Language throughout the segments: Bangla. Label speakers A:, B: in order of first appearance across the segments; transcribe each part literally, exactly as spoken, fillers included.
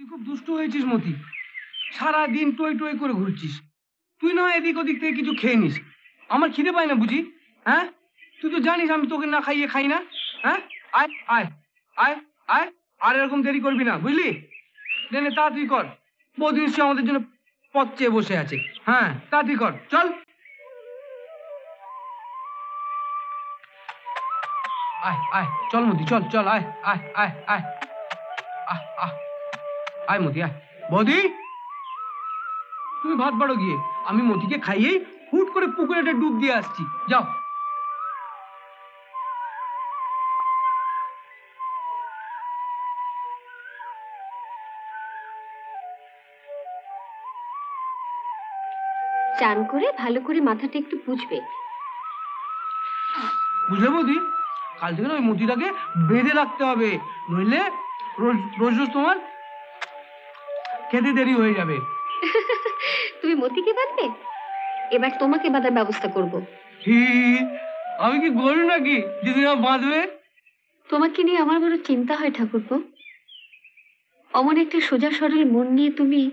A: তুই খুব দুষ্টু হয়েছিস মতি, সারাদিন টই টই করে ঘুরছিস। তুই না এদিক ওদিক থেকে কিছু খেয়ে নিস, আমার খিদে পায় না বুঝি? হ্যাঁ, তুই তো জানিস আমি তোকে না খাইয়ে খাই না। হ্যাঁ, আয় আয় আয় আয়, আর এরকম দেরি করবি না বুঝলি? নে নে তাড়াতাড়ি কর, বহুদিন সে আমাদের জন্য পথ চেয়ে বসে আছে। হ্যাঁ তাড়াতাড়ি কর, চল। আয় আয় চল মতি, চল চল, আয় আয় আয় আয় আহ আহ আয় মতি আয়। বৌদি তুমি ভাত বাড়ো গিয়ে, আমি মতিকে খাইয়েই হুট করে পুকুরে ডুব দিয়ে আসছি, যাও।
B: চান করে ভালো করে মাথাটা একটু পুছবে,
A: বুঝলে বৌদি? কাল থেকে ওই মতিটাকে বেঁধে রাখতে হবে, নইলে রোজ রোজ রোজ তোমার খেতে দেরি হয়ে যাবে।
B: তুমি মতিকে বাঁধবে, এবার তোমাকে বাঁধার ব্যবস্থা করব।
A: আমি কি গরু নাকি যে তুমি বাঁধবে?
B: তোমাকে নিয়ে আমার বড় চিন্তা হয় ঠাকুরপো। অমন একটা সোজা সরল মন নিয়ে তুমি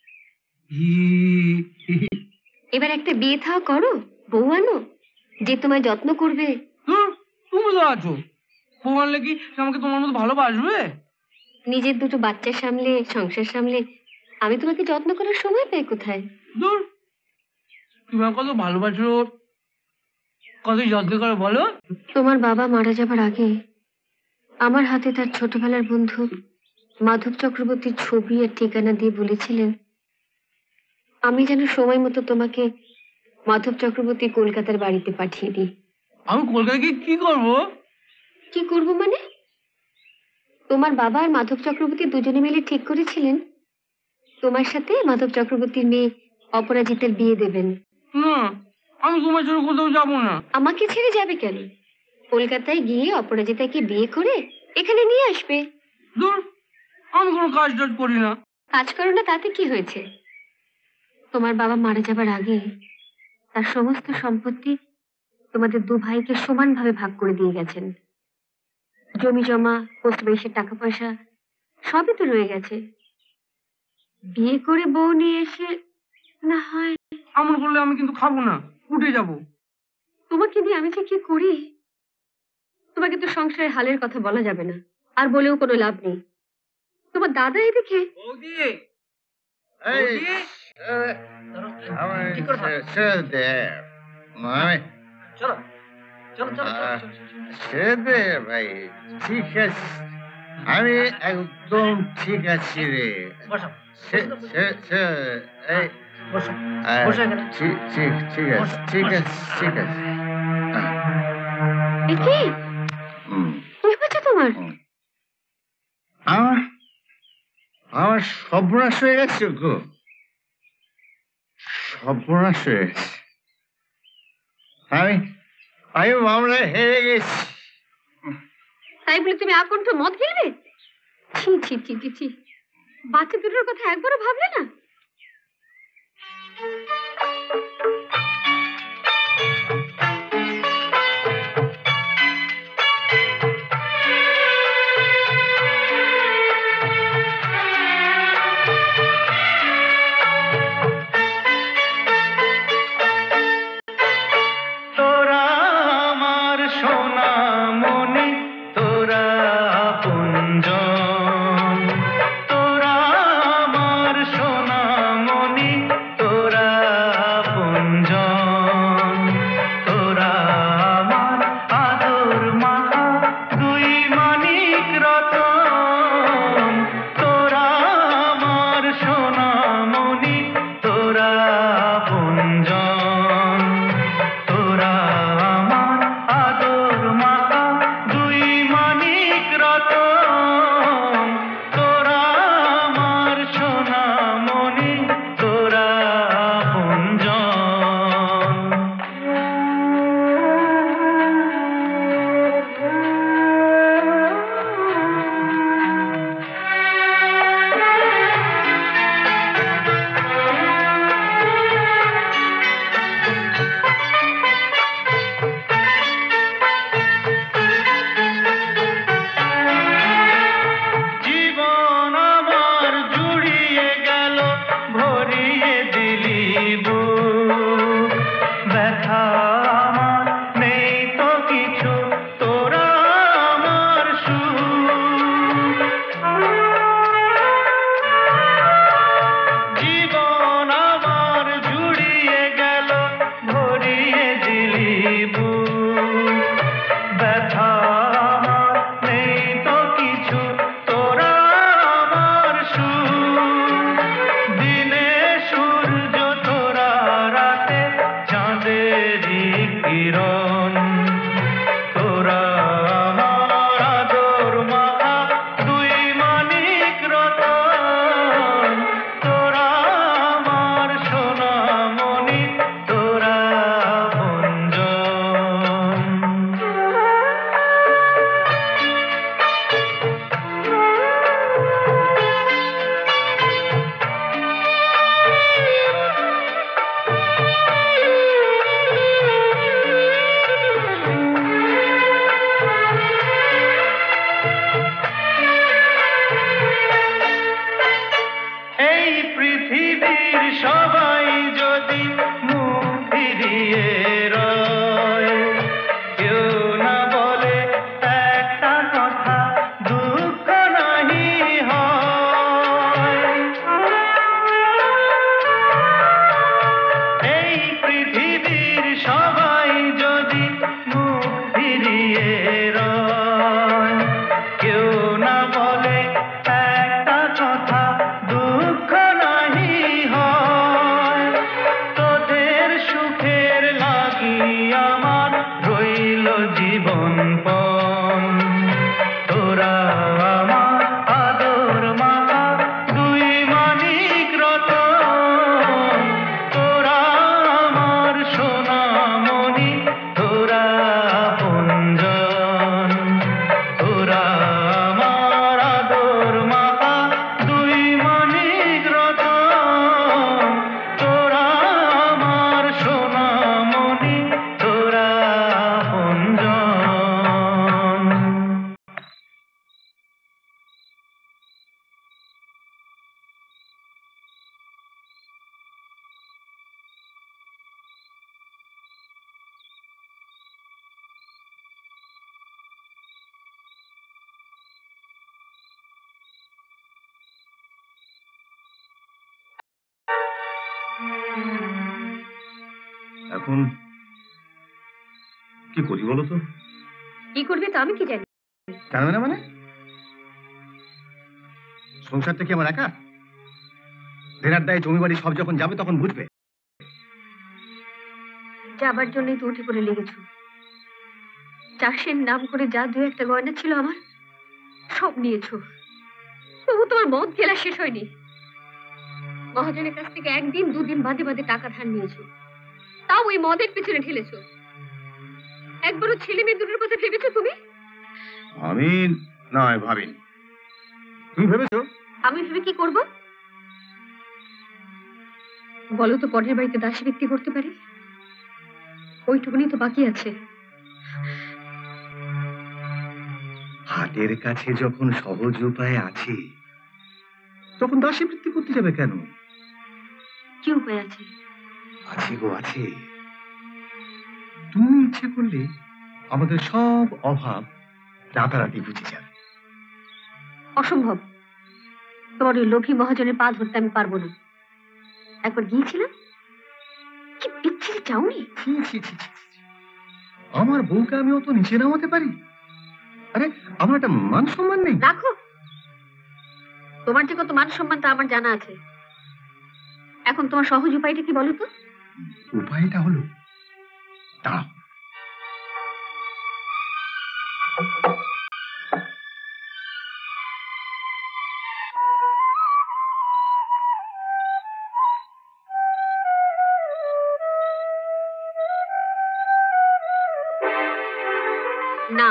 B: এবার একটা বিয়ে থাও করো, বউ আনো যে তোমায় যত্ন করবে।
A: তুমি তো আছো, বউ আনলে কি আমাকে তোমার মতো ভালোবাসবে?
B: নিজের দুটো বাচ্চার সামলে, সংসার সামলে আমি তোমাকে যত্ন করার সময় পাই কোথায়?
A: দূর, তুমি আমাকে কত ভালোবাসো, কত যত্ন করে বলো।
B: তোমার বাবা মারা যাবার আগে আমার হাতে তার ছোটবেলার বন্ধু মাধব চক্রবর্তীর ছবি আর ঠিকানা দিয়ে বলেছিলেন আমি যেন সময় মতো তোমাকে মাধব চক্রবর্তী কলকাতার বাড়িতে পাঠিয়ে দিই।
A: আমি কলকাতায় গিয়ে কি করব?
B: কি করব মানে? তোমার বাবা আর মাধব চক্রবর্তী দুজনে মিলে ঠিক করেছিলেন তোমার সাথে মাধব চক্রবর্তীর মেয়ে অপরাজিতার বিয়ে দেবেন।
A: না, আমি তোমার ছেড়ে কোথাও যাবো না।
B: আমাকে ছেড়ে যাবে কেন? কলকাতায় গিয়ে অপরাজিতাকে বিয়ে করে এখানে নিয়ে আসবে।
A: দূর, আমি কোনো কাজ টাজ করি না।
B: কাজ করো না তাতে কি হয়েছে? তোমার বাবা মারা যাবার আগে তার সমস্ত সম্পত্তি তোমাদের দু ভাইকে সমানভাবে ভাগ করে দিয়ে গেছেন। জমি জমা, পোস্ট অফিসের টাকা পয়সা সবই তো রয়ে গেছে। বিয়ে করে বউ নিয়ে এসে না হয়।
A: এমন করলে আমি কিন্তু খাবো না, উঠে যাব।
B: তোমাকে দিয়ে আমি যে কি করি? তোমাকে তো সংসারের হালের কথা বলা যাবে না, আর বলেও কোনো লাভ নেই। তোমার দাদা এদিকে।
A: বৌদি, চলো চলো চলো
C: ভাই, ঠিক আছে, আমি একদম ঠিক আছি রে। ঠিক ঠিক আছে, ঠিক আছে, ঠিক আছে।
B: তোমার
C: আমার আমার সর্বনাশ হয়ে গেছে গো, সর্বনাশ হয়ে গেছে। আমি আমি মামলায় হেরে গেছি।
B: তাই বলে তুমি আকণ্ঠ মদ খেলবে? ছি ছি ছি ছি ছি, বাচ্চা দুটোর কথা একবারও ভাবলে না?
D: তোরা
C: এখন কি করি বলো তো?
B: কি করবে তা আমি কি জানি?
C: জানবে না মানে? সংসারটা কি আমার একা? দেনার দায়ে জমি বাড়ি সব যখন যাবে তখন বুঝবে।
B: যাবার জন্যই তো উঠে পড়ে লেগেছো। চাষের নাম করে যা দু একটা গয়না ছিল আমার, সব নিয়েছো। তবু তোমার মদ গেলা শেষ হয়নি। মহাজনের কাছ থেকে একদিন দুদিন বাদে বাদে টাকা ধার নিয়েছো, তাও ওই মদের পেছনে ঠেলেছো। একবারও ছেলে মেয়ে দুটোর কথা ভেবেছো তুমি?
C: আমি নয় ভাবিনি। তুমি ভেবেছো?
B: আমি ভেবে কি করব? বলো তো, পরের বাড়িতে দাসী বিক্রি করতে পারি? ওইটুকুনি তো বাকি আছে।
C: হাতের কাছে যখন সহজ উপায় আছে তখন দাসী বৃত্তি করতে যাবে কেন?
B: কি উপায় আছে?
C: আছে গো আছে। তুমি ইচ্ছে করলে আমাদের সব অভাব রাতারাতি বুঝে যাবে।
B: অসম্ভব। তোমার ওই লোভী মহাজনের পা ধরতে আমি পারবো না। একবার গিয়েছিলাম, কি বিচ্ছিরি চাউনি।
C: ছি ছি ছি ছি ছি। আমার বউকে আমি অত নিচে নামাতে পারি? আরে আমার একটা মান সম্মান নেই?
B: রাখো। তোমার যে কত মান সম্মান তা আমার জানা আছে। এখন তোমার সহজ উপায়টা কি বলো তো?
C: উপায়টা হলো, দাঁড়াও।
B: না,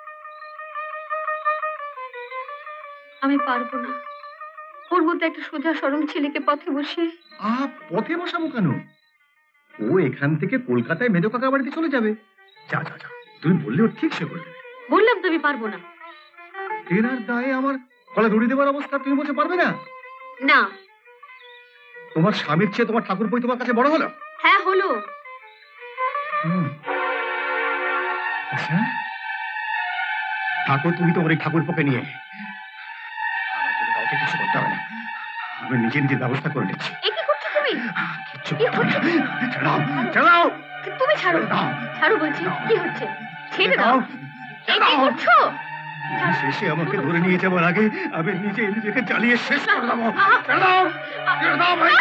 B: আমি পারবো না। ওর মতো একটা সোজা সরল ছেলেকে পথে বসিয়ে।
C: আ পথে বসাবো কেন? ও এখান থেকে কলকাতায় মেজো কাকা বাড়িতে চলে যাবে। যা যা যা, তুমি বললে ও ঠিক সে করবে।
B: বললাম তো আমি পারবো না।
C: তেনার দায়ে আমার গলা দড়ি দেওয়ার অবস্থা, তুমি বলতে পারবে না?
B: না।
C: তোমার স্বামীর চেয়ে তোমার ঠাকুরপোই তোমার কাছে বড় হলো?
B: হ্যাঁ হলো।
C: হুম। আচ্ছা, ঠাকুর তুমি তোমার এই ঠাকুরপোকে নিয়ে। আমার জন্য কাউকে কিছু করতে হবে না, আমি নিজে নিজে ব্যবস্থা করে নিচ্ছি।
B: এ কি করছো তুমি?
C: কিচ্ছু
B: কি হচ্ছে?
C: ছাড়াও ছাড়াও।
B: তুমি ছাড়ো।
C: ছেড়ে দাও।
B: ছাড়ো বলছি। কি হচ্ছে? ছেড়ে
C: ছেড়ে
B: দাও।
C: দাও।
B: এ কি করছো?
C: শেষে আমাকে ধরে নিয়ে যাওয়ার আগে আমি নিজে নিজেকে জ্বালিয়ে শেষ করে দেবো। ছেড়ে দাও, ছেড়ে দাও ভাই।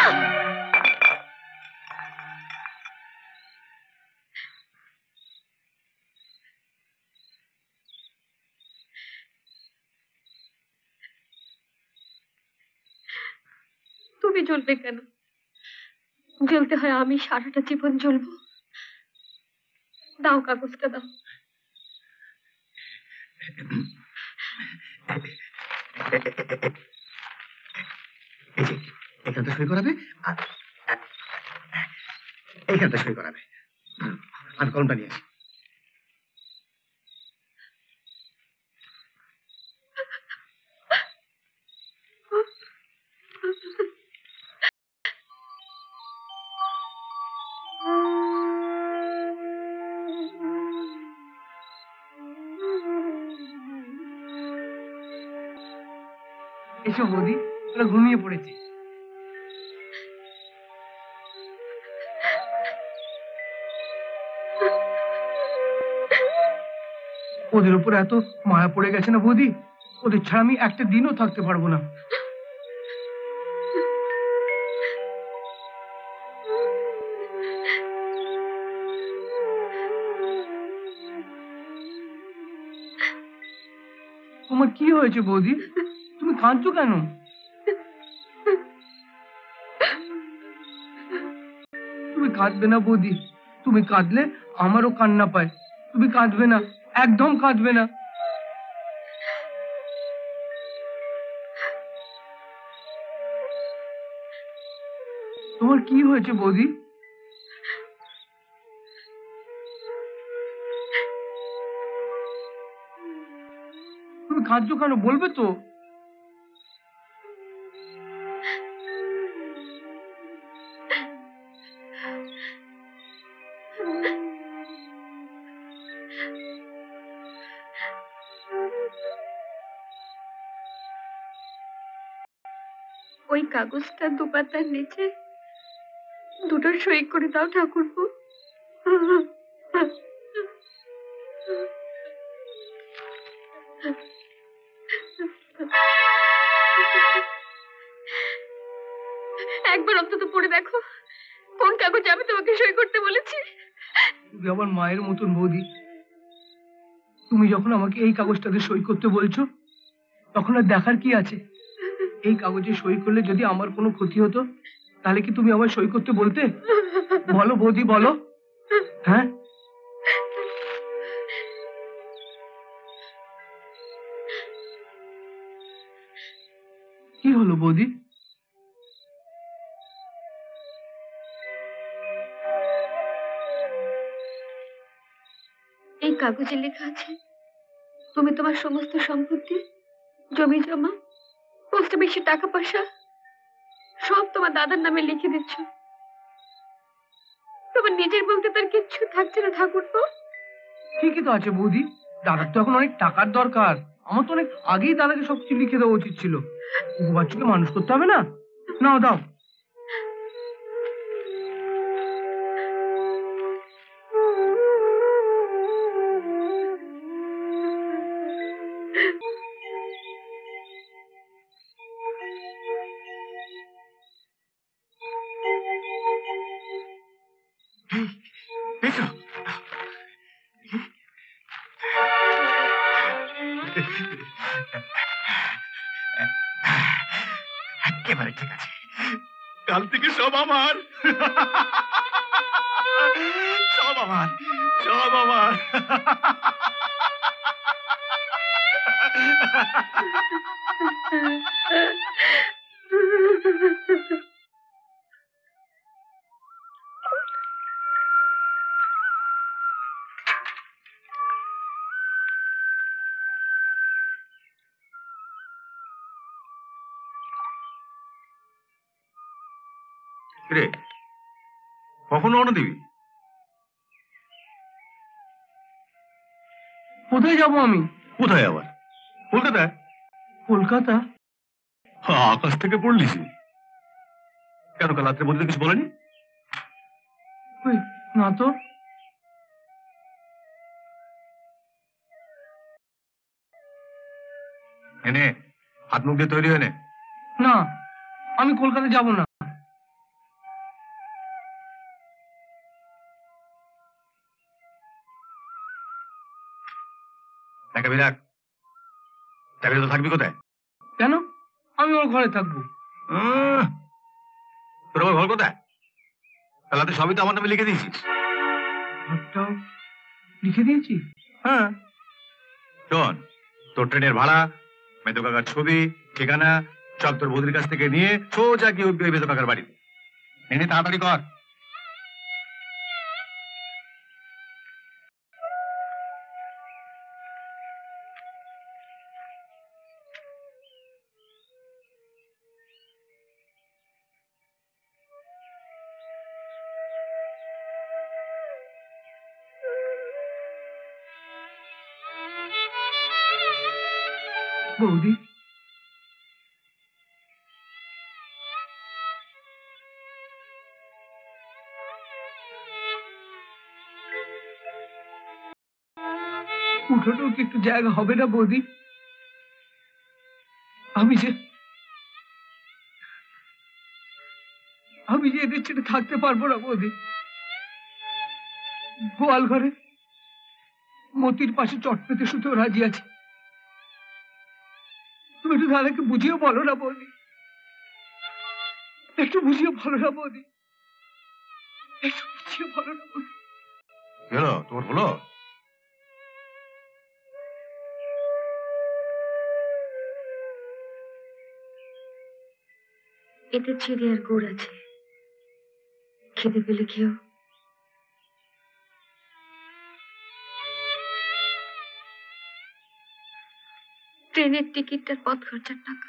B: তুমি জ্বলবে কেন? জ্বলতে হয় আমি সারাটা জীবন জ্বলবো। দাও কাগজটা দাও।
C: এই যে এখানটা সই করাবে, আর এইখানটা সই করাবে। আমি কলমটা নিয়ে আসি।
A: এসো বৌদি, ওরা ঘুমিয়ে পড়েছে। ওদের উপর এত মায়া পড়ে গেছে না বৌদি, ওদের ছাড়া আমি একটা দিনও থাকতে পারবো না। তোমার কি হয়েছে বৌদি? তুমি কাঁদছো কেন? তুমি কাঁদবে না বৌদি, তুমি কাঁদলে আমারও কান্না পায়। তুমি কাঁদবে না, একদম কাঁদবে না। তোমার কি হয়েছে বৌদি? তুমি কাঁদছো কেন, বলবে তো?
B: ওই কাগজটা দুপাতার নিচে দুটো সই করে দাও ঠাকুরপো। একবার অন্তত পড়ে দেখো কোন কাগজে আমি তোমাকে সই করতে বলেছি।
A: তুমি আমার মায়ের মতন বৌদি। তুমি যখন আমাকে এই কাগজটাতে সই করতে বলছো তখন আর দেখার কি আছে? এই কাগজে সই করলে যদি আমার কোনো ক্ষতি হতো তাহলে কি তুমি আমায় সই করতে বলতে? বলো বৌদি বলো। হ্যাঁ, কি হলো বৌদি?
B: এই কাগজে লেখা আছে তুমি তোমার সমস্ত সম্পত্তি, জমি জমা, পোস্ট অফিসে টাকা পয়সা সব তোমার দাদার নামে লিখে দিচ্ছ। তোমার নিজের বলতে তার কিচ্ছু থাকছে না ঠাকুরপো।
A: ঠিকই তো আছে বৌদি, দাদার তো এখন অনেক টাকার দরকার। আমার তো অনেক আগেই দাদাকে সবকিছু লিখে দেওয়া উচিত ছিল। ও বাচ্চাকে মানুষ করতে হবে না? নাও দাও।
C: দেখো একেবারে ঠিক আছে। কাল থেকে সব আমার, সব আমার, সব আমার। রে কখন রওনা দিবি?
A: কোথায় যাবো আমি?
C: কোথায় আবার? কলকাতায়।
A: কলকাতা?
C: আকাশ থেকে পড়লিস? কেন কাল রাত্রে বলতে কিছু বলেনি?
A: ওই, না তো।
C: এনে হাত মুখ দিয়ে তৈরি হয়ে নে।
A: না, আমি কলকাতা যাব না।
C: চাকরি রাখ। চাকরি তো থাকবি কোথায়?
A: কেন? আমি ওর ঘরে থাকবো।
C: উম, তোর আবার ঘর কোথায়? কাল রাতে সবই তো আমার নামে লিখে দিয়েছিস।
A: ঘরটাও লিখে দিয়েছি?
C: হ্যাঁ। শোন, তোর ট্রেনের ভাড়া, মেদো কাকার ছবি, ঠিকানা সব তোর বৌদির কাছ থেকে নিয়ে সোজা গিয়ে উঠবি ওই মেদো কাকার বাড়িতে। এনে তাড়াতাড়ি কর।
A: বৌদি, উঠোটাও কি একটু জায়গা হবে না বৌদি? আমি যে আমি যে এদের ছেড়ে থাকতে পারবো না বৌদি। গোয়াল ঘরে মতির পাশে চট পেতে শুতেও রাজি আছে। তুমি একটু দাদাকে বুঝিয়ে বলো না বৌদি, একটু বুঝিয়ে বলো না বৌদি, একটু বুঝিয়ে বলো না বৌদি।
C: হলো তোর হলো?
B: এতে চিড়ে আর গুড় আছে, খেতে পেলে খেও। ট্রেনের টিকিটটার পথ খরচার টাকা।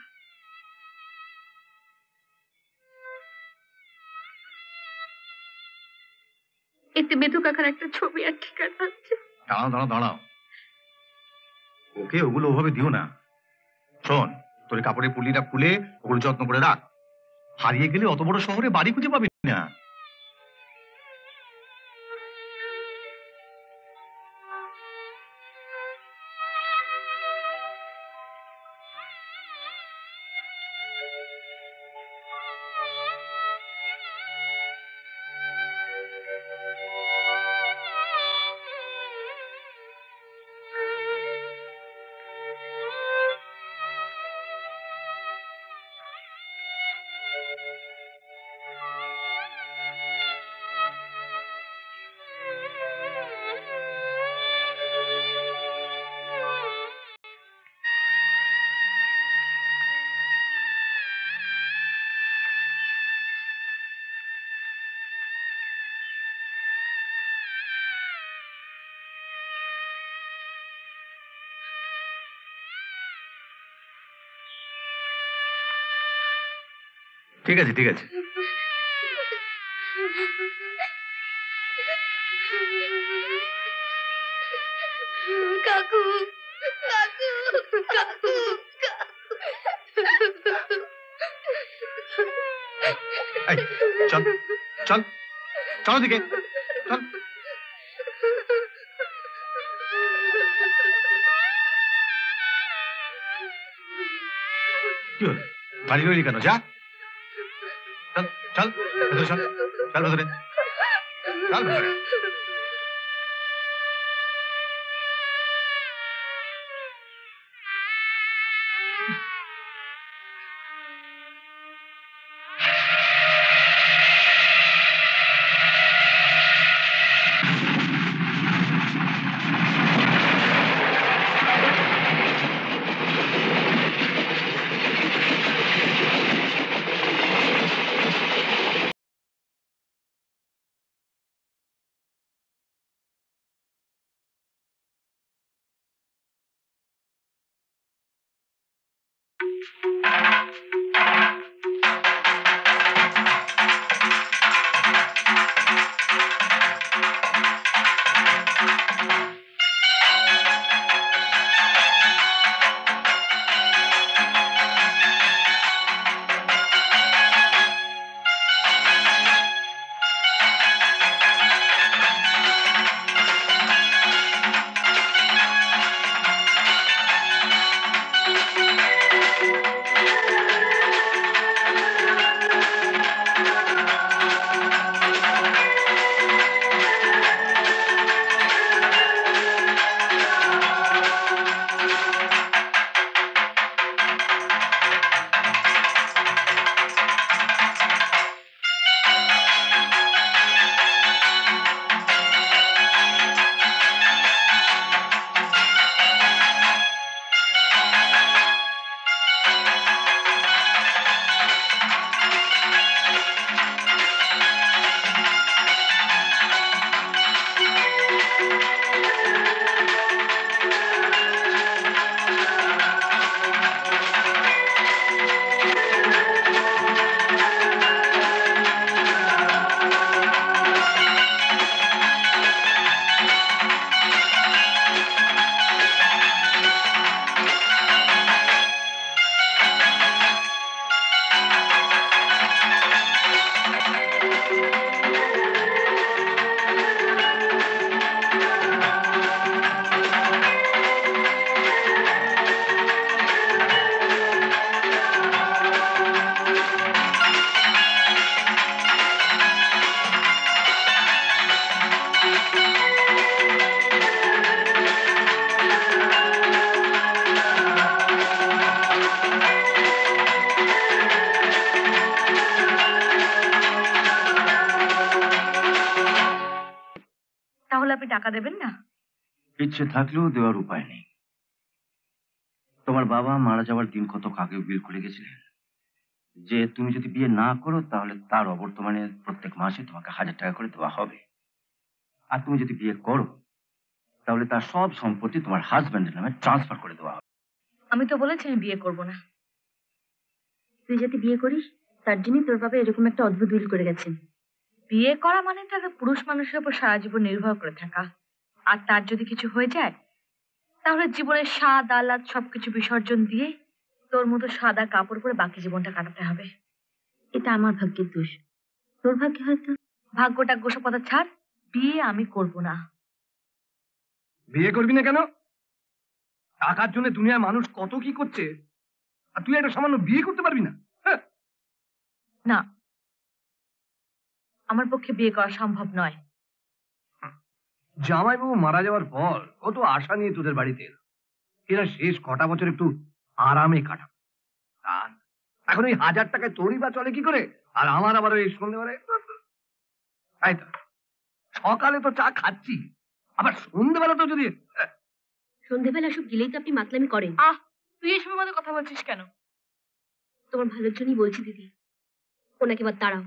B: এতে মেদু কাকার একটা ছবি আর ঠিকানা আছে।
C: দাঁড়াও দাঁড়াও দাঁড়াও, ওকে ওগুলো ওভাবে দিও না। শোন, তোর কাপড়ের পুলিটা খুলে ওগুলো যত্ন করে রাখ। হারিয়ে গেলে অত বড় শহরে বাড়ি খুঁজে পাবি না। ঠিক আছে ঠিক আছে।
B: কাকু কাকু কাকু
C: এই, চল চল চলো দিকে চল। কি হলো? বাড়ি রইলি কেন? যা চল চল ভেতরে চল, চল ভেতরে চল ভেতরে।
B: তাহলে আপনি টাকা দেবেন না?
D: ইচ্ছে থাকলেও দেওয়ার উপায় নেই। তোমার বাবা মারা যাওয়ার দিন কত আগে বিল করে গেছিলেন যে তুমি যদি বিয়ে না করো তাহলে তার অবর্তমানে প্রত্যেক মাসে তোমাকে হাজার টাকা করে দেওয়া হবে, আর তুমি যদি বিয়ে করো তাহলে তার সব সম্পত্তি তোমার হাজবেন্ডের নামে ট্রান্সফার করে দেওয়া হবে।
B: আমি তো বলেছি আমি বিয়ে করব না। তুই যদি বিয়ে করিস তার জন্যই তোর বাবা এরকম একটা অদ্ভুত বিল করে গেছেন। বিয়ে করা মানে তো একটা পুরুষ মানুষের উপর সারা জীবন নির্ভর করে থাকা, আর তার যদি কিছু হয়ে যায় তাহলে জীবনের স্বাদ আহ্লাদ সবকিছু বিসর্জন দিয়ে তোর মতো সাদা কাপড় পরে বাকি জীবনটা কাটাতে হবে। এটা আমার ভাগ্যের দোষ, তোর ভাগ্যে হয়তো। ভাগ্যটা গোসাপতা ছাড়, বিয়ে আমি করব না।
A: বিয়ে করবি না কেন? টাকার জন্য দুনিয়ার মানুষ কত কি করছে, আর তুই একটা সামান্য বিয়ে করতে পারবি না? হ্যাঁ।
B: না, আমার পক্ষে বিয়ে করা সম্ভব নয়।
A: জামাইবাবু মারা যাওয়ার পর কত আশা নিয়ে তোদের বাড়িতে এলো, এরা শেষ কটা বছর একটু আরামে কাটা। এখন ওই হাজার টাকায় তোরই বা চলে কি করে, আর আমার আবার ওই সন্ধ্যেবেলায় তাই তো সকালে তো চা খাচ্ছি, আবার সন্ধ্যেবেলা তো যদি।
B: সন্ধ্যেবেলা সব গিলেই তো আপনি মাতলামি করেন। আহ, তুই এসব মধ্যে কথা বলছিস কেন? তোমার ভালোর জন্যই বলছি দিদি, ওনাকে এবার তাড়াও।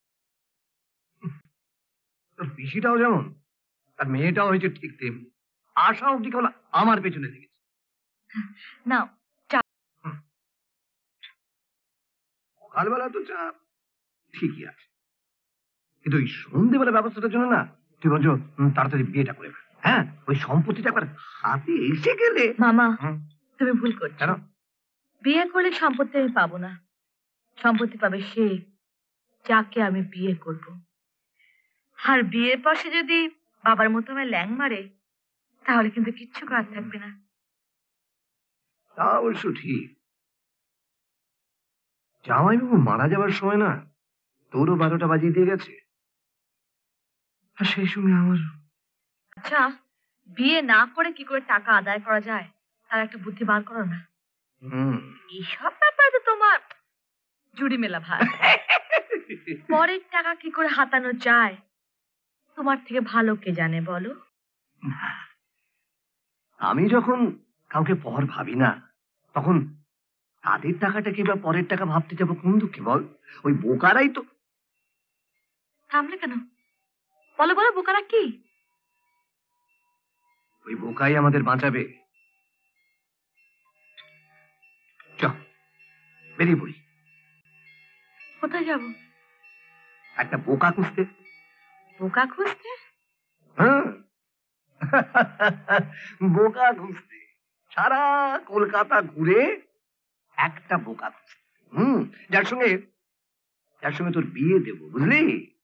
A: তোর পিসিটাও যেমন তার মেয়েটাও হয়েছে ঠিক তেমনি, আশা অব্দি কেবল আমার পেছনে লেগেছে।
B: না,
A: সকালবেলা তো চা
E: ঠিকই আছে, কিন্তু ওই সন্ধেবেলা ব্যবস্থাটার জন্য না তুই বলছো তাড়াতাড়ি বিয়েটা করে ফেল। হ্যাঁ, ওই সম্পত্তিটা একবার হাতে এসে গেলে।
F: মামা,
E: হুম।
F: তুমি ভুল করছো।
E: কেন?
F: বিয়ে করলে সম্পত্তি আমি পাবো না, সম্পত্তি পাবে সে যাকে আমি বিয়ে করব। আর বিয়ের পাশে যদি বাবার মতো আমার ল্যাং মারে, তাহলে কিন্তু কিচ্ছু করার থাকবে না।
E: তা অবশ্য ঠিক। জামাইবাবু মারা যাওয়ার সময় না তোরও বারোটা বাজিয়ে দিয়ে গেছে, আর সেই সময় আমার।
F: আচ্ছা, বিয়ে না করে কি করে টাকা আদায় করা যায় তার একটা বুদ্ধি বার করো না।
E: হুম।
F: এইসব ব্যাপারে তো তোমার জুড়ি মেলা ভার। পরের টাকা কি করে হাতানো যায় তোমার থেকে ভালো কে জানে বলো?
E: আমি যখন কাউকে পর ভাবি না, তখন তাদের টাকাটা কি বা পরের টাকা ভাবতে যাবো কোন দুঃখে বল? ওই বোকারাই তো।
F: থামলে কেন? বলো বলো, বোকারা কি?
E: ওই বোকাই আমাদের বাঁচাবে। চ, বেরিয়ে পড়ি।
F: কোথায় যাব?
E: একটা বোকা খুঁজতে।
F: বোকা খুঁজতে?
E: হ্যাঁ, বোকা খুঁজতে সারা কলকাতা ঘুরে একটা বোকা খুঁজতে। হুম, যার সঙ্গে যার সঙ্গে তোর বিয়ে দেবো, বুঝলি?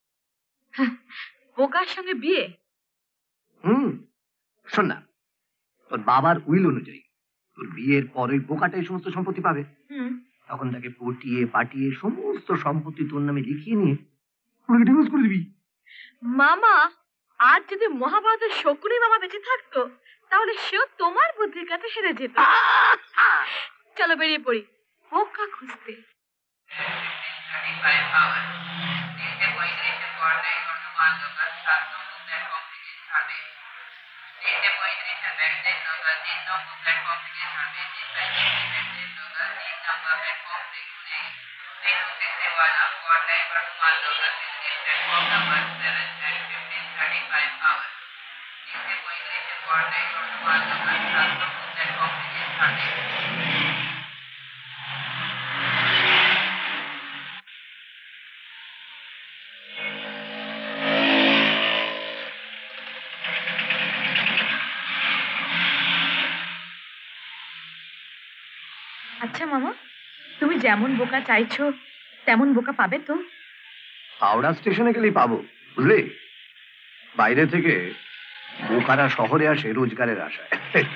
F: বোকার সঙ্গে বিয়ে?
E: হুম, শোন না, তোর বাবার উইল অনুযায়ী তোর বিয়ের পর ওই বোকাটাই সমস্ত সম্পত্তি পাবে।
F: হুম।
E: তখন তাকে পটিয়ে পাঠিয়ে সমস্ত সম্পত্তি তোর নামে লিখিয়ে নিয়ে ওনাকে ডিভোর্স করে দিবি।
F: মামা, আজ যদি মহাভারতের শকুনি মামা বেঁচে থাকতো তাহলে সেও তোমার বুদ্ধির কাছে হেরে যেত। চলো বেরিয়ে পড়ি বোকা খুঁজতে। আচ্ছা মামা, তুমি যেমন বোকা চাইছো তেমন বোকা পাবে তো?
E: হাওড়া স্টেশনে গেলেই পাবো, বুঝলি? বাইরে থেকে বোকারা শহরে আসে রোজগারের আশায়।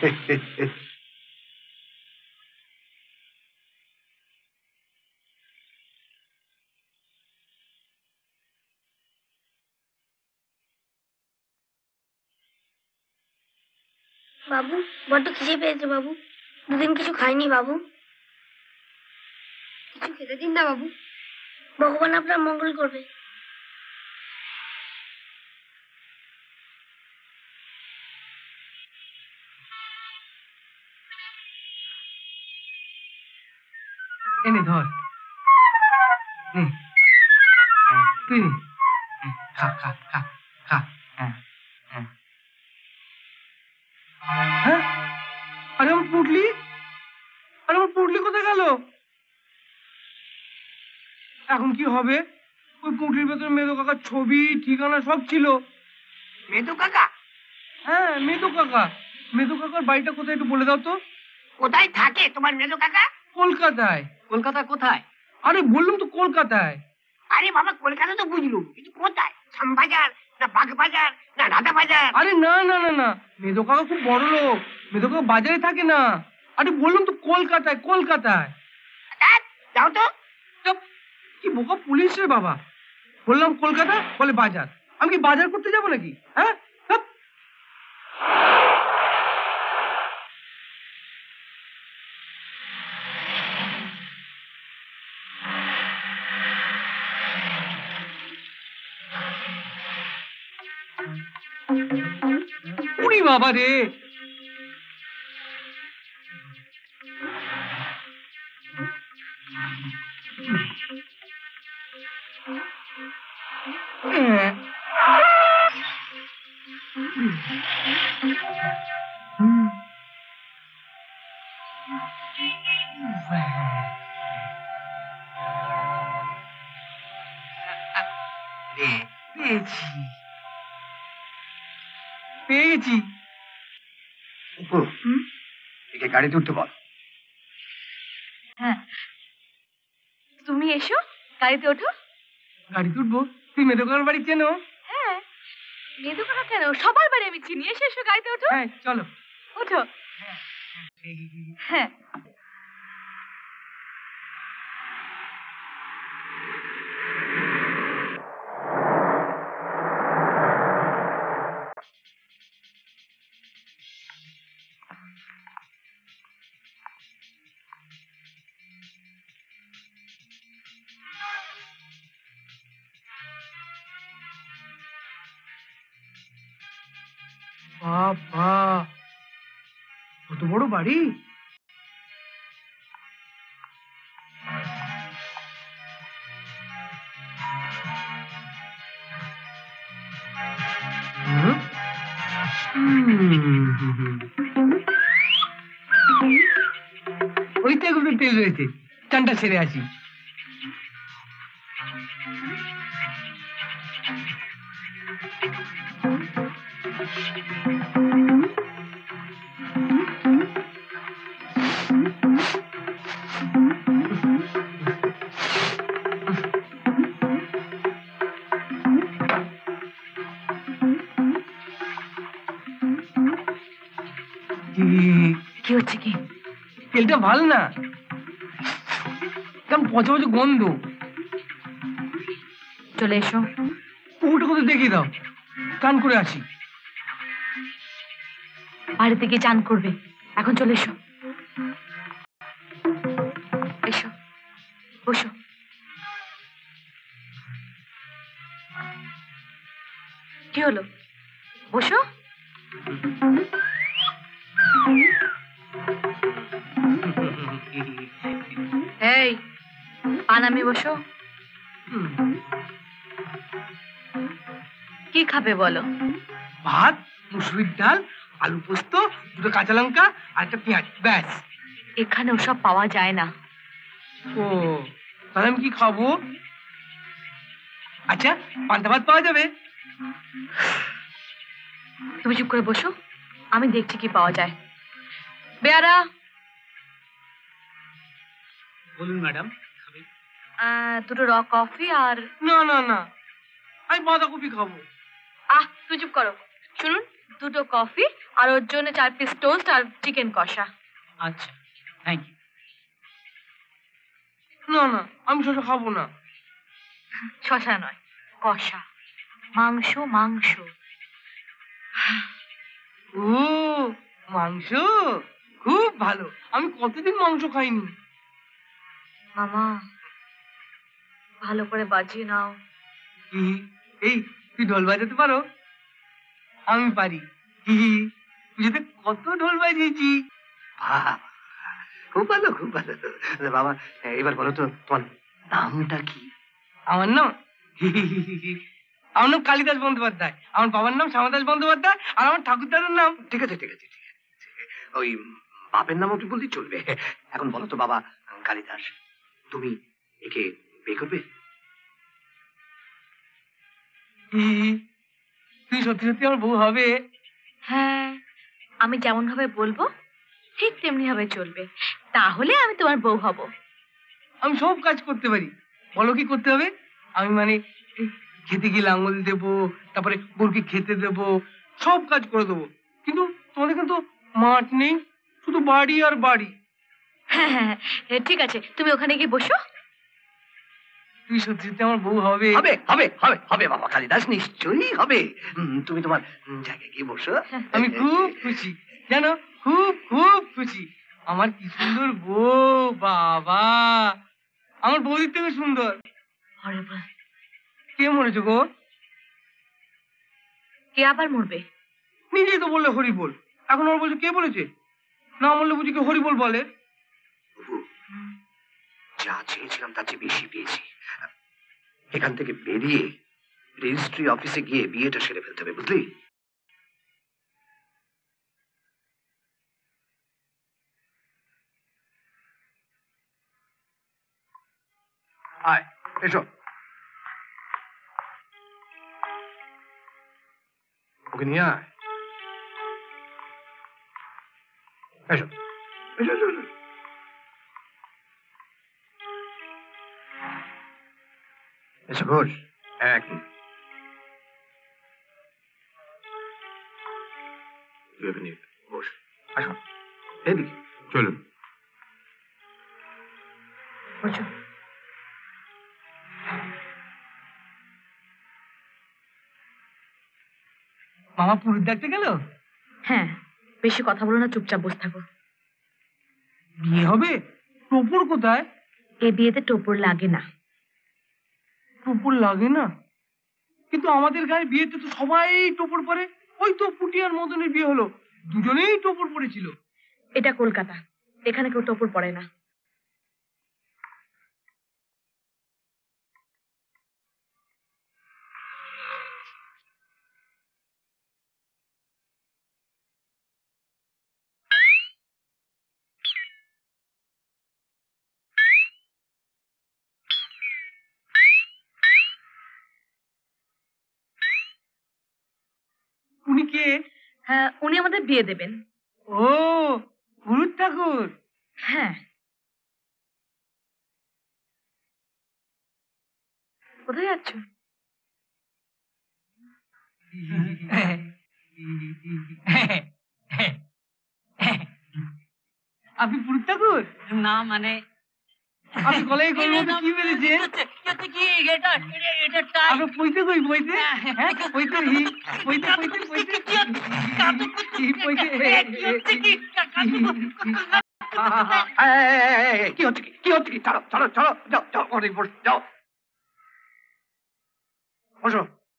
G: বাবু, বড্ড খিদে পেয়েছে বাবু, দুদিন কিছু খাইনি বাবু, কিছু খেতে দিন না বাবু, ভগবান আপনার মঙ্গল করবে।
A: এনে ধর, নে তুই নে, খা খা খা খা। হ্যাঁ হ্যাঁ হ্যাঁ, আরে আমার পুটলি, আরে আমার পুটলি কোথায় গেল? এখন কি হবে? ওই পুটলির ভেতরে মেদো কাকার ছবি ঠিকানা সব ছিল।
H: মেদু কাকা?
A: হ্যাঁ, মেদো কাকা। মেদো কাকার বাড়িটা কোথায় একটু বলে দাও তো।
H: কোথায় থাকে তোমার মেদু কাকা?
A: কলকাতায়।
H: কলকাতা কোথায়?
A: আরে বললাম তো কলকাতায়।
H: আরে বাবা, কলকাতা তো বুঝলুম, কিন্তু কোথায়? শ্যামবাজার না বাগবাজার না রাধা বাজার?
A: আরে না না না না, মেদো কাকা খুব বড় লোক, মেদো কাকা বাজারে থাকে না। আরে বললাম তো কলকাতায়, কলকাতায়।
H: ধ্যাৎ, যাও তো।
A: চুপ, কি বোকা পুলিশ রে বাবা। বললাম কলকাতা, বলে বাজার। আমি কি বাজার করতে যাবো নাকি? হ্যাঁ, চুপ। উড়ি বাবা রে। পে- পেয়েছি পেয়ে গেছি।
E: অপু, একে গাড়িতে উঠতে বল।
F: হ্যাঁ, তুমি এসো, গাড়িতে ওঠো।
A: গাড়িতে উঠবো? তুই মেদকার বাড়ি চেনো?
F: হ্যাঁ, মেদুকানা কেন, সবার বাড়ি আমি চিনি। এসো এসো, গাড়িতে ওঠো।
A: হ্যাঁ চলো।
F: ওঠো। হ্যাঁ,
A: বাবা, কত বড় বাড়ি! হুম? হুম। ওই তেগুলো তেল রয়েছে, চানটা ছেড়ে আসি।
F: কি হচ্ছে কি?
A: তেলটা ভালো না, কেমন পচা পচা গন্ধ।
F: চলে এসো।
A: পুকুরটা কোথায় দেখিয়ে দাও, চান করে আসি।
F: বাড়িতে গিয়ে চান করবে, এখন চলে এসো। এসো, বসো। কি হলো, বসো। এই, পা নামিয়ে বসো। কি খাবে বলো?
A: ভাত, মুসুরির ডাল, আলু পোস্ত, দুটো কাঁচা লঙ্কা আর একটা পেঁয়াজ, ব্যাস।
F: এখানে ওসব পাওয়া যায় না।
A: ও, তাহলে আমি কি খাবো? আচ্ছা, পান্তা ভাত পাওয়া যাবে?
F: তুমি চুপ করে বসো, আমি দেখছি কি পাওয়া যায়। বেয়ারা,
A: বলুন ম্যাডাম।
F: আহ, দুটো র কফি আর
A: না না না, আমি বাঁধাকপি খাবো।
F: আহ তুই চুপ করো। শুনুন, দুটো কফি আর ওর জন্য চার পিস টোস্ট আর চিকেন কষা।
A: আচ্ছা, থ্যাংক ইউ। না না, আমি শসা খাবো না।
F: শশা নয়, কষা, মাংস মাংস।
A: ও, মাংস খুব ভালো, আমি কতদিন মাংস খাইনি।
F: মামা, ভালো করে বাজিয়ে নাও।
A: হি হি, এই তুই ঢোল বাজাতে পারো? আমি পারি। হি হি, পুজোতে কত ঢোল বাজিয়েছি।
E: বাহ, খুব ভালো খুব ভালো। বাবা, এবার বলো তো তোমার নামটা কি?
A: আমার নাম হি হি হি হি হি, আমার নাম কালিদাস বন্দ্যোপাধ্যায়, আমার বাবার নাম শ্যামাদাস বন্দ্যোপাধ্যায়, আর আমার ঠাকুরদাদার নাম।
E: ঠিক আছে ঠিক আছে ঠিক আছে, ওই বাপের নামও কি বলতে চলবে। এখন বলো তো বাবা কালিদাস, তুমি একে বিয়ে করবে?
A: হি হি হি, তুই সত্যি সত্যি আমার বউ হবে?
F: হ্যাঁ, আমি যেমন ভাবে বলবো ঠিক তেমনি ভাবে চলবে, তাহলে আমি তোমার বউ হব।
A: আমি সব কাজ করতে পারি, বলো কি করতে হবে? আমি মানে এই খেতে গিয়ে লাঙ্গল দেবো, তারপরে গরুকে খেতে দেবো, সব কাজ করে দেবো। কিন্তু তোমাদের কিন্তু মাঠ নেই, শুধু বাড়ি আর বাড়ি।
F: হ্যাঁ হ্যাঁ হ্যাঁ, ঠিক আছে, তুমি ওখানে গিয়ে বসো।
A: তুই সত্যি সত্যি আমার বউ হবে?
E: হবে হবে হবে হবে বাবা কালিদাস, নিশ্চয়ই হবে। উম, তুমি তোমার উম, জায়গায় গিয়ে বসো।
A: আমি খুব খুশি, জানো, খুব খুব খুশি। আমার কি সুন্দর বউ, বাবা, আমার বৌদির থেকে সুন্দর।
F: আরে বাহ,
A: কে মরেছে গো?
F: কে আবার মরবে?
A: নিজেই তো বললে হরি বল, এখন ওর বলছে কে বলেছে? না বললে বুঝি কে হরি বল বলে?
E: বাবু, যা চেয়েছিলাম তার চেয়ে বেশি পেয়েছি। এখান থেকে বেরিয়ে রেজিস্ট্রি অফিসে গিয়ে বিয়েটা সেরে ফেলতে হবে, বুঝলি? আয়, এসো। ওকে নিয়ে আয়। এসো এসো এসো এসো। এসো ঘোষ, এক মিনিট। তুই এখানে বস। আসো এইদিকে চলুন।
F: বসো।
A: মামা পুরুষ দেখতে গেল?
F: হ্যাঁ, বেশি কথা বলো না, চুপচাপ বসে থাকো।
A: বিয়ে হবে? টোপর কোথায়?
F: এ বিয়েতে টোপর লাগে না।
A: টোপর লাগে না? কিন্তু আমাদের গায়ে বিয়েতে তো সবাই টোপর পরে। ওই তো পুটি আর মদনের বিয়ে হলো, দুজনেই টোপর পরেছিল।
F: এটা কলকাতা, এখানে কেউ টোপর পরে না।
A: উনি কে?
F: হ্যাঁ, উনি আমাদের বিয়ে দেবেন।
A: ও, পুরুষ ঠাকুর।
F: হ্যাঁ। কোথায় যাচ্ছ?
A: আপনি পুরুষ ঠাকুর?
I: না মানে
A: আপনি গলায় গলার মধ্যে কি বেঁধেছে? আপনার পৈতে কই পৈতে? হ্যাঁ পৈতে হি পৈতে পৈতে পৈতে কি পৈতে?
E: কি হচ্ছে কি কি হচ্ছে কি? চলো চলো চলো, যাও যাও, অনেক বস, যাও বসো।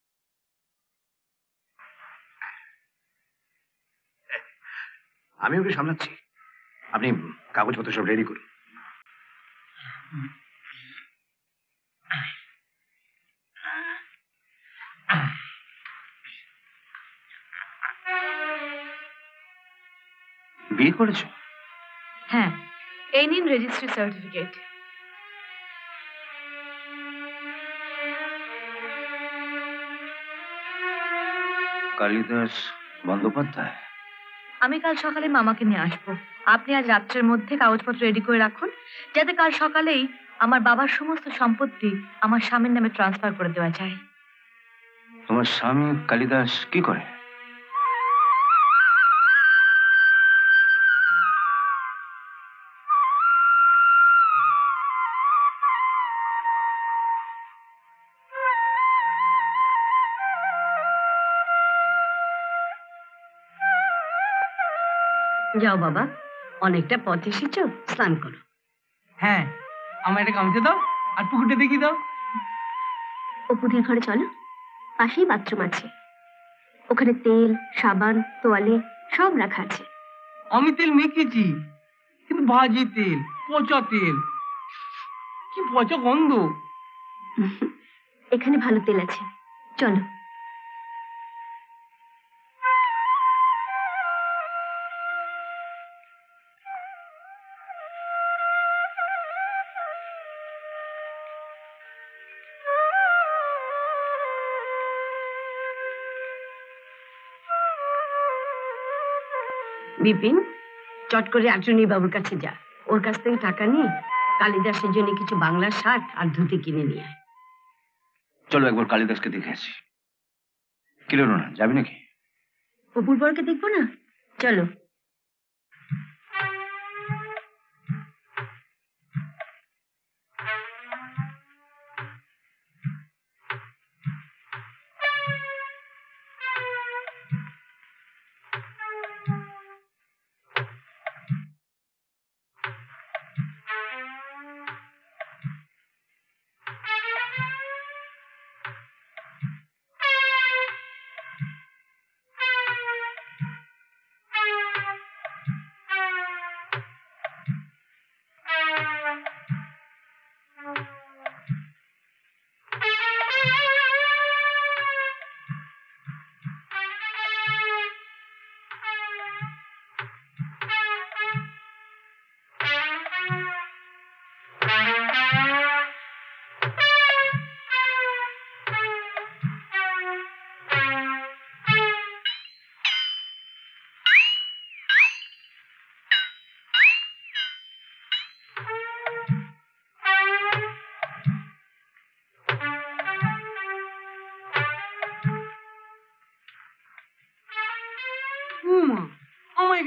E: আমি ওকে সামলাচ্ছি, আপনি কাগজপত্র সব রেডি করুন। বিয়ে করেছো?
F: হ্যাঁ, এই নিন রেজিস্ট্রি সার্টিফিকেট।
D: কালিদাস বন্দ্যোপাধ্যায়?
F: আমি কাল সকালে মামাকে নিয়ে আসবো। আপনি আজ রাত্রের মধ্যে কাগজপত্র রেডি করে রাখুন, যাতে কাল সকালেই আমার বাবার সমস্ত সম্পত্তি আমার স্বামীর নামে ট্রান্সফার করে দেওয়া যায়।
D: তোমার স্বামী কালিদাস কি করে?
I: যাও বাবা, অনেকটা পথ এসেছো, স্নান করো।
A: হ্যাঁ, আমার একটা গামছা দাও আর পুকুরটা দেখিয়ে দাও।
B: অপুদের ঘরে চলো, পাশেই বাথরুম আছে। ওখানে তেল, সাবান, তোয়ালে সব রাখা আছে।
A: আমি তেল মেখেছি, কিন্তু ভাজি তেল, পচা তেল, কি পচা গন্ধ।
B: এখানে ভালো তেল আছে, চলো।
I: বিপিন, চট করে আটজনী বাবুর কাছে যা, ওর কাছ থেকে টাকা নিয়ে কালিদাসের জন্য কিছু বাংলা শার্ট আর ধুতি কিনে নিয়ে আয়।
D: চলো একবার কালিদাসকে দেখে আসি। কি লো না, যাবি নাকি?
I: অপুর বরকে দেখবো না, চলো।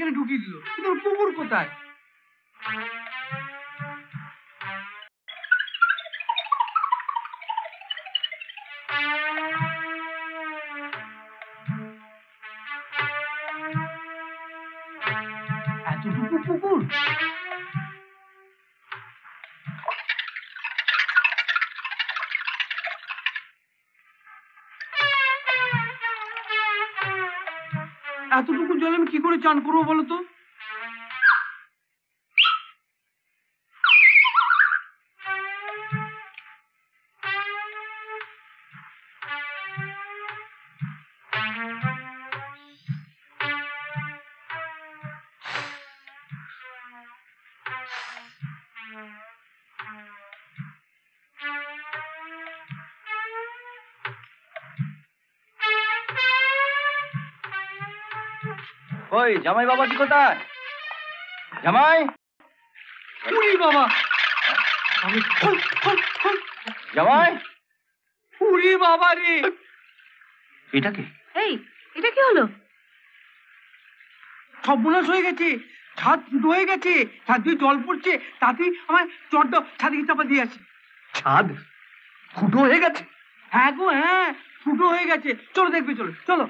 A: এখানে ঢুকিয়ে দিল, কিন্তু ওর পুকুর কোথায়? এতটুকু পুকুর? এতটুকু জলে আমি কি করে চান করবো বলো তো?
D: ওই জামাই বাবাজি কোথায়? জামাই,
A: উরি বাবা! আমি খোল খোল খোল!
D: জামাই,
A: উরি বাবা রে!
D: এটা কি?
F: এই এটা কি হলো?
A: সর্বনাশ হয়ে গেছে, ছাদ ফুটো হয়ে গেছে, ছাদ দিয়ে জল পড়ছে, তাতেই আমার চটটা ছাদে চাপা দিয়ে আছে।
E: ছাদ ফুটো হয়ে গেছে?
A: হ্যাঁ গো হ্যাঁ, ফুটো হয়ে গেছে। চলো দেখবে, চলো চলো।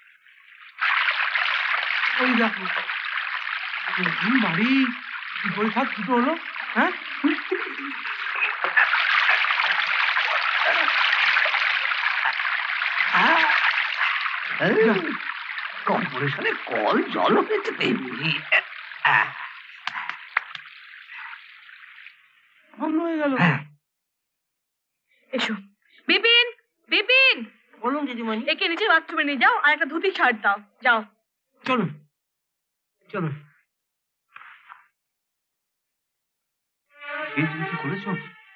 A: ওই দেখো নতুন বাড়ি, কি করে ছাদ ফুটো হলো? হ্যাঁ,
E: কর্পোরেশনে কল জল হয়েছে তেমনি।
A: বন্ধ হয়ে গেল।
F: এসো বিপিন, বিপিন
A: বলুন দিদিমণি।
F: একে নিচে বাথরুমে নিয়ে যাও আর একটা ধুতি শার্ট দাও, যাও।
A: চলো চলো।
D: এই তুমি কি করেছো?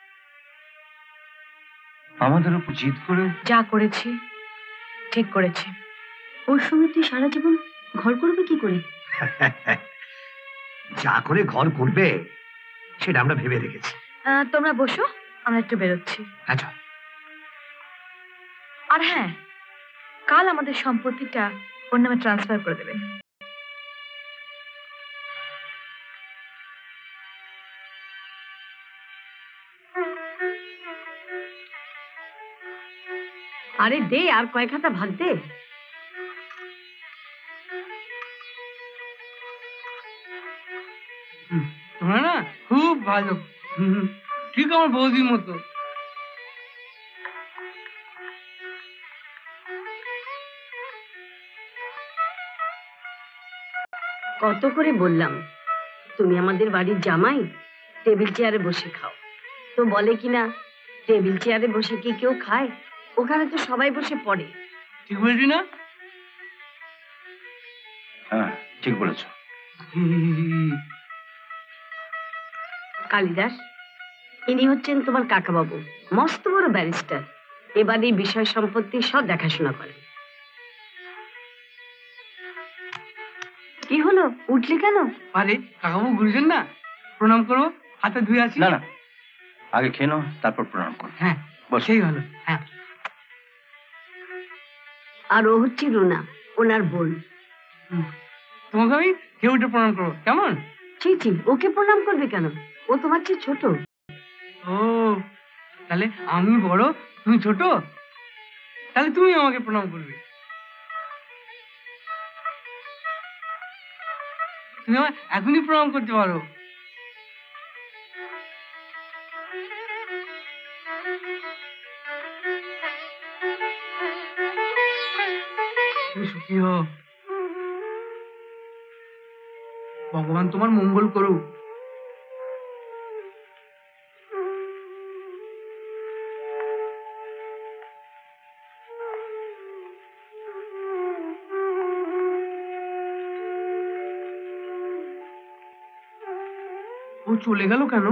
D: আমাদের উপর জিদ করে?
F: যা করেছি ঠিক করেছি।
I: ওর সঙ্গে তুই সারা জীবন ঘর করবে কি করে?
E: যা করে ঘর করবে সেটা আমরা ভেবে রেখেছি।
F: আহ, তোমরা বসো, আমরা একটু বেরোচ্ছি।
E: আচ্ছা।
F: আর হ্যাঁ, কাল আমাদের সম্পত্তিটা ওর নামে ট্রান্সফার করে দেবেন।
I: আরে দে, আর কয়েক হাতা ভাত দে।
A: তোমরা না খুব ভালো, হুম, ঠিক আমার বৌদির মতো।
I: কত করে বললাম তুমি আমাদের বাড়ির জামাই, টেবিল চেয়ারে বসে খাও। তো বলে কিনা টেবিল চেয়ারে বসে কি কেউ খায়? ওখানে তো সবাই বসে পড়ে।
A: ঠিক বলছি না?
D: হ্যাঁ ঠিক বলেছো।
I: কালিদাস, ইনি হচ্ছেন তোমার কাকাবাবু, মস্ত বড় ব্যারিস্টার। এবারে বিষয় সম্পত্তি সব দেখাশোনা করেন। কি হলো, উঠলি কেন?
A: আরে কাকাবু গুরুজন না, প্রণাম করো, হাতে ধুয়ে আসি।
D: না না, আগে খেয়ে নাও, তারপর প্রণাম করো।
A: হ্যাঁ
D: বস।
A: সেই ভালো। হ্যাঁ,
I: আর ও হচ্ছে রুনা, ওনার বোন।
A: তোমাকে আমি খেয়ে উঠে প্রণাম করবো, কেমন?
I: ছি ছি, ওকে প্রণাম করবে কেন? ও তোমার চেয়ে ছোট।
A: ও তাহলে আমি বড়, তুমি ছোট, তাহলে তুমি আমাকে প্রণাম করবে। তুমি আমার এখনই প্রণাম করতে পারো। তুমি সুখী হও, ভগবান তোমার মঙ্গল করুক। ও চলে গেল কেন?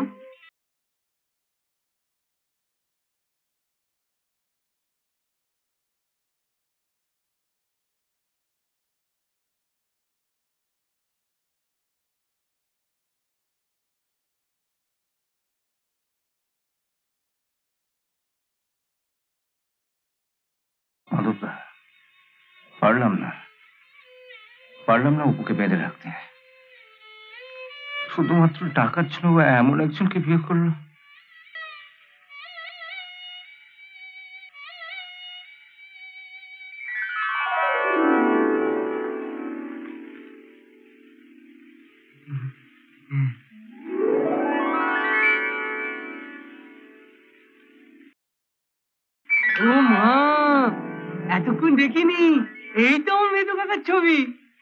D: মাধবদা, পারলাম না পারলাম না অপুকে বেঁধে রাখতে। শুধুমাত্র টাকার জন্য ও এমন একজনকে বিয়ে করলো?
A: ও মা, এতক্ষণ দেখিনি। এই তো আমার মেদো কাকার ছবি।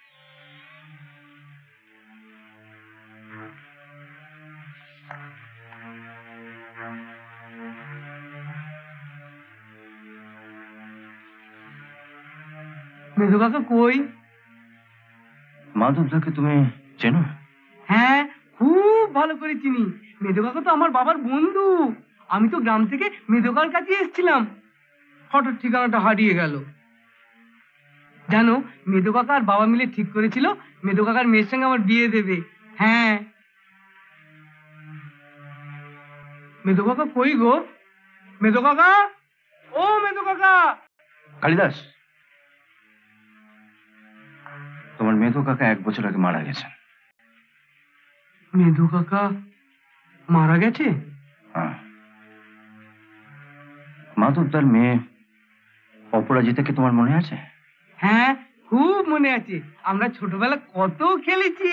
A: মেদো কাকা কই?
D: মাধবদাকে তুমি চেনো?
A: হ্যাঁ, খুব ভালো করে চিনি। মেদো কাকা তো আমার বাবার বন্ধু। আমি তো গ্রাম থেকে মেদো কাকার কাছে এসেছিলাম, হঠাৎ ঠিকানাটা হারিয়ে গেল। জানো, মেদো কাকা আর বাবা মিলে ঠিক করেছিল মেদো কাকার মেয়ের সঙ্গে আমার বিয়ে দেবে। হ্যাঁ, মেদো কাকা কই গো? মেদো কাকা, ও মেদো কাকা।
D: কালিদাস, তোমার মেধো কাকা এক বছর আগে মারা গেছেন।
A: মেদো কাকা মারা গেছে?
D: হ্যাঁ। মাধবদার মেয়ে অপরাজিতাকে তোমার মনে আছে?
A: হ্যাঁ, খুব মনে আছে। আমরা ছোটবেলা কত খেলেছি।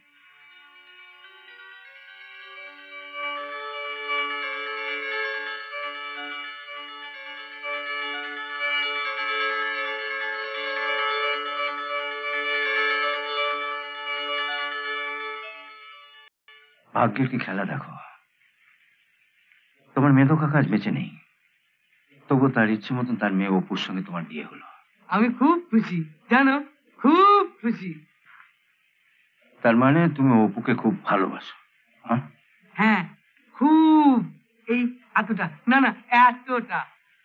D: ভাগ্যের কি খেলা দেখো, তোমার মেধো কাকা আজ বেঁচে নেই, তবু তার ইচ্ছে মতন তার মেয়ে অপুর সঙ্গে তোমার বিয়ে হলো।
A: আমি খুব খুশি, জানো, খুব খুশি।
D: তার মানে তুমি অপুকে খুব ভালোবাসো? হ্যাঁ
A: হ্যাঁ, খুব। এই এতটা না, না এতটা।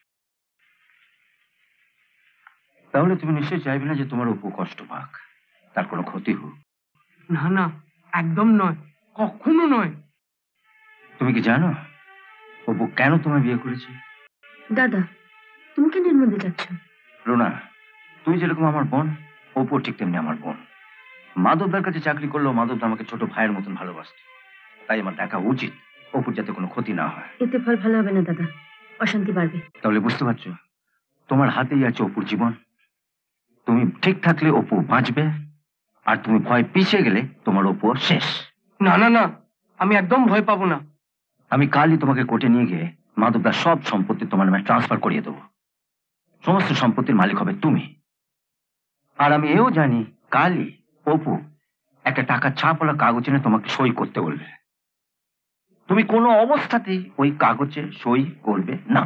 D: তাহলে তুমি নিশ্চয়ই চাইবে না যে তোমার অপু কষ্ট পাক, তার কোনো ক্ষতি হোক?
A: না না, একদম নয়, কখনো নয়।
D: তুমি কি জানো অপু কেন তোমায় বিয়ে করেছে?
B: দাদা, তুমি কেন এর মধ্যে যাচ্ছ?
D: রোনা, তুমি যেরকম আমার বোন, অপু ঠিক তেমনি আমার বোন। মাধবদার কাছে চাকরি করলেও মাধবদা আমাকে ছোট ভাইয়ের মতন ভালোবাসত, তাই আমার দেখা উচিত অপুর যাতে কোনো ক্ষতি না হয়।
B: এতে ফল ভালো হবে না দাদা, অশান্তি বাড়বে।
D: তাহলে বুঝতে পারছো, তোমার হাতেই আছে অপুর জীবন। তুমি ঠিক থাকলে অপু বাঁচবে, আর তুমি ভয় পিছিয়ে গেলে তোমার অপু শেষ।
A: না না না, আমি একদম ভয় পাবো না।
D: আমি কালই তোমাকে কোর্টে নিয়ে গিয়ে মাধবদার সব সম্পত্তি তোমার নামে ট্রান্সফার করিয়ে দেবো। সমস্ত সম্পত্তির মালিক হবে তুমি। আর আমি এও জানি কালই অপু একটা টাকা ছাপওয়ালা কাগজ এনে তোমাকে সই করতে বলবে। তুমি কোনো অবস্থাতেই ওই কাগজে সই করবে না।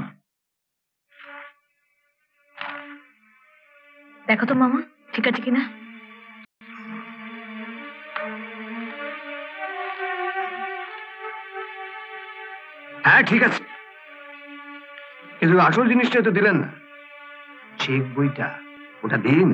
F: দেখো তো মামা, ঠিক আছে কিনা।
E: হ্যাঁ ঠিক আছে, কিন্তু আসল জিনিসটা তো দিলেন না, চেক বইটা, ওটা দিন।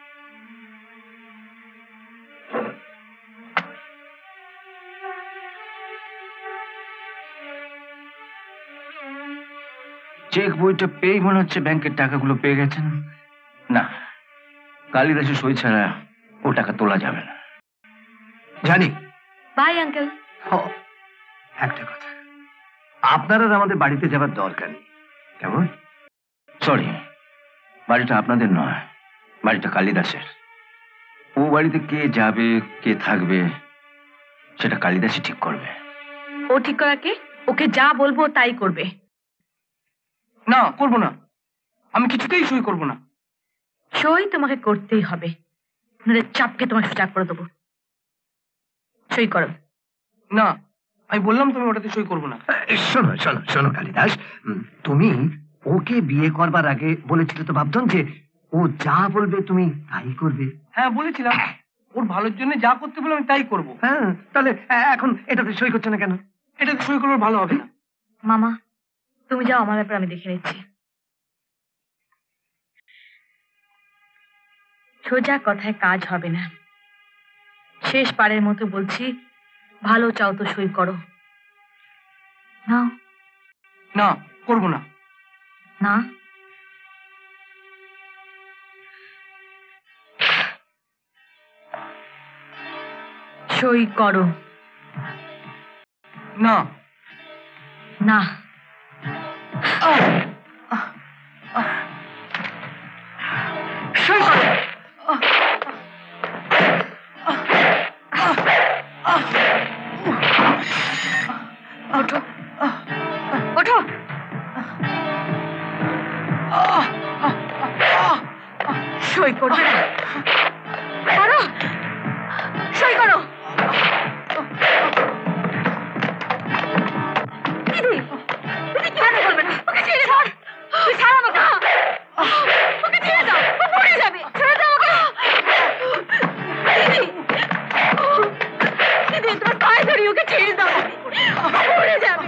D: চেক বইটা পেয়ে মনে হচ্ছে ব্যাংকের টাকাগুলো পেয়ে গেছেন। না, কালিদাসের সই ছাড়া ও টাকা তোলা যাবে না।
E: জানি।
F: Bye uncle.
E: একটা কথা, আপনার আর আমাদের বাড়িতে যাবার দরকার নেই, কেমন?
D: সরি, বাড়িটা আপনাদের নয়, বাড়িটা কালিদাসের। ও বাড়িতে কে যাবে কে থাকবে সেটা কালিদাসই ঠিক করবে।
F: ও ঠিক করা কে? ওকে যা বলবো তাই করবে।
A: না, করবো না, আমি কিছুতেই সই করবো না।
F: সই তোমাকে করতেই হবে, নইলে চাপকে তোমার সোজা করে দেবো। সই করো।
A: না, আমি বললাম তুমি ওটাতে সই করবো না।
E: শোনো শোনো শোনো কালিদাস, তুমি ওকে বিয়ে করবার আগে বলেছিলে তো ভাবছেন যে ও যা বলবে তুমি তাই করবে।
A: হ্যাঁ বলেছিলাম, ওর ভালোর জন্য যা করতে বলে আমি তাই করবো।
E: হ্যাঁ, তাহলে এখন এটাতে সই করছে না কেন?
A: এটাতে সই করলে ভালো হবে না।
F: মামা, তুমি যাও, আমার ব্যাপারে আমি দেখে নিচ্ছি। সোজা কথায় কাজ হবে না। শেষ পারের মতো বলছি, ভালো চাও তো সই করো। নাও।
A: না, করবো না।
F: না, সই করো।
A: না
F: না সই করো। ওঠো ওঠো। সই করবে না, করো, সই করো। দিদি, দিদি কেন করবে না? ওকে ছেড়ে দাও, তুই ছাড় আমাকে। ওকে ছেড়ে দাও, ও মরে যাবে। ছেড়ে দাও ওকে। দিদি, দিদি তোমার পায়ে ধরি, ওকে ছেড়ে দাও। ও মরে যাবে।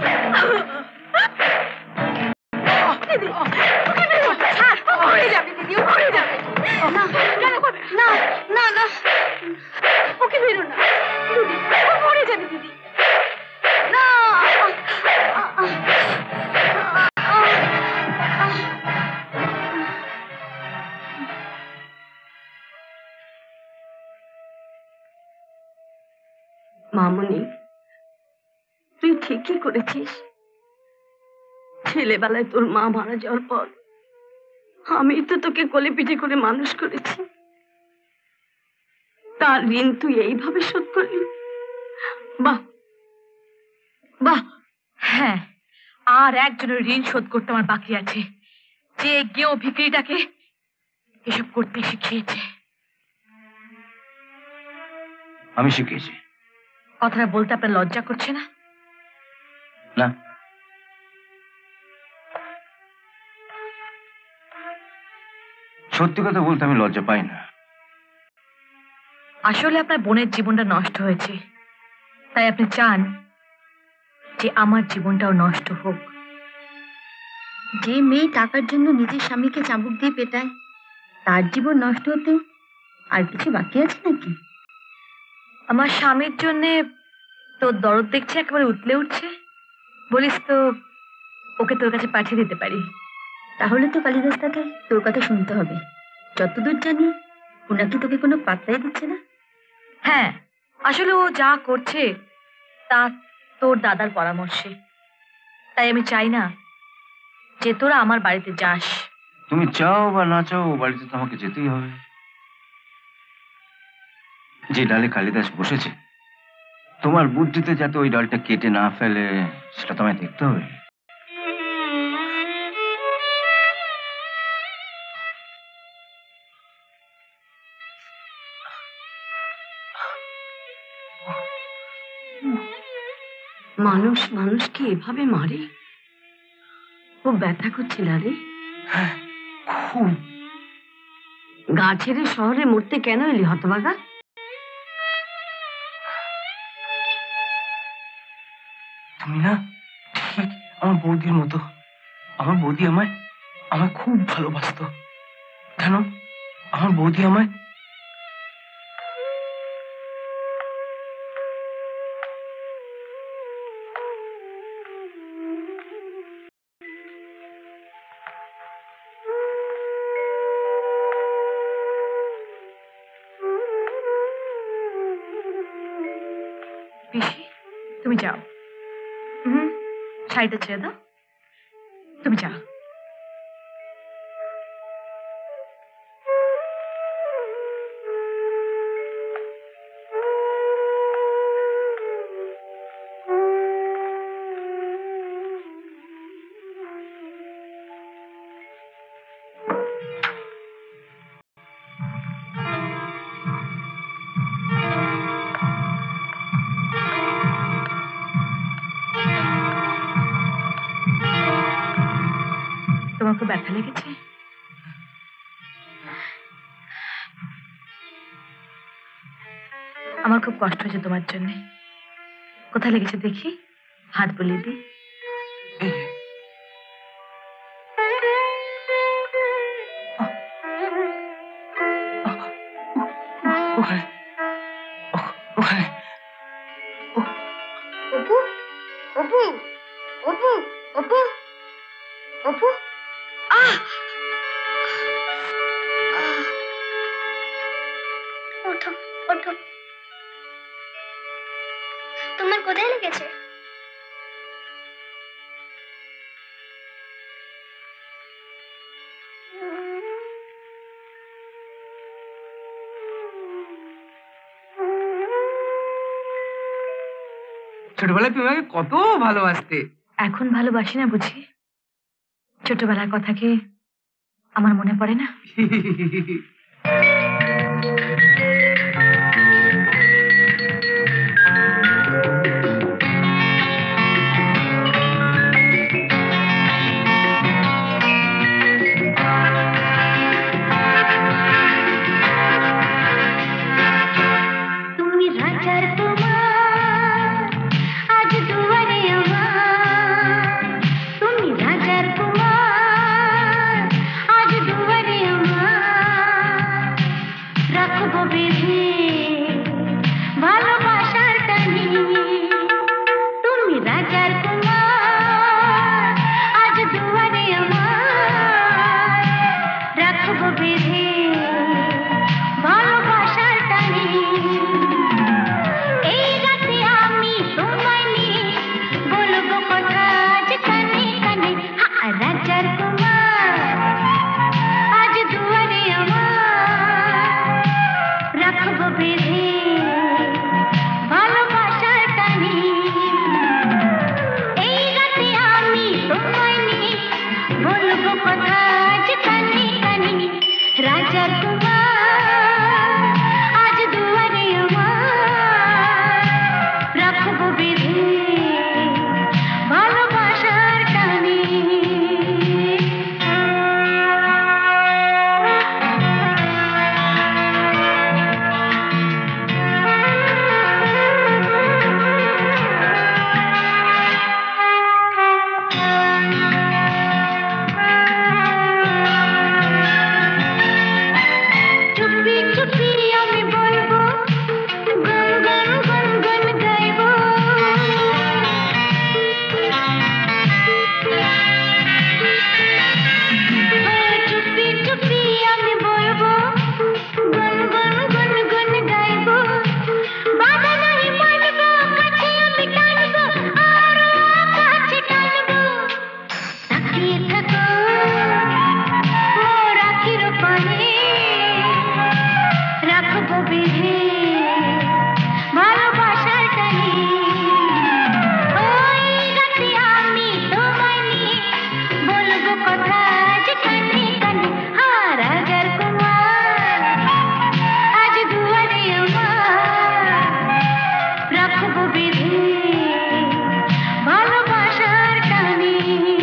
F: দিদি, ওকে মেরো না, ছাড়, ও মরে যাবে। দিদি, ও মরে যাবে। না, কেন করবে? না, না, না, ওকে মেরো না। দিদি, ও মরে যাবে। দিদি, না।
I: মামুনি, তুই ঠিকই করেছিস। ছেলেবেলায় তোর মা মারা যাওয়ার পর আমি তো তোকে কোলে পিঠে করে মানুষ করেছি। তার ঋণ তুই এইভাবে শোধ করলি? বাহ বাহ।
F: হ্যাঁ, আর একজনের ঋণ শোধ করতে আমার বাকি আছে, যে গেও ভিখারিটাকে এসব করতে শিখিয়েছে।
D: আমি শিখিয়েছি।
F: কথাটা বলতে আপনার লজ্জা করছে না?
D: না, সত্যি কথা বলতে আমি লজ্জা পাই না।
F: আসলে আপনার বোনের জীবনটা নষ্ট হয়েছে, তাই আপনি চান যে আমার জীবনটাও নষ্ট হোক।
B: যে মেয়ে টাকার জন্য নিজের স্বামীকে চাবুক দিয়ে পেটায়, তার জীবন নষ্ট হতে আর কিছু বাকি আছে নাকি?
F: আমার স্বামীর জন্য তোর দরদ দেখছে একেবারে উতলে উঠছে, বলিস তো ওকে তোর কাছে পাঠিয়ে দিতে পারি।
B: তাহলে তো কালিদাস দাকে তোর কথা শুনতে হবে। যতদূর জানি ও নাকি তোকে কোনো পাত্তাই দিচ্ছে না।
F: হ্যাঁ, আসলে ও যা করছে তা তোর দাদার পরামর্শে, তাই আমি চাই না যে তোরা আমার বাড়িতে যাস।
D: তুমি চাও বা না চাও, ও বাড়িতে তো আমাকে যেতেই হবে। যে ডালে কালিদাস বসেছে, তোমার বুদ্ধিতে যাতে ওই ডালটা কেটে না ফেলে সেটা তোমায় দেখতে হবে।
I: মানুষ মানুষকে এভাবে মারে? ও ব্যথা করছিল রে?
A: খুব।
I: গা ছেড়ে শহরে মরতে কেন এলি হতভাগা?
A: তুমি না ঠিক আমার বৌদির মতো। আমার বৌদি আমায় আমায় খুব ভালোবাসতো। জানো, আমার বৌদি আমায়
F: পিসি, তুমি যাও। হুম, শাড়িটা ছেড়ে দাও, তুমি যাও। তোমার খুব ব্যথা লেগেছে? আমার খুব কষ্ট হয়েছে তোমার জন্য। কোথায় লেগেছে দেখি, হাত বুলিয়ে দিই।
A: এই যে, ওখানে ওখানে
G: অপু, অপু, অপু, অপু, অপু। আহ! ওঠো, ওঠো। তোমার কোথায় লেগেছে?
A: ছোটবেলায় তুমি আমাকে কত ভালোবাসতে।
F: এখন ভালোবাসি না বুঝি? ছোটবেলার কথা কি আমার মনে পড়ে না?
G: তুমি রাজার কুমার, আজ দুয়ারে আমার। তুমি রাজার কুমার, আজ দুয়ারে আমার। রাখবো বেঁধে ভালোবাসার টানে। তুমি রাজার কুমার, আজ দুয়ারে আমার। রাখবো বেঁধে ভালোবাসার টানে। এই রাতে আমি তোমায় নিয়ে বলবো কথা আজ কানে কানে। হ্যাঁ, রাজার কুমার, আজ দুয়ারে আমার। রাখবো বেঁধে ভালোবাসার টানে। এই রাতে আমি তোমায় নিয়ে বলবো কথা আজ কানে কানে। রাজার কুমার, আজ দুয়ারে আমার। রাখবো বেঁধে ভালোবাসার টানে। চুপি চুপি আমি বলবো, গান গান গান গান গাইবো। চুপি চুপি আমি বলবো, গান গান গান গান গাইবো। বাধা নাই মানবো, কাছে আমি টানবো, আরো কাছে টানবো। তাকিয়ে থাকো মোর আখির পানে। রাখবো বেঁধে ভালোবাসার টানে। ওই রাতে আমি তোমায় নিয়ে বলবো কথা আজ কানে কানে। হ্যাঁ, রাজার কুমার, আজ দুয়ারে আমার। রাখবো বেঁধে ভালোবাসার টানে।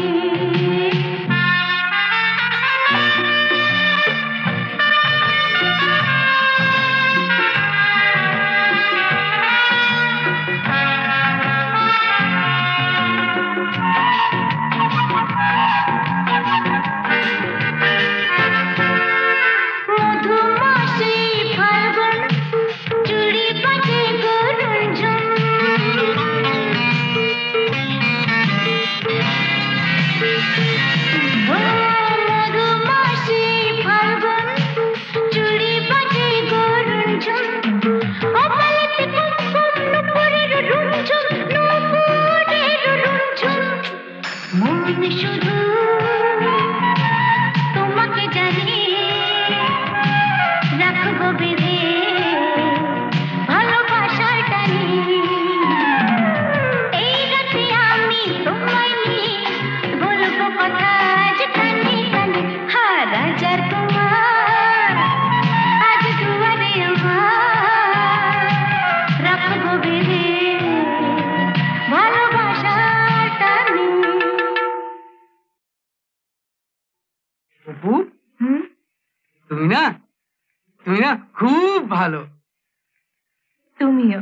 G: মধুমাসি ফাল্গুন, চুড়ি বাজে গরুঞ্জন। ও মধুমাসি ফাল্গুন, চুড়ি বাজে গরুঞ্জন। কপালেতে কুমকুম, নুপুরের রুঞ্জন, নুপুরের রুঞ্জন। মন শুধু তোমাকে জানে। রাখবো বেঁধে ভালোবাসার টানে। এই রাতে আমি তোমায় নিয়ে বলবো কথা আজ কানে কানে। হ্যাঁ, রাজার কুমার, আজ দুয়ারে আমার। রাখবো বেঁধে ভালোবাসার টানে।
A: অপু,
F: হুম,
A: তুমি না তুমি না খুব ভালো।
F: তুমিও।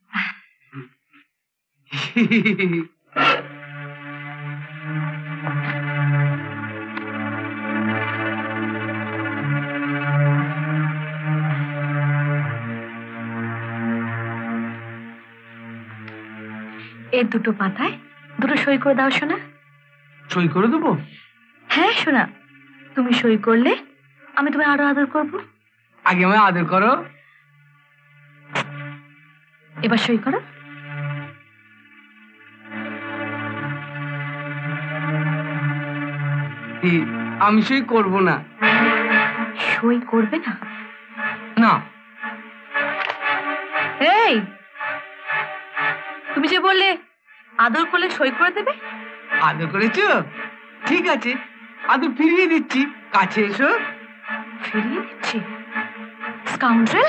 F: এই দুটো পাতায় দুটো সই করে দাও শোনা।
A: সই করে দেবো?
F: হ্যাঁ শোনা, তুমি সই করলে আমি তোমায় আরো আদর করব।
A: আগে আমায় আদর করো।
F: এবার সই করো।
A: এ, আমি সই করব না।
F: সই করবে না?
A: না।
F: এই, তুমি যে বললে আদর করলে সই করে দেবে।
A: আদর করেছো? ঠিক আছে, আদর ফিরিয়ে দিচ্ছি, কাছে এসো।
F: ফিরিয়ে দিচ্ছি? স্কাউন্ড্রেল!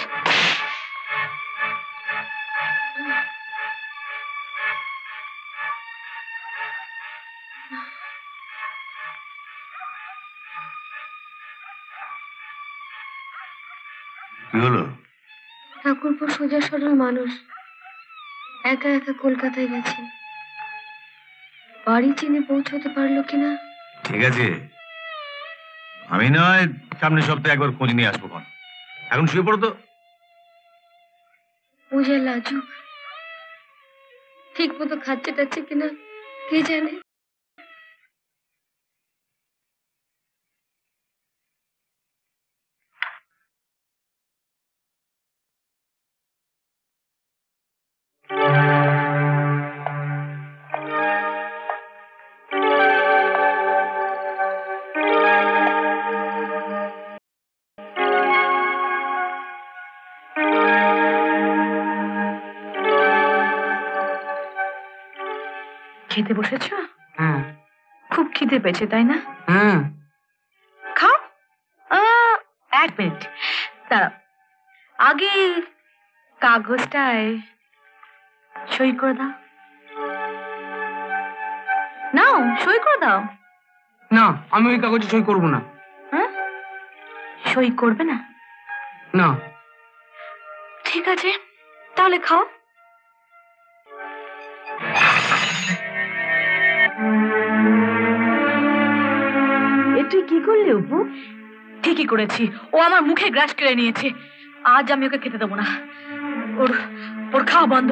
C: কি হলো?
B: ঠাকুরপো সোজা সরল মানুষ, একা একা কলকাতায় গেছে, বাড়ি চিনে পৌঁছাতে পারলো কিনা।
C: ঠিক আছে, আমি নয় সামনের সপ্তাহে একবার খোঁজ নিয়ে আসবো। এখন এখন শুয়ে পড়ো তো।
B: পূজা লাজুক, ঠিক মতো খাচ্ছে টাচ্ছে কিনা কে জানে।
F: খেতে বসেছো?
A: হ্যাঁ
F: খুব খিদে পেয়েছে তাই না?
A: হ্যাঁ।
F: খাও। আহ, এক মিনিট দাঁড়াও, আগে কাগজটায় সই করে দাও। নাও সই করে দাও।
A: না, আমি ওই কাগজে সই করব না।
F: হ্যাঁ, সই করবে না?
A: না।
F: ঠিক আছে, তাহলে খাও।
I: এ তুই কি করলি অপু?
F: ঠিকই করেছি, ও আমার মুখে গ্রাস কেড়ে নিয়েছে। আজ আমি ওকে খেতে দেবো না। ওর ওর খাওয়া বন্ধ।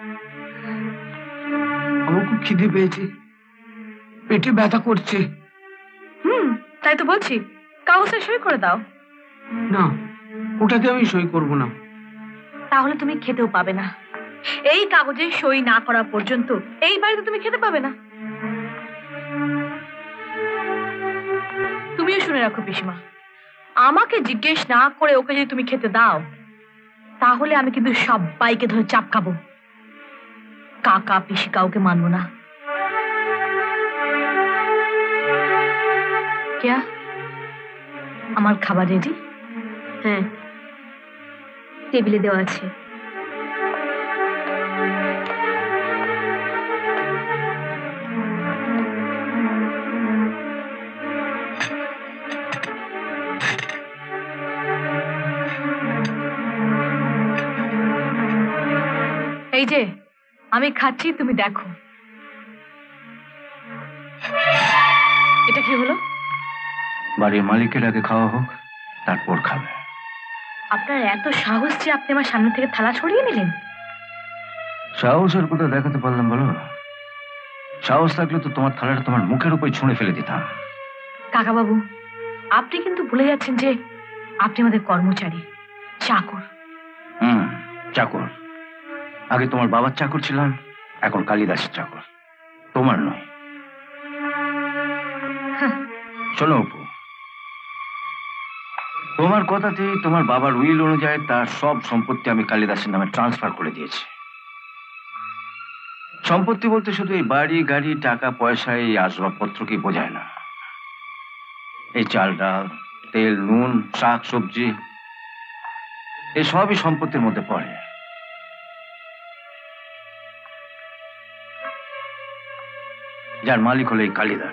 A: আমার খুব খিদে পেয়েছে, পেটে ব্যথা করছে।
F: হুম, তাই তো বলছি, কাগজে সই করে দাও।
A: না, ওটাতে আমি সই করব না।
F: তাহলে তুমি খেতেও পাবে না। এই কাগজে সই না করা পর্যন্ত এই বাড়িতে তুমি খেতে পাবে না। তুমিও শুনে রাখো পিসিমা, আমাকে জিজ্ঞেস না করে ওকে যদি তুমি খেতে দাও, তাহলে আমি কিন্তু সবাইকে ধরে চাপকাবো। কাকা পিসি কাউকে মানবো না। क्या আমার খাবার রেডি?
B: হ্যাঁ, টেবিলে দেওয়া আছে।
F: এই যে আমি খাচ্ছি, তুমি দেখো। এটা কি হলো?
D: বাড়ির মালিকের আগে খাওয়া হোক, তারপর খাবে।
F: আপনার এত সাহস যে আপনি আমার সামনে থেকে থালা সরিয়ে নিলেন?
D: সাহসের কথা দেখাতে পারলাম বলো? সাহস থাকলে তো তোমার থালাটা তোমার মুখের উপর ছুঁড়ে ফেলে দিতাম।
F: কাকা বাবু, আপনি কিন্তু ভুলে যাচ্ছেন যে আপনি আমাদের কর্মচারী, চাকর।
D: হুম, চাকর। আগে তোমার বাবার চাকর ছিলাম, এখন কালিদাসের চাকর, তোমার নয়। শোনো অপু, তোমার কথাতেই তোমার বাবার উইল অনুযায়ী তার সব সম্পত্তি আমি কালিদাসের নামে ট্রান্সফার করে দিয়েছি। সম্পত্তি বলতে শুধু এই বাড়ি গাড়ি টাকা পয়সা এই আসবাবপত্রকে বোঝায় না। এই চাল ডাল তেল নুন শাক সবজি এই সবই সম্পত্তির মধ্যে পড়ে। যার মালিক হলো এই কালিদাস।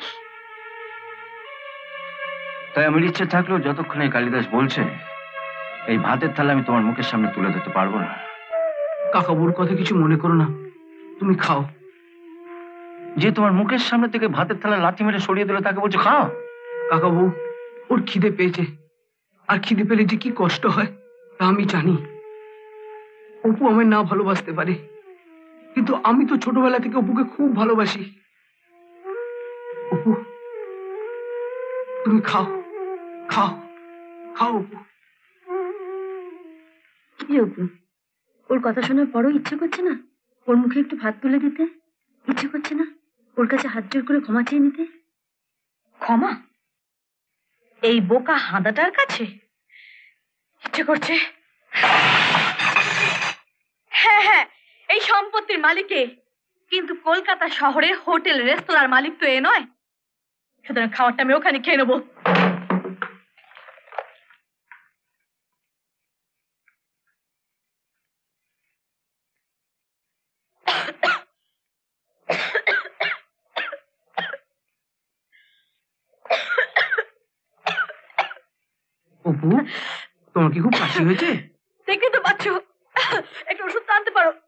D: তাই আমার ইচ্ছে থাকলেও যতক্ষণ এই কালিদাস বলছে এই ভাতের থালা আমি তোমার মুখের সামনে তুলে ধরতে পারবো না।
A: কাকাবুর কথা কিছু মনে করো না, তুমি খাও।
D: যে তোমার মুখের সামনে থেকে ভাতের থালা লাথি মেরে সরিয়ে দিলে তাকে বলছো খাও?
A: কাকাবু, ওর খিদে পেয়েছে, আর খিদে পেলে যে কি কষ্ট হয় তা আমি জানি। অপু আমায় না ভালোবাসতে পারে, কিন্তু আমি তো ছোটবেলা থেকে অপুকে খুব ভালোবাসি। অপু, তুমি খাও খাও খাও অপু।
B: কি অপু, ওর কথা শোনার পরও ইচ্ছে করছে না ওর মুখে একটু ভাত তুলে দিতে? ইচ্ছে করছে না ওর কাছে হাত জোর করে ক্ষমা চেয়ে নিতে?
F: ক্ষমা? এই বোকা হাঁদাটার কাছে? ইচ্ছে করছে। হ্যাঁ হ্যাঁ, এই সম্পত্তির মালিকে, কিন্তু কলকাতা শহরে হোটেল রেস্তোরাঁর মালিক তো এ নয়। সুতরাং খাবারটা আমি ওখানে খেয়ে নেবো।
A: অপু, তোমার কি খুব কাশি হয়েছে?
F: দেখতে তো পাচ্ছ, একটা ওষুধ তো আনতে পারো।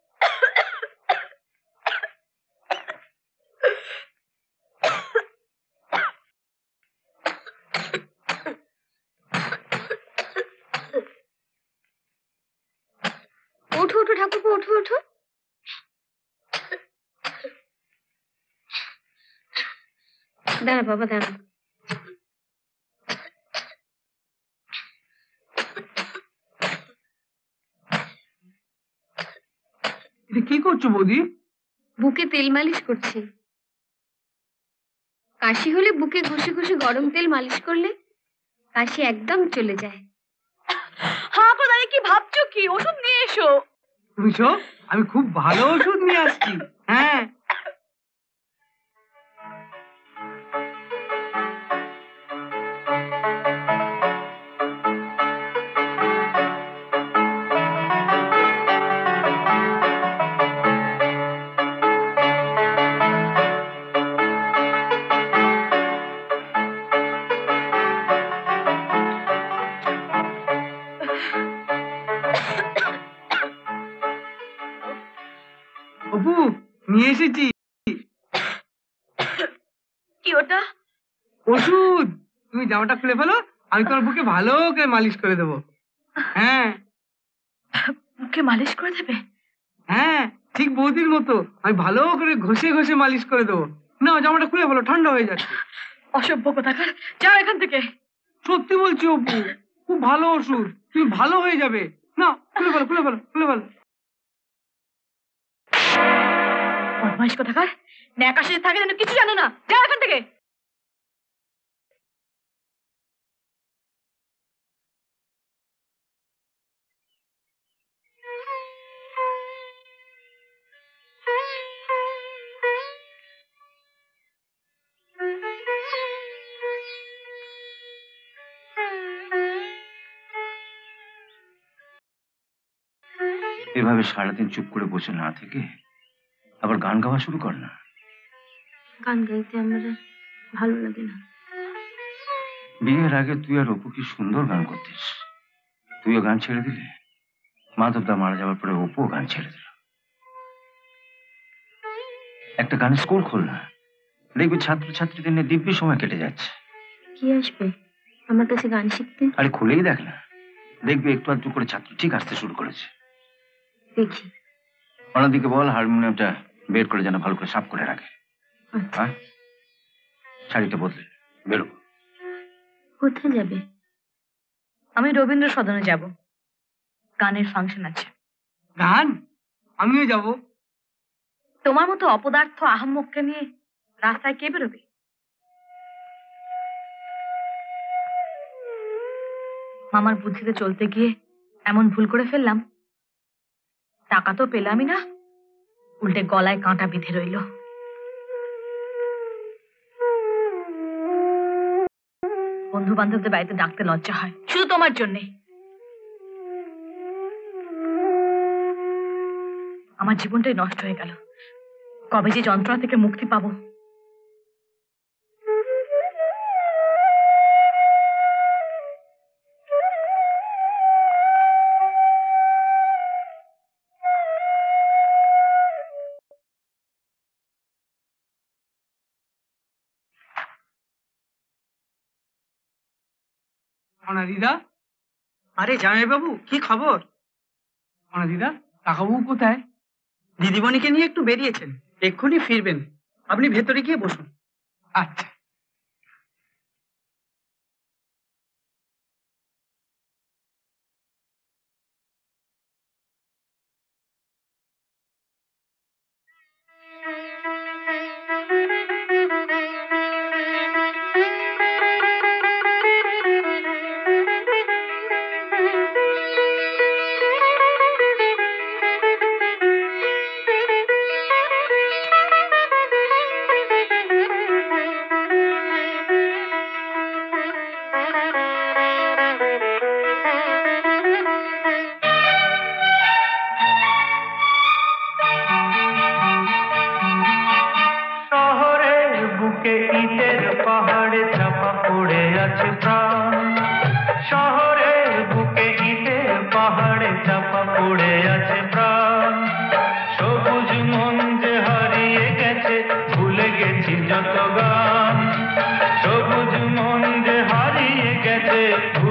B: ওঠো ওঠো ঠাকুরপো, ওঠো ওঠো। দাঁড়া বাবা, দাঁড়া।
A: এটা কি করছো বৌদি?
B: বুকে তেল মালিশ করছি। কাশি হলে বুকে ঘষে ঘষে গরম তেল মালিশ করলে কাশি একদম চলে যায়।
F: হ্যাঁ করে দাঁড়িয়ে কি ভাবছো? কি ওষুধ নিয়ে এসো।
A: বুঝছো, আমি খুব ভালো ওষুধ নিয়ে আসছি। হ্যাঁ, অপু নিয়ে এসেছি
F: কি ওটা?
A: ওষুধ। তুমি জামাটা খুলে ফেলো, আমি তোমার বুকে ভালো করে মালিশ করে দেবো। হ্যাঁ
F: মুখে মালিশ করে দেবে?
A: হ্যাঁ, ঠিক বৌদির মতো আমি ভালো করে ঘষে ঘষে মালিশ করে দেবো। না, জামাটা খুলে ফেলো, ঠান্ডা হয়ে যাচ্ছে।
F: অসভ্য কোথাকার, যাও এখান থেকে।
A: সত্যি বলছি অপু, খুব ভালো ওষুধ, তুমি ভালো হয়ে যাবে। না, খুলে ফেলো খুলে ফেলো খুলে ফেলো।
F: বদমাইশ কোথাকার, ন্যাকা সেজে থাকে যেন কিছু জানে না। যাও এখান থেকে।
D: এভাবে সারাদিন চুপ করে বসে না থেকে আবার গান গাওয়া শুরু কর না।
B: গান গাইতে আমার আর ভালো লাগে না।
D: বিয়ের আগে তুই আর অপু কি সুন্দর গান করতিস। তুইও গান ছেড়ে দিলে, মাধবদা মারা যাওয়ার পরে অপুও গান ছেড়ে দিল। একটা গানের স্কুল খোল না, দেখবি ছাত্রছাত্রীদের নিয়ে দিব্যি সময় কেটে যাচ্ছে।
B: কি আসবে আমার কাছে গান শিখতে?
D: আরে খুলেই দেখ না, দেখবি একটু আধটু করে ছাত্র ঠিক আসতে শুরু করেছে।
B: দেখি।
D: অন্যদিকে বল হারমোনিয়ামটা বের করে যেন ভালো করে সাফ করে রাখে।
B: আচ্ছা।
D: হ্যাঁ, শাড়িটা বদলে বেরো।
B: কোথায় যাবে?
F: আমি রবীন্দ্র সদনে যাব, গানের ফাংশন আছে।
A: গান? আমিও যাব।
F: তোমার মতো অপদার্থ আহাম্মককে নিয়ে রাস্তায় কে বেরোবে? মামার বুদ্ধিতে চলতে গিয়ে এমন ভুল করে ফেললাম, টাকা তো পেলামই না, উল্টে গলায় কাঁটা বিঁধে রইল। বন্ধু বান্ধবদের বাড়িতে ডাকতে লজ্জা হয়, শুধু তোমার জন্যে। আমার জীবনটাই নষ্ট হয়ে গেল। কবে যে যন্ত্রণা থেকে মুক্তি পাবো।
A: অনাদিদা,
J: আরে জামাই বাবু, কি খবর?
A: অনাদিদা, কাকাবাবু কোথায়?
J: দিদিমণিকে নিয়ে একটু বেরিয়েছেন, এক্ষুনি ফিরবেন। আপনি ভেতরে গিয়ে বসুন।
A: আচ্ছা।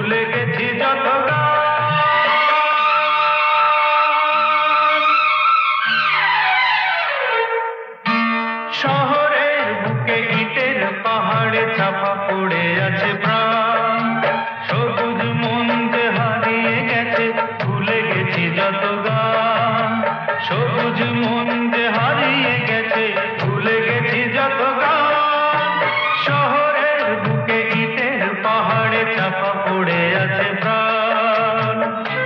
K: ভুলে গেছি যত গান। শহরের বুকে ইটের পাহাড়ে চাপা পড়ে আছে প্রাণ, সবুজ মন যে হারিয়ে গেছে ভুলে গেছি যত গান। সবুজ মন যে হারিয়ে গেছে ভুলে গেছি যত গান। শহরের বুকে ইটের পাহাড়ে চাপা পড়ে আছে প্রাণ।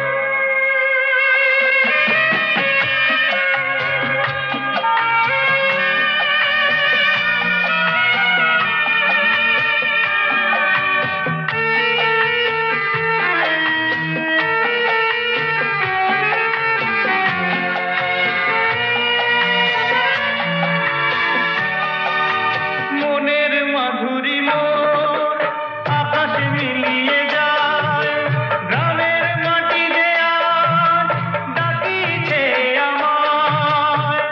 K: মনের মাধুরী মোর আকাশে মিলিয়ে যায়, গ্রামের মাটি যে আজ ডাকিছে আমায়।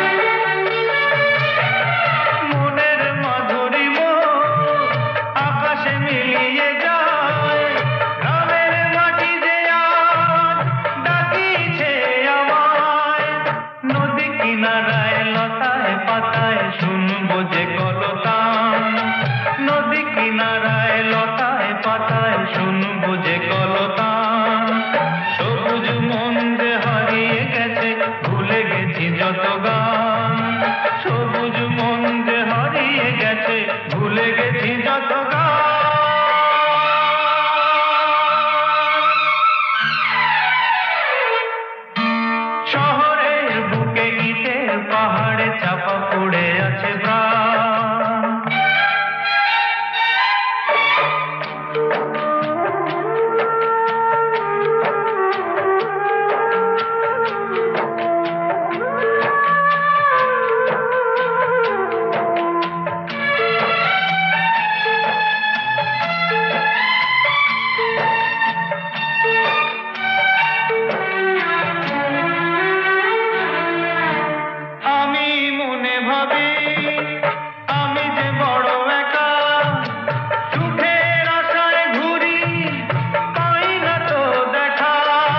K: মনের মাধুরী মোর আকাশে মিলিয়ে যায়, গ্রামের মাটি যে আজ ডাকিছে আমায়। নদী কিনারায় লতায় পাতায় শুনবো যে কলতান, নদী কিনারায় লতায় পাতায় শুনবো যে কলতান। সবুজ মন যে হারিয়ে গেছে ভুলে গেছি যত গান। সবুজ মন যে হারিয়ে গেছে ভুলে গেছি যত গান। শহরের বুকে ইটের পাহাড়ে চাপা পড়ে আছে প্রাণ। আমি মনে ভাবি আমি যে বড় একা, সুখের আশায় ঘুরি পাই না তো দেখা।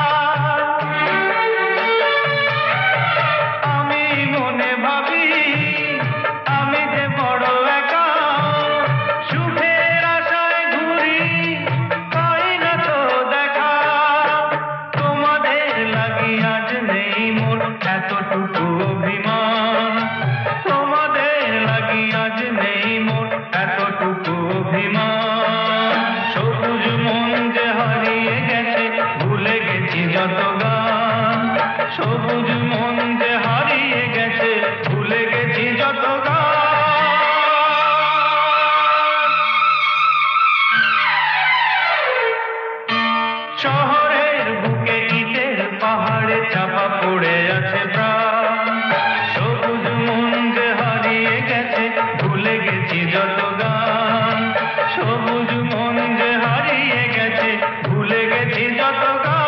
K: আমি মনে ভাবি আমি যে বড় একা, সুখের আশায় ঘুরি পাই না তো দেখা। তোমাদের লাগি আজ নেই মোর এতটুকু অভিমান, তোমাদের লাগি আজ নেই মোর এতটুকু অভিমান। সবুজ মন যে হারিয়ে গেছে ভুলে গেছি যত গান। সবুজ মন যে হারিয়ে গেছে ভুলে গেছি যত গান। শহরের বুকে ইটের পাহাড়ে চাপা পড়ে আছে প্রাণ। সবুজ মন যে হারিয়ে গেছে ভুলে গেছি যত গান। সবুজ মন যে হারিয়ে গেছে ভুলে গেছি যত গান।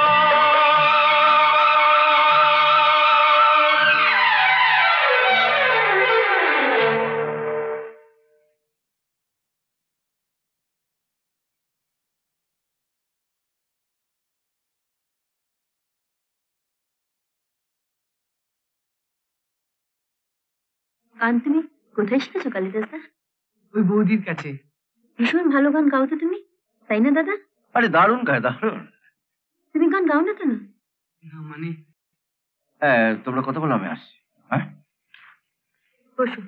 B: গান তুমি কোথায় শিখেছো কালিদাসদা?
A: ওই বৌদির কাছে।
B: ভীষণ ভালো গান গাও তো তুমি, তাই না দাদা?
D: আরে দারুণ গায়ে দারুণ।
B: তুমি গান গাও না কেন?
A: না মানে
D: হ্যাঁ, তোমরা কথা বলো, আমি আসছি। হ্যাঁ,
B: বসো।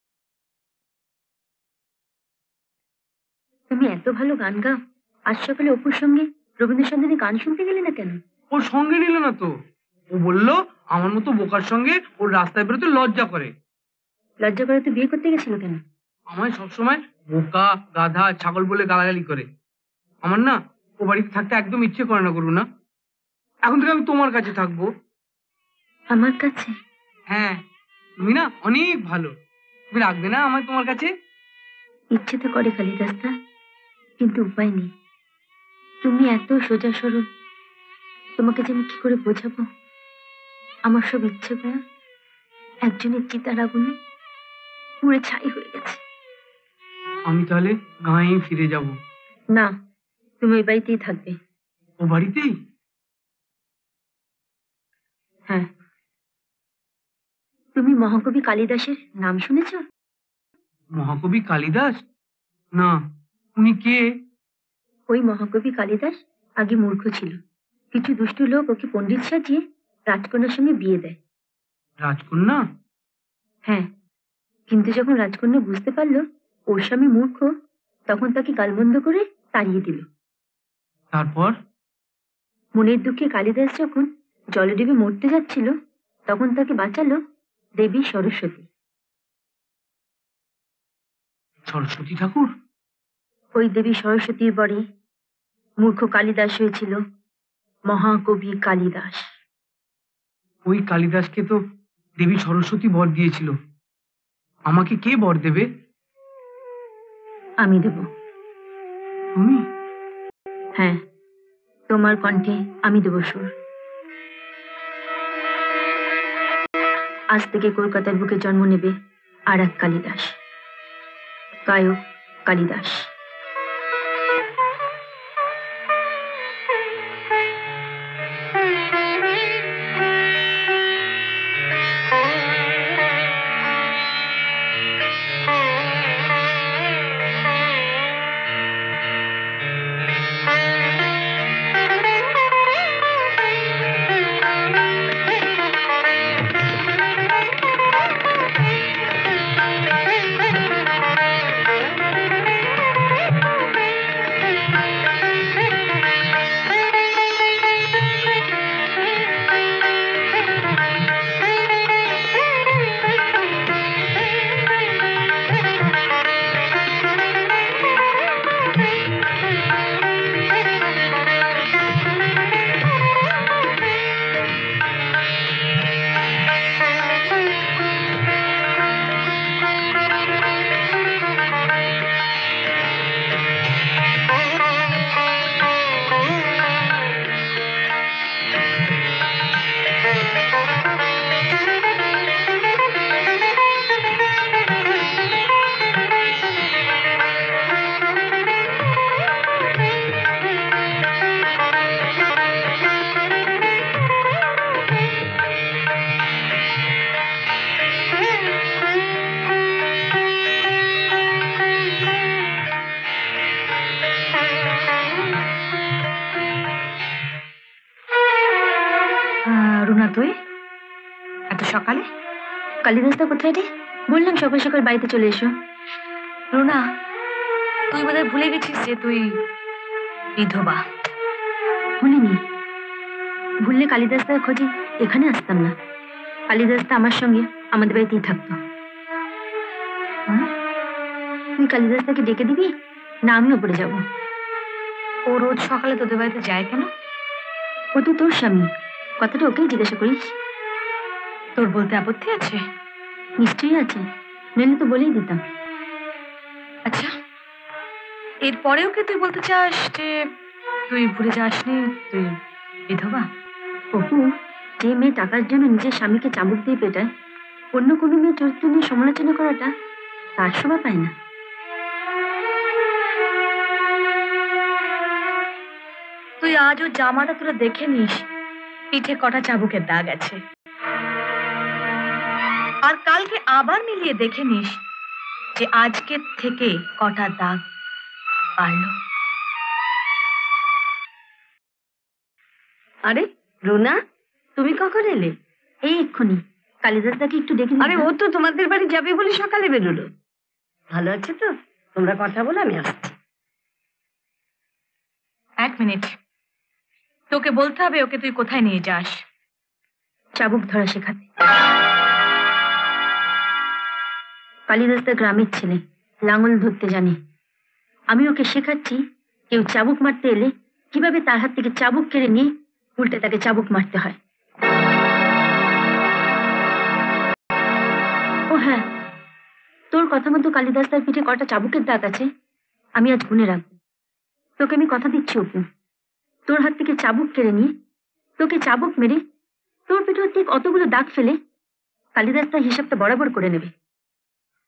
B: তুমি এত ভালো গান গাও, আজ সকালে অপুর সঙ্গে রবীন্দ্রসঙ্গীতে গান শুনতে গেলে না কেন?
A: ওর সঙ্গে নিল না তো। ও বললো আমার মতো বোকার সঙ্গে ওর রাস্তায় বেরোতে লজ্জা করে।
B: লজ্জা করে তো বিয়ে করতে গেছিল কেন?
A: আমায় সবসময় বোকা, গাধা, ছাগল বলে গালাগালি করে। আমার না ও বাড়িতে থাকতে একদম ইচ্ছে করে না, করবো না। এখন থেকে আমি তোমার কাছে থাকবো।
B: আমার কাছে?
A: হ্যাঁ, তুমি না অনেক ভালো। তুমি রাখবে না আমায় তোমার কাছে?
B: ইচ্ছে তো করে কালিদাসদা, কিন্তু উপায় নেই। তুমি এত সোজা সরল, তোমাকে যে আমি কি করে বোঝাবো। আমার সব ইচ্ছে করা একজনের চিতার আগুনে পুড়ে ছাই হয়ে গেছে।
A: আমি তাহলে গাঁয়ে ফিরে যাব।
B: না,
I: তুমি ওই বাড়িতেই থাকবে।
A: ও বাড়িতেই?
I: হ্যাঁ। তুমি মহাকবি কালিদাসের নাম শুনেছ?
A: মহাকবি কালিদাস? না, উনি কে?
I: ওই মহাকবি কালিদাস আগে মূর্খ ছিল। কিছু দুষ্টু লোক ওকে পণ্ডিত সাজিয়ে রাজকন্যার সঙ্গে বিয়ে দেয়।
A: রাজকন্যা?
I: হ্যাঁ, কিন্তু যখন রাজকন্যা বুঝতে পারলো ওর স্বামী মূর্খ, তখন তাকে গালমন্দ করে তাড়িয়ে দিল।
A: তারপর?
I: মনের দুঃখে কালিদাস যখন জলে ডুবে মরতে যাচ্ছিল, তখন তাকে বাঁচালো দেবী সরস্বতী।
A: সরস্বতী ঠাকুর?
I: ওই দেবী সরস্বতীর বরে মূর্খ কালিদাস হয়েছিল মহাকবি কালিদাস।
A: ওই কালিদাসকে তো দেবী সরস্বতী বর দিয়েছিল। আমাকে কে বর দেবে?
I: আমি দেব।
A: তুমি?
I: হ্যাঁ, তোমার কণ্ঠে আমি দেব সুর। আজ থেকে কলকাতার বুকে জন্ম নেবে আর এক কালিদাস, গায়ক কালিদাস।
F: তুই এত সকালে?
I: কালিদাসদা কোথায় রে? বললাম সকাল সকাল বাড়িতে চলে এসো।
F: রুনা, তুই বোধহয় ভুলে গেছিস যে তুই বিধবা।
I: ভুলিনি। ভুললে কালিদাসদার খোঁজে এখানে আসতাম না। কালিদাসদা আমার সঙ্গে আমাদের বাড়িতেই থাকতো। তুই কালিদাসদাকে ডেকে দিবি না আমি ওপরে যাবো?
F: ও রোজ সকালে তোদের বাড়িতে যায় কেন?
I: ও তো তোর স্বামী, কথাটা ওকেই জিজ্ঞাসা করিস।
F: তোর বলতে আপত্তি আছে?
I: নিশ্চয়ই আছে, নইলে তো বলেই দিতাম।
F: আচ্ছা, এরপরেও কি তুই বলতে চাস যে তুই ভুলে যাসনি তুই বিধবা?
I: অপু, যে মেয়ে টাকার জন্য নিজের স্বামীকে চাবুক দিয়ে পেটায়, অন্য কোনো মেয়ে চরিত্র নিয়ে সমালোচনা করাটা তার শোভা পায় না।
F: তুই আজও জামাটা তুলে দেখে নিস পিঠে কটা চাবুকের দাগ আছে, আর কালকে আবার মিলিয়ে দেখে নিস যে আজকের থেকে কটা দাগ বাড়লো।
I: আরে রুনা, তুমি কখন এলে? এই এক্ষুনি। কালিদাসদাকে একটু ডেকে। আরে ও তো তোমাদের বাড়ি যাবে বলে সকালে বেরোলো। ভালো আছে তো? তোমরা কথা বলে আমি আসছি।
F: এক মিনিট, তোকে বলতে হবে ওকে তুই কোথায় নিয়ে যাস।
I: চাবুক ধরা শেখাতে। কালিদাসদা গ্রামের ছেলে, লাঙল ধরতে জানে। আমি ওকে শেখাচ্ছি কেউ চাবুক মারতে এলে কিভাবে তার হাত থেকে চাবুক কেড়ে নিয়ে উল্টে তাকে চাবুক মারতে হয়। ও হ্যাঁ, তোর কথা মতো কালিদাসদার পিঠে কটা চাবুকের দাগ আছে আমি আজ গুনে রাখবো। তোকে আমি কথা দিচ্ছি অপু, তোর হাত থেকে চাবুক কেড়ে নিয়ে তোকে চাবুক মেরে তোর পিঠে ঠিক অতগুলো দাগ ফেলে কালিদাসদা হিসাবটা বরাবর করে নেবে।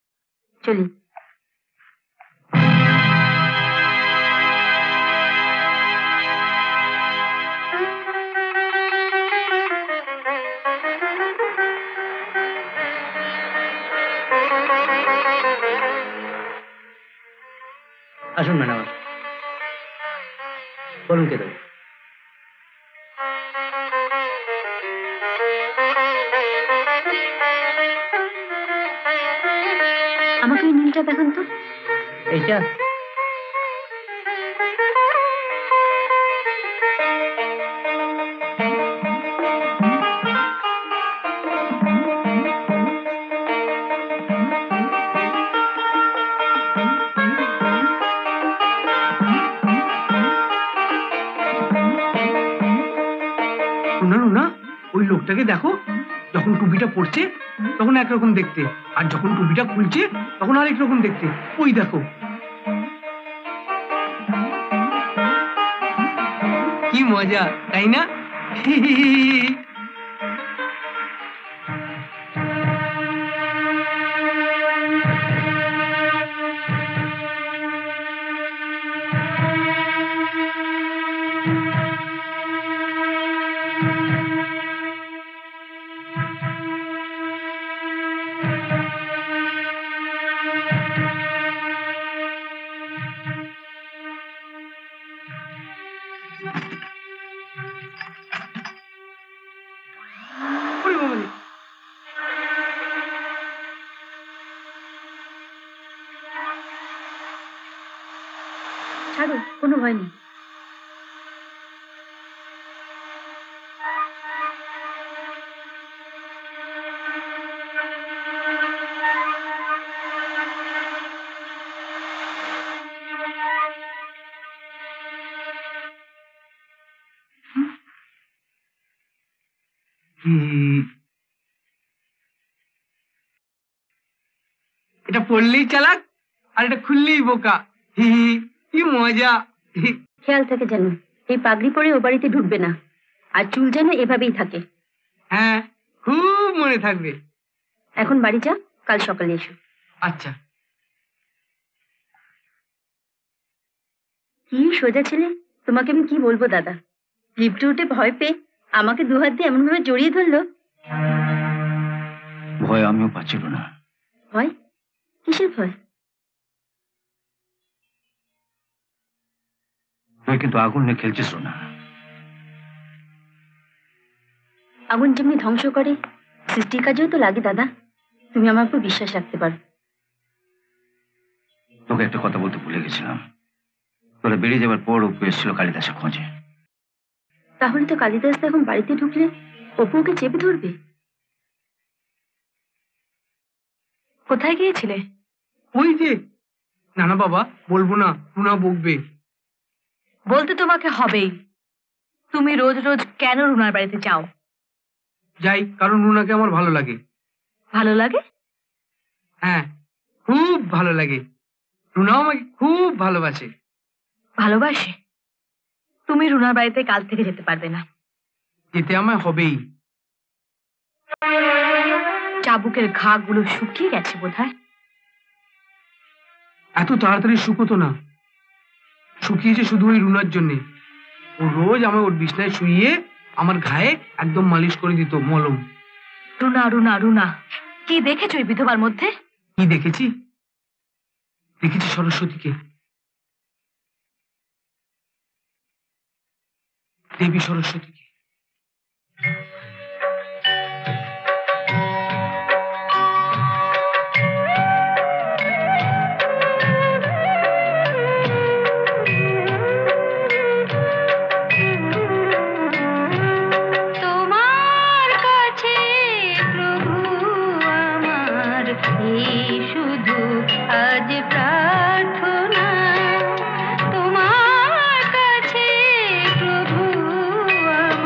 I: চলি।
L: আসুন ম্যাডাম, বলুন কে দেবে?
I: আমাকে ওই নীলটা দেখান তো।
L: এইটা?
A: রুনা রুনা, ওই লোকটাকে দেখো, যখন টুপিটা পরছে তখন একরকম দেখতে, আর যখন টুপিটা খুলছে তখন আরেক রকম দেখতে। ওই দেখো, কি মজা, তাই না? ওরে বাবা রে।
I: ছাড়ো, কোনো ভয় নেই।
A: এটা পড়লেই চালাক আর এটা খুললেই বোকা। হি হি, কি মজা।
I: খেয়াল থাকে যেন এই পাগড়ি পরে ও বাড়িতে ঢুকবে না, আর চুল যেন এভাবেই থাকে।
A: হ্যাঁ, খুব মনে থাকবে।
I: এখন বাড়ি যা, কাল সকালে এসো।
A: আচ্ছা।
I: কি সোজা ছেলে, তোমাকে আমি কি বলবো দাদা। লিফটে উঠে ভয় পেয়ে আমাকে দু হাত দিয়ে এমন ভাবে জড়িয়ে ধরলো।
D: ভয় আমিও পাচ্ছিল না।
I: ভয়? কিসের ভয়?
D: তুই কিন্তু আগুন নিয়ে খেলছিস না।
I: আগুন যেমনি ধ্বংস করে, সৃষ্টির কাজেও তো লাগে দাদা। তুমি আমার উপর বিশ্বাস রাখতে পারো।
D: তোকে একটা কথা বলতে ভুলে গেছিলাম। তোরা বেরিয়ে যাবার পর অপু এসেছিল কালিদাসের খোঁজে।
I: তাহলে তো কালিদাস এখন বাড়িতে ঢুকলে অপু ওকে চেপে ধরবে।
F: কোথায় গিয়েছিলে?
A: ওই যে। না না বাবা, বলবো না, রুনা বকবে।
F: বলতে তোমাকে হবেই। তুমি রোজ রোজ কেন রুনার বাড়িতে যাও?
A: যাই কারণ রুনাকে আমার ভালো লাগে।
F: ভালো লাগে?
A: হ্যাঁ, খুব ভালো লাগে। রুনাও আমাকে খুব ভালোবাসে।
F: ভালোবাসে? তুমি রুনার বাড়িতে কাল থেকে যেতে পারবে না।
A: যেতে আমায় হবেই।
F: চাবুকের ঘা গুলো শুকিয়ে গেছে বোধহয়।
A: এত তাড়াতাড়ি শুকোতো না, শুকিয়েছে শুধু ওই রুনার জন্যে। ও রোজ আমায় ওর বিছনায় শুইয়ে আমার ঘায়ে একদম মালিশ করে দিত মলম।
F: রুনা রুনা রুনা, কি দেখেছো ওই বিধবার মধ্যে?
A: কি দেখেছি? দেখেছি সরস্বতীকে, দেবী সরস্বতীকে।
G: তোমার কাছে প্রভু আমার এই শুধু আজ প্রার্থনা, তোমার কাছে প্রভু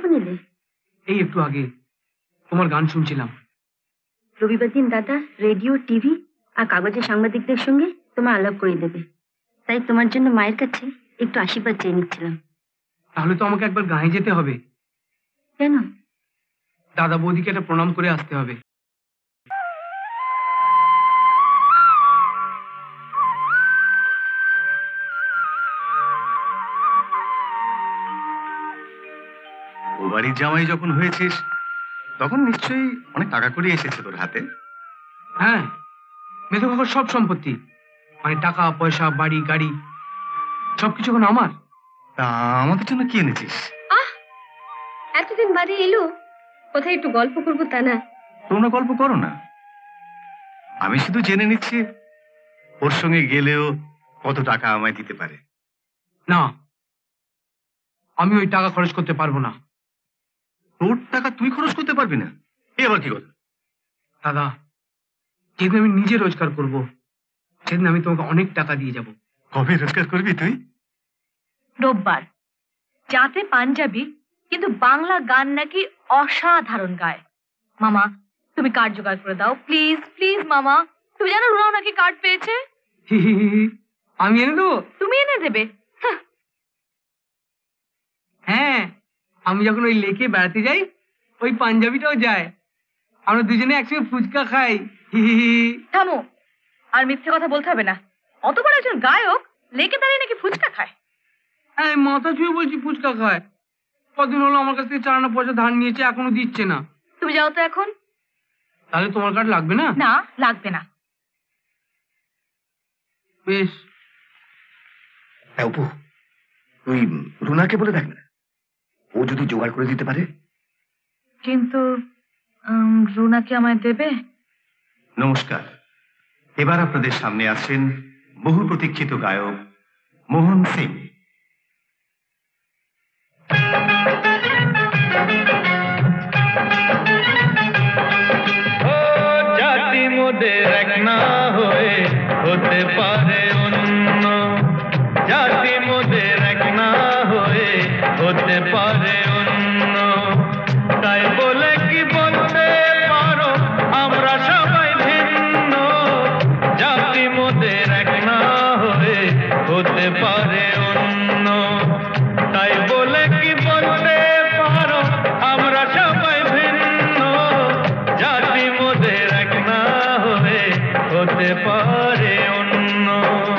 I: কখন এলে?
A: এই একটু আগে তোমার গান শুনছিলাম।
I: রবিবার দিন দাদা রেডিও, টিভি আর কাগজের সাংবাদিকদের সঙ্গে তোমার আলাপ করে দেবে, তাই তোমার জন্য মায়ের কাছে একটু আশীর্বাদ চেয়ে নিচ্ছিলাম।
A: তাহলে তো আমাকে একবার গাঁয়ে যেতে হবে।
I: কেন?
A: দাদা বৌদিকে একটা প্রণাম করে আসতে হবে।
C: ও বাড়ির জামাই যখন হয়েছিস তখন নিশ্চয়ই অনেক টাকা করে এসেছে তোর হাতে।
A: হ্যাঁ, মেধো কাকার সব সম্পত্তি, মানে টাকা পয়সা, বাড়ি গাড়ি সবকিছু এখন আমার।
C: তা আমাদের জন্য কি এনেছিস?
B: আহ, এতদিন বাদে এলো, কোথায় একটু গল্প করবো তা না।
C: তোমরা গল্প করো না, আমি শুধু জেনে নিচ্ছি ওর সঙ্গে গেলেও কত টাকা আমায় দিতে পারে।
A: না, আমি ওই টাকা খরচ করতে পারবো না।
C: তোর টাকা তুই খরচ করতে পারবি না? এ আবার কি কথা?
A: দাদা, যেদিন আমি নিজে রোজগার করব সেদিন আমি তোমাকে অনেক টাকা দিয়ে যাব।
C: কবে রোজগার করবি তুই?
F: রোববার। যাতে পাঞ্জাবি, কিন্তু বাংলা গান নাকি অসাধারণ গায়। মামা, তুমি কার্ড জোগাড় করে দাও প্লিজ প্লিজ। মামা, তুমি জানো রুনাও নাকি কার্ড পেয়েছে?
A: আমি এনে দেবো?
F: তুমি এনে দেবে?
A: হ্যাঁ, আমি যখন ওই লেকে বেড়াতে যাই ওই পাঞ্জাবিটাও যায়, আমরা দুজনে একসঙ্গে ফুচকা খাই।
F: থামো, আর মিথ্যে কথা বলতে হবে না। অত বড় একজন গায়ক লেকে দাঁড়িয়ে নাকি ফুচকা খায়?
A: হ্যাঁ, মাথা ছুঁয়ে বলছি ফুচকা খায়। কদিন হলো আমার কাছ থেকে চার আনা পয়সা ধার নিয়েছে, এখনো দিচ্ছে না।
F: তুমি যাও তো এখন।
A: তাহলে তোমার কার্ড লাগবে না?
F: না, লাগবে না।
A: বেশ।
E: অপু, তুই রুনাকে বলে দেখ না, ও যদি জোগাড় করে দিতে পারে।
F: কিন্তু উম, রুনা কি আমায় দেবে?
C: নমস্কার, এবার আপনাদের সামনে আছেন বহু প্রতীক্ষিত গায়ক মোহন সিং।
K: জাতি মোদের এক না হয়ে হতে পারে অন্য, জাতি মোদের এক না হয়ে হতে পারে অন্য, তাই বলে কি বলতে পারো আমরা সবাই ভিন্ন, জাতি মোদের এক না হয়ে হতে পারে অন্য, তাই বলে কি বলতে পারো আমরা সবাই ভিন্ন, জাতি মোদের এক না হয়ে হতে পারে অন্য।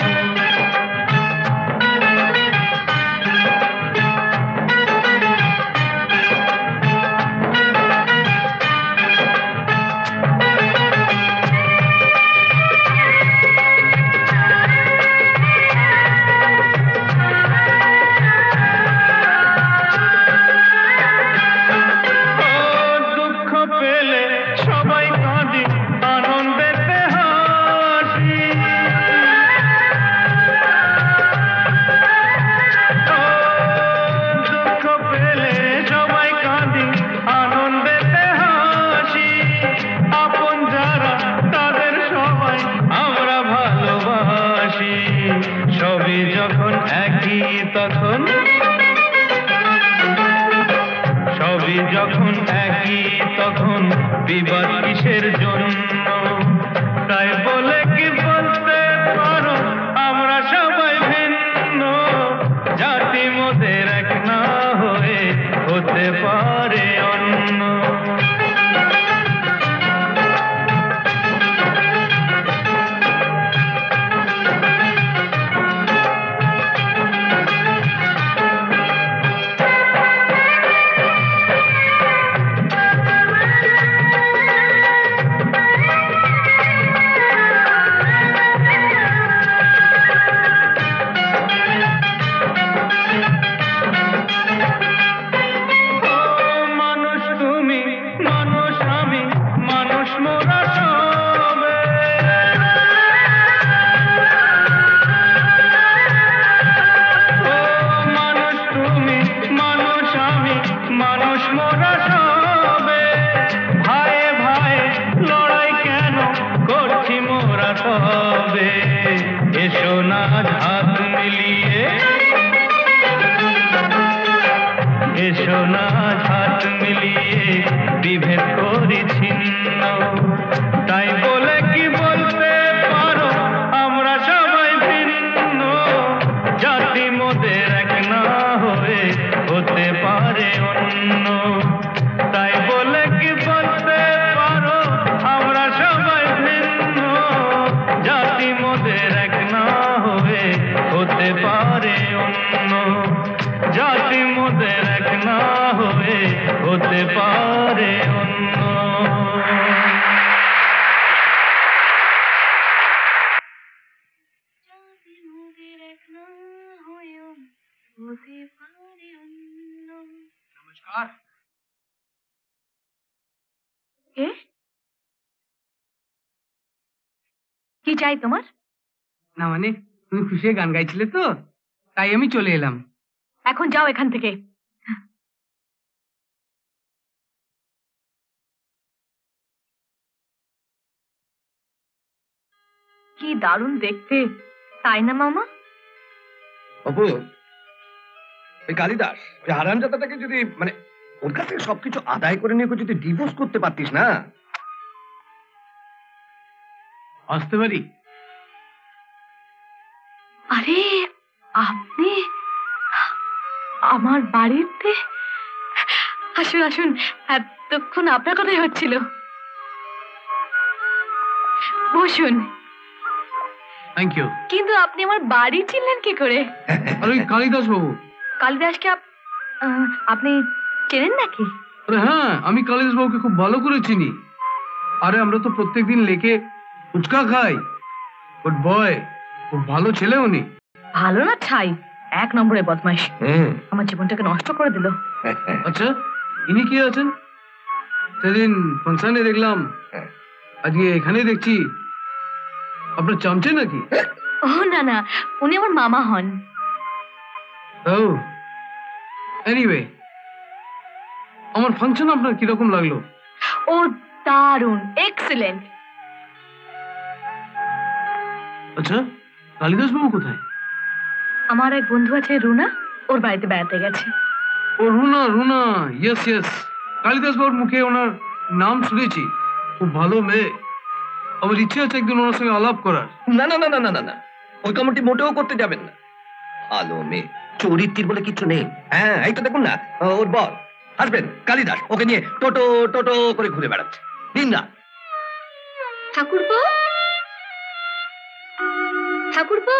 K: দুঃখ পেলে সবাই কাঁদি, আনন্দেতে হাসি, দুঃখ পেলে সবাই কাঁদি, আনন্দেতে হাসি, আপন যারা তাদের সবাই আমরা ভালোবাসি, সবই যখন একই তখন, সবই যখন একই তখন বিবাদ কিসের জন্য, তাই বলে কি বলতে পারো আমরা সবাই ভিন্ন, জাতি মোদের এক না হয়ে হতে পারে অন্য। মানুষ তুমি, মানুষ আমি, মানুষ মোরা সবে, ও মানুষ তুমি, মানুষ আমি, মানুষ মোরা সবে, ভাইয়ে ভাইয়ে লড়াই কেন করছি মোরা তবে, এসো না হাত মিলিয়ে, এসো না হতে পারে অন্য।
A: নমস্কার।
F: কে? কি চাই তোমার?
A: না মানে তুমি খুশি হয়ে গান গাইছিলে তো, তাই আমি চলে এলাম।
F: এখন যাও এখান থেকে। কি দারুণ দেখতে, তাই না মামা?
E: অপু, ওই কালিদাস ওই হারামজাদাটাকে যদি মানে ওর কাছ থেকে সবকিছু আদায় করে নিয়ে ওকে যদি ডিভোর্স করতে পারতিস না।
A: আসতে পারি?
F: আরে আপনি আমার বাড়িতে? আসুন আসুন, এতক্ষণ আপনার কথাই হচ্ছিল। বসুন।
A: Thank you.
F: কিন্তু আপনি আমার বাড়ি চিনলেন কি করে?
A: আর ওই কালিদাস বাবু।
F: কালিদাসকে আপ- আহ, আপনি চেনেন নাকি?
A: আরে হ্যাঁ, আমি কালিদাস বাবুকে খুব ভালো করে চিনি। আরে আমরা তো প্রত্যেকদিন লেকে ফুচকা খাই। গুড বয়, খুব ভালো ছেলে উনি।
F: ভালো না ছাই, এক নম্বরের বদমাইশ। আমার জীবনটাকে নষ্ট করে দিল।
A: আচ্ছা, ইনি কি আছেন? সেদিন ফাংশনে দেখলাম, আজকে এখানেই দেখছি। আপনার চামচে নাকি?
F: ও না না, উনি আমার মামা হন।
A: ও এনিওয়ে, আমার ফাংশন আপনার কিরকম লাগলো?
F: ও দারুণ, এক্সেলেন্ট।
A: আচ্ছা, কালিদাস বাবু কোথায়?
F: আমার এক বন্ধু আছে রুনা, ওর বাড়িতে বেড়াতে গেছে।
A: ও রুনা, রুনা, ইয়েস ইয়েস। কালিদাস বাবুর মুখে ওনার নাম শুনেছি। খুব ভালো মেয়ে। আমার ইচ্ছে আছে একদিন ওনার সঙ্গে আলাপ করার।
E: না না না না না না না, ওই কামটি মোটেও করতে যাবেন না। ভালো মেয়ে, চরিত্রের বলে কিছু নেই। হ্যাঁ, এই তো দেখুন না, ওর বল হাসবেন কালিদাস ওকে নিয়ে টোটো টোটো করে ঘুরে বেড়াচ্ছে দিন রাত।
B: ঠাকুরপো, ঠাকুরপো,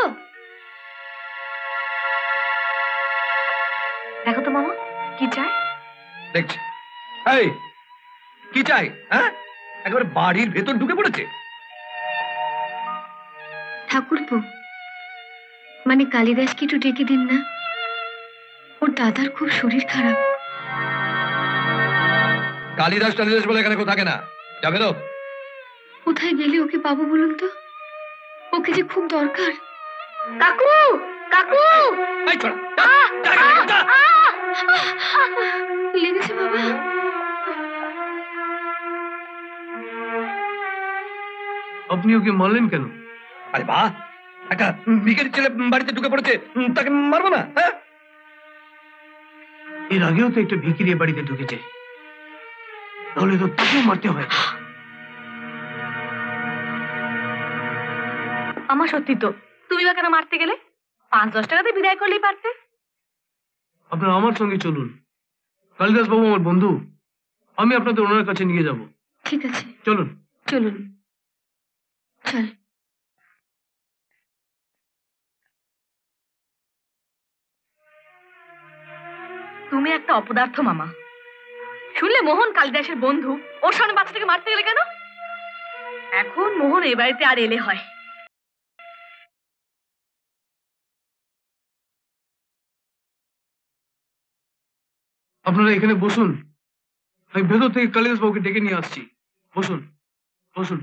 F: দেখো তো মামা, কি চাই?
E: দেখছি। এই কি চাই? হ্যাঁ, একেবারে বাড়ির ভেতর ঢুকে পড়েছে।
B: ঠাকুরপো, মানে কালিদাসকে একটু ডেকে দিন না, ওর দাদার খুব শরীর খারাপ।
E: কালিদাস টালিদাস বলে এখানে কেউ থাকে না, যাবে তো।
B: কোথায় গেলে ওকে পাবো বলুন তো? ওকে যে খুব দরকার।
F: কাকু, কাকু,
B: লেগেছে বাবা।
A: আপনি ওকে মারলেন কেন?
E: আরে বাহ, একটা ভিখারি ছেলে বাড়িতে ঢুকে পড়েছে, তাকে মারবো না? হ্যাঁ,
A: এর আগেও তো একটা ভিখিরি এ বাড়িতে ঢুকেছে, তাহলে তো তাকেও মারতে হয়।
F: আমার সত্যি তো, তুমি বা কেন মারতে গেলে? পাঁচ দশ টাকাতে বিদায় করলেই পারতে।
A: আপনারা আমার সঙ্গে চলুন। কালিদাস বাবু আমার বন্ধু, আমি আপনাদের ওনার কাছে নিয়ে যাব।
B: ঠিক আছে,
A: চলুন
B: চলুন চল।
F: তুমি একটা অপদার্থ মামা। শুনলে মোহন কালিদাসের বন্ধু, ওর সামনে বাচ্চাটাকে মারতে গেলে কেন? এখন মোহন এই বাড়িতে আর এলে হয়।
A: আপনারা এখানে বসুন, আমি ভেতর থেকে কালিদাস বাবুকে ডেকে নিয়ে আসছি। বসুন বসুন।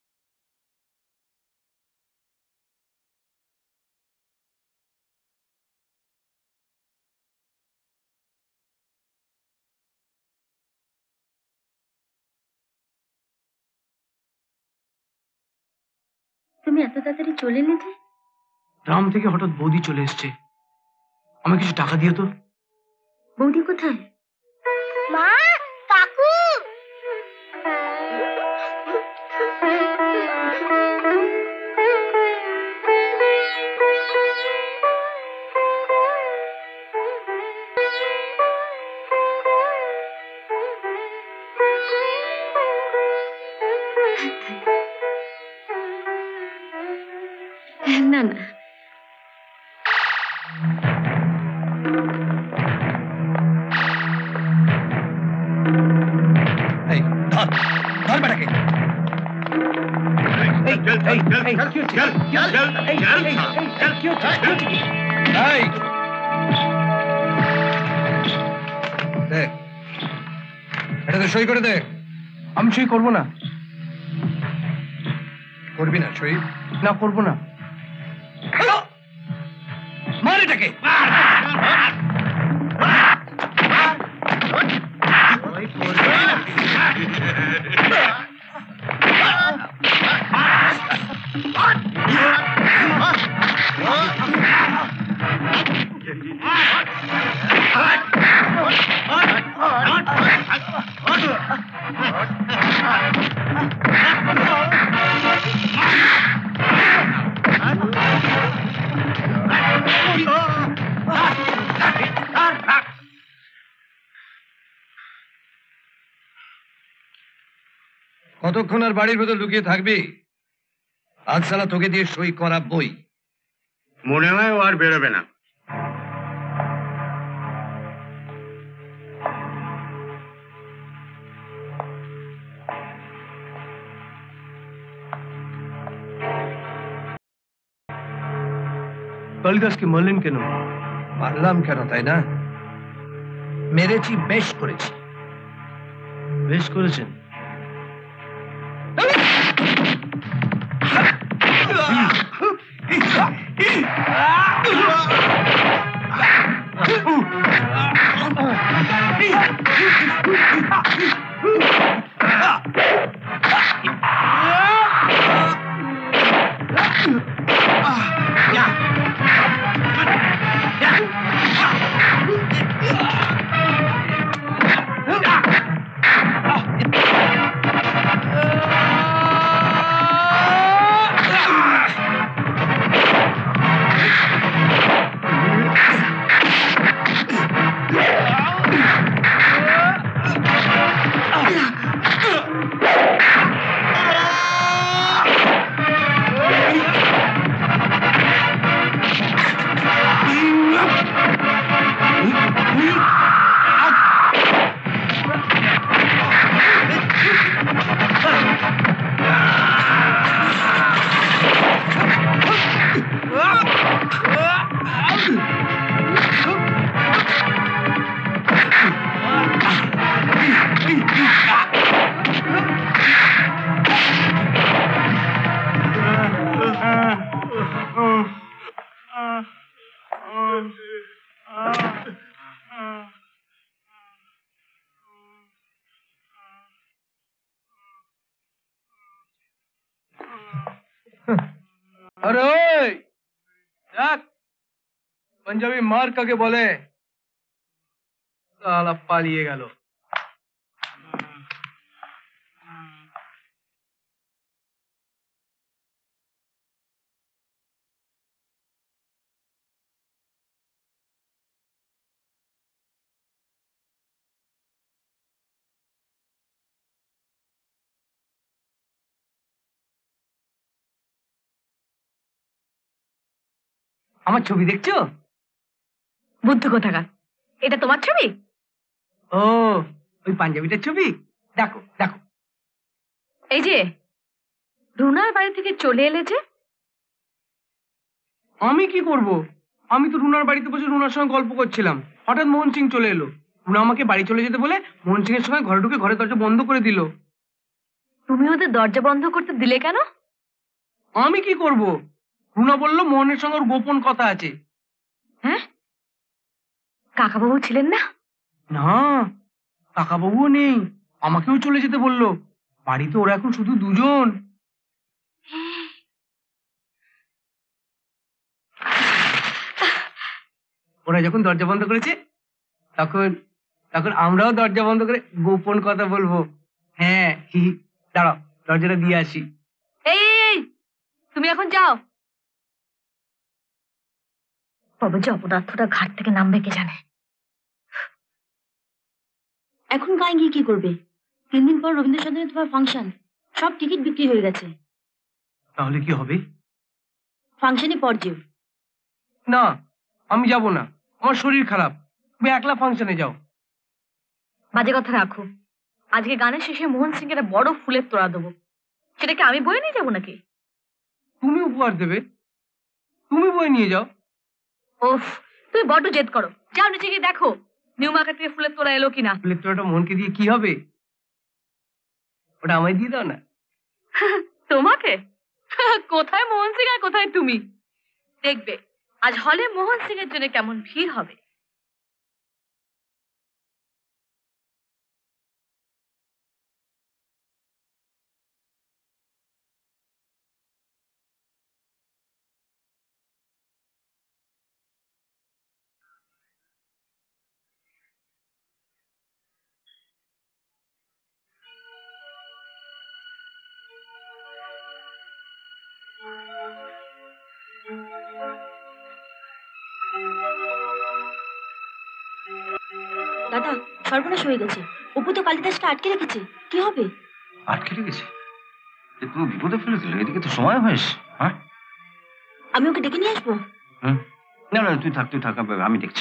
I: তুমি এত তাড়াতাড়ি চলে এলে যে?
A: গ্রাম থেকে হঠাৎ বৌদি চলে এসছে, আমাকে কিছু টাকা দিও তো।
I: বৌদি কোথায়?
G: মা, কাকু।
B: না না,
C: চল
A: এই,
C: চল
A: এই,
C: চল
A: কি হচ্ছে?
C: চল
A: কি হচ্ছে?
C: চল
A: এই,
C: চল
A: এই, এই, এই, কি হচ্ছে? কি হচ্ছে কি?
E: এই দেখ এটাতে সই করে দে।
A: আমি সই করবো না।
E: করবি না সই?
A: না, করবো না।
E: মার এটাকে। কতক্ষণ আর বাড়ির ভেতর লুকিয়ে থাকবি? আজ সালা তোকে দিয়ে সই করাবই।
C: মনে হয় ও আর বেরোবে না।
A: কালিদাসকে মারলেন কেন?
E: মারলাম কেন তাই না? মেরেছি, বেশ করেছি।
A: বেশ করেছেন। আরে ওই দেখ, পাঞ্জাবি মার কাকে বলে? সালা পালিয়ে গেল। আমার ছবি দেখছো?
F: বুদ্ধ কোথাকার, এটা তোমার ছবি?
A: ও, ওই পাঞ্জাবিটার ছবি। দেখো দেখো।
F: এই যে রুনার বাড়ি থেকে চলে এলে যে?
A: আমি কি করব? আমি তো রুনার বাড়িতে বসে রুনার সঙ্গে গল্প করছিলাম, হঠাৎ মোহন সিং চলে এলো। রুনা আমাকে বাড়ি চলে যেতে বলে মোহন সিং এর সঙ্গে ঘরে ঢুকে ঘরের দরজা বন্ধ করে দিল।
F: তুমি ওদের দরজা বন্ধ করতে দিলে কেন?
A: আমি কি করব? রুনা বলল মোহনের সঙ্গে ওর গোপন কথা আছে।
F: হ্যাঁ, কাকাবাবু ছিলেন না?
A: না, কাকাবাবুও নেই, আমাকেও চলে যেতে বললো। বাড়িতে ওরা এখন শুধু দুজন। ওরা যখন দরজা বন্ধ করেছে তখন তখন আমরাও দরজা বন্ধ করে গোপন কথা বলবো। হ্যাঁ, হি হি। দাঁড়াও, দরজাটা দিয়ে আসি।
F: এই এই, এই, তুমি এখন যাও। তবে যে অপদার্থটা ঘাট থেকে নামবে কে জানে।
I: এখন গায়ে গিয়ে কি করবে? তিন দিন পর রবীন্দ্র সদনে তোমার ফাংশন, সব টিকিট বিক্রি হয়ে গেছে।
A: তাহলে কি হবে?
I: ফাংশনে পর যেও।
A: না, আমি যাব না, আমার শরীর খারাপ। তুমি একলা ফাংশনে যাও।
F: বাজে কথা রাখো। আজকে গানের শেষে মোহন সিং এর বড় ফুলের তোড়া দেবো, সেটাকে আমি বয়ে নিয়ে যাবো নাকি?
A: তুমি উপহার দেবে, তুমি বই নিয়ে যাও।
F: ওফ, তুমি বড্ড জেদ করো। যাও নিচে গিয়ে দেখো নিউ মার্কেট থেকে ফুলের তোড়া এলো কিনা।
A: ফুলের তোড়াটা মনকে দিয়ে কি হবে? ওটা আমায় দিয়ে দাও না।
F: তোমাকে? কোথায় মোহন সিং আর কোথায় তুমি? দেখবে আজ হলে মোহন সিং এর জন্য কেমন ভিড় হবে।
I: দাদা, সর্বনাশ হয়ে গেছে। অপু তো কালিদাসটা আটকে রেখেছে, কি হবে?
D: আটকে রেখেছে? তুমি বিপদে ফেলে দিলে, এদিকে তো সময় হয়েছে। হ্যাঁ,
I: আমি ওকে ডেকে নিয়ে আসবো।
D: হুম, না না তুই থাক, তুই থাক, আমি দেখছি।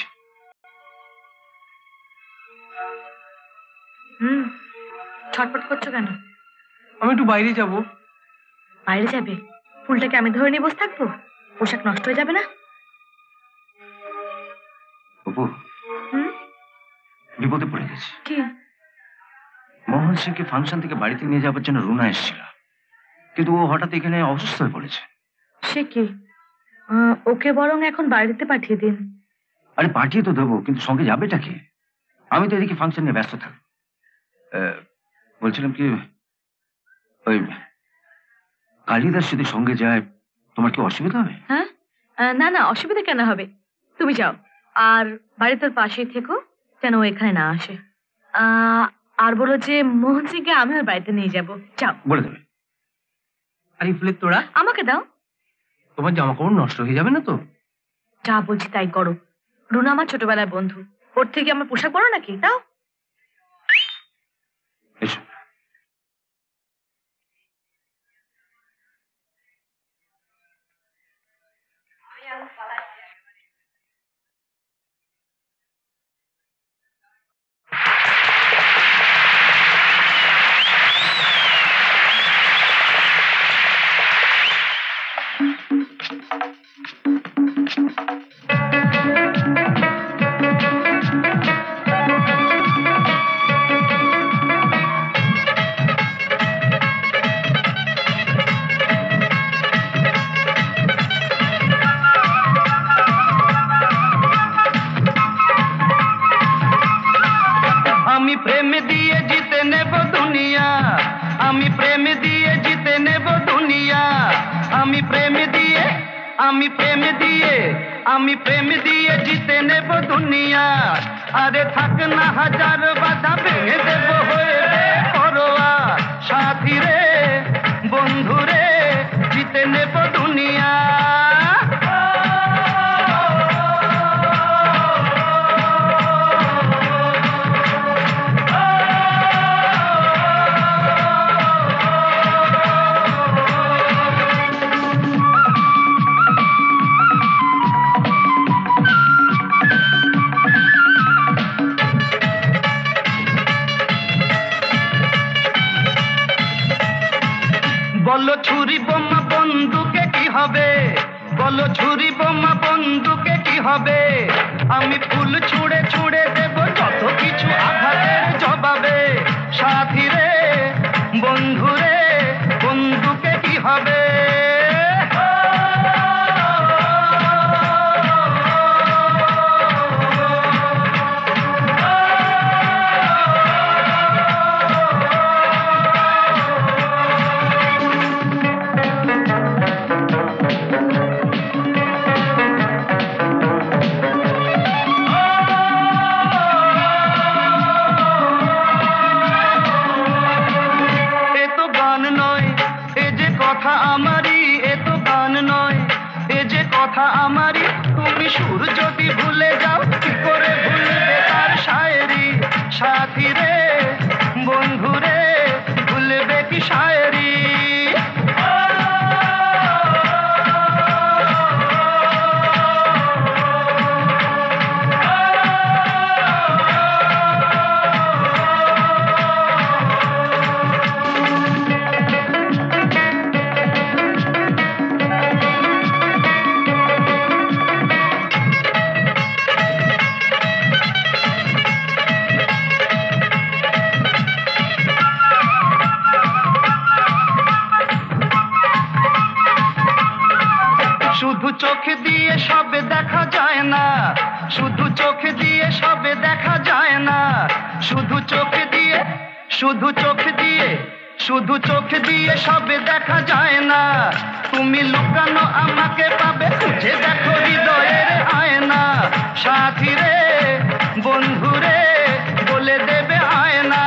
F: হুম, ছটপট করছো কেন?
A: আমি একটু বাইরে যাব।
F: বাইরে যাবে? ফুলটাকে আমি ধরে নিয়ে বসে থাকবো? পোশাক নষ্ট হয়ে যাবে না?
D: অপু,
F: হুম,
D: বিপদে পড়ে গেছে।
F: কি?
D: মোহন সিংকে ফাংশন থেকে বাড়িতে নিয়ে যাওয়ার জন্য রুনা এসেছিল, কিন্তু ও হঠাৎ এখানে অসুস্থ হয়ে পড়েছে।
F: সে কি? আহ, ওকে বরং এখন বাড়িতে পাঠিয়ে দিন।
D: আরে পাঠিয়ে তো দেবো, কিন্তু সঙ্গে যাবেটা কি? আমি তো এদিকে ফাংশন নিয়ে ব্যস্ত থাকবো। বলছিলাম কি, ওই কালিদাস যদি সঙ্গে যায় তোমার কি অসুবিধা হবে?
F: হ্যাঁ, আহ, না না, অসুবিধা কেন হবে? তুমি যাও, আর বাড়ি তোর পাশেই থেকো, যেন ও এখানে না আসে। আহ, আর বলো যে মোহন সিংকে আমি ওর বাড়িতে নিয়ে যাবো। যাও,
D: বলে দেবে।
A: আর এই ফুলের তোড়া
F: আমাকে দাও।
A: তোমার জামা কাপড় নষ্ট হয়ে যাবে না তো?
F: যা বলছি তাই করো। রুনা আমার ছোটবেলার বন্ধু, ওর থেকে আমার পোশাক পরো নাকি? দাও।
D: এসো।
K: আমি প্রেম দিয়ে জিতে নেব দুনিয়া, আমি প্রেম দিয়ে জিতে নেব দুনিয়া, আমি প্রেম দিয়ে, আমি প্রেম দিয়ে, আমি প্রেম দিয়ে জিতে নেব দুনিয়া। আরে থাক না হাজার বাধা, ভেঙে দেব হয়ে পরোয়া। সাথী রে, বন্ধু রে, জিতে নেব দুনিয়া। বলো ছুরি বোমা বন্দুকে কি হবে, বলো ছুরি বোমা বন্দুকে কি হবে। আমি ফুল ছুঁড়ে ছুঁড়ে দেব যত কিছু আঘাতের জবাবে। সাথী রে, বন্ধু রে, বন্দুকে কি হবে। আমারই এ তো গান নয়, এ যে কথা আমারই। তুমি সুর যদি ভুলে যাও, কি করে ভুলবে তার শায়েরি। সাথী রে, বন্ধু রে, ভুলবে কি শায়েরি। শুধু চোখ দিয়ে শুধু চোখ দিয়ে সবে দেখা যায় না, তুমি লুকানো আমাকে পাবে খুঁজে দেখো হৃদয়ের আয়না। সাথী রে বন্ধু রে বলে দেবে আয়না।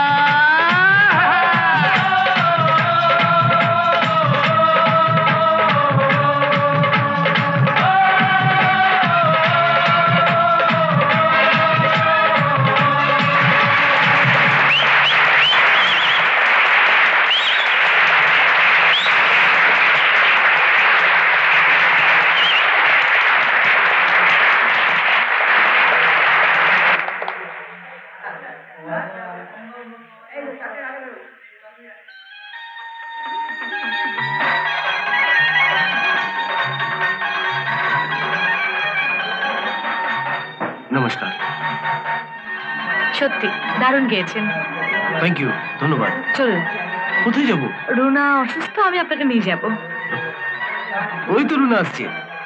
D: নমস্কার।
F: সত্যি দারুণ গেয়েছেন।
D: থ্যাংক ইউ, ধন্যবাদ।
F: চলুন।
A: কোথায় যাব?
F: রুনা অসুস্থ, আমি আপনাকে নিয়ে যাব।
A: ওই তো রুনা আসছে।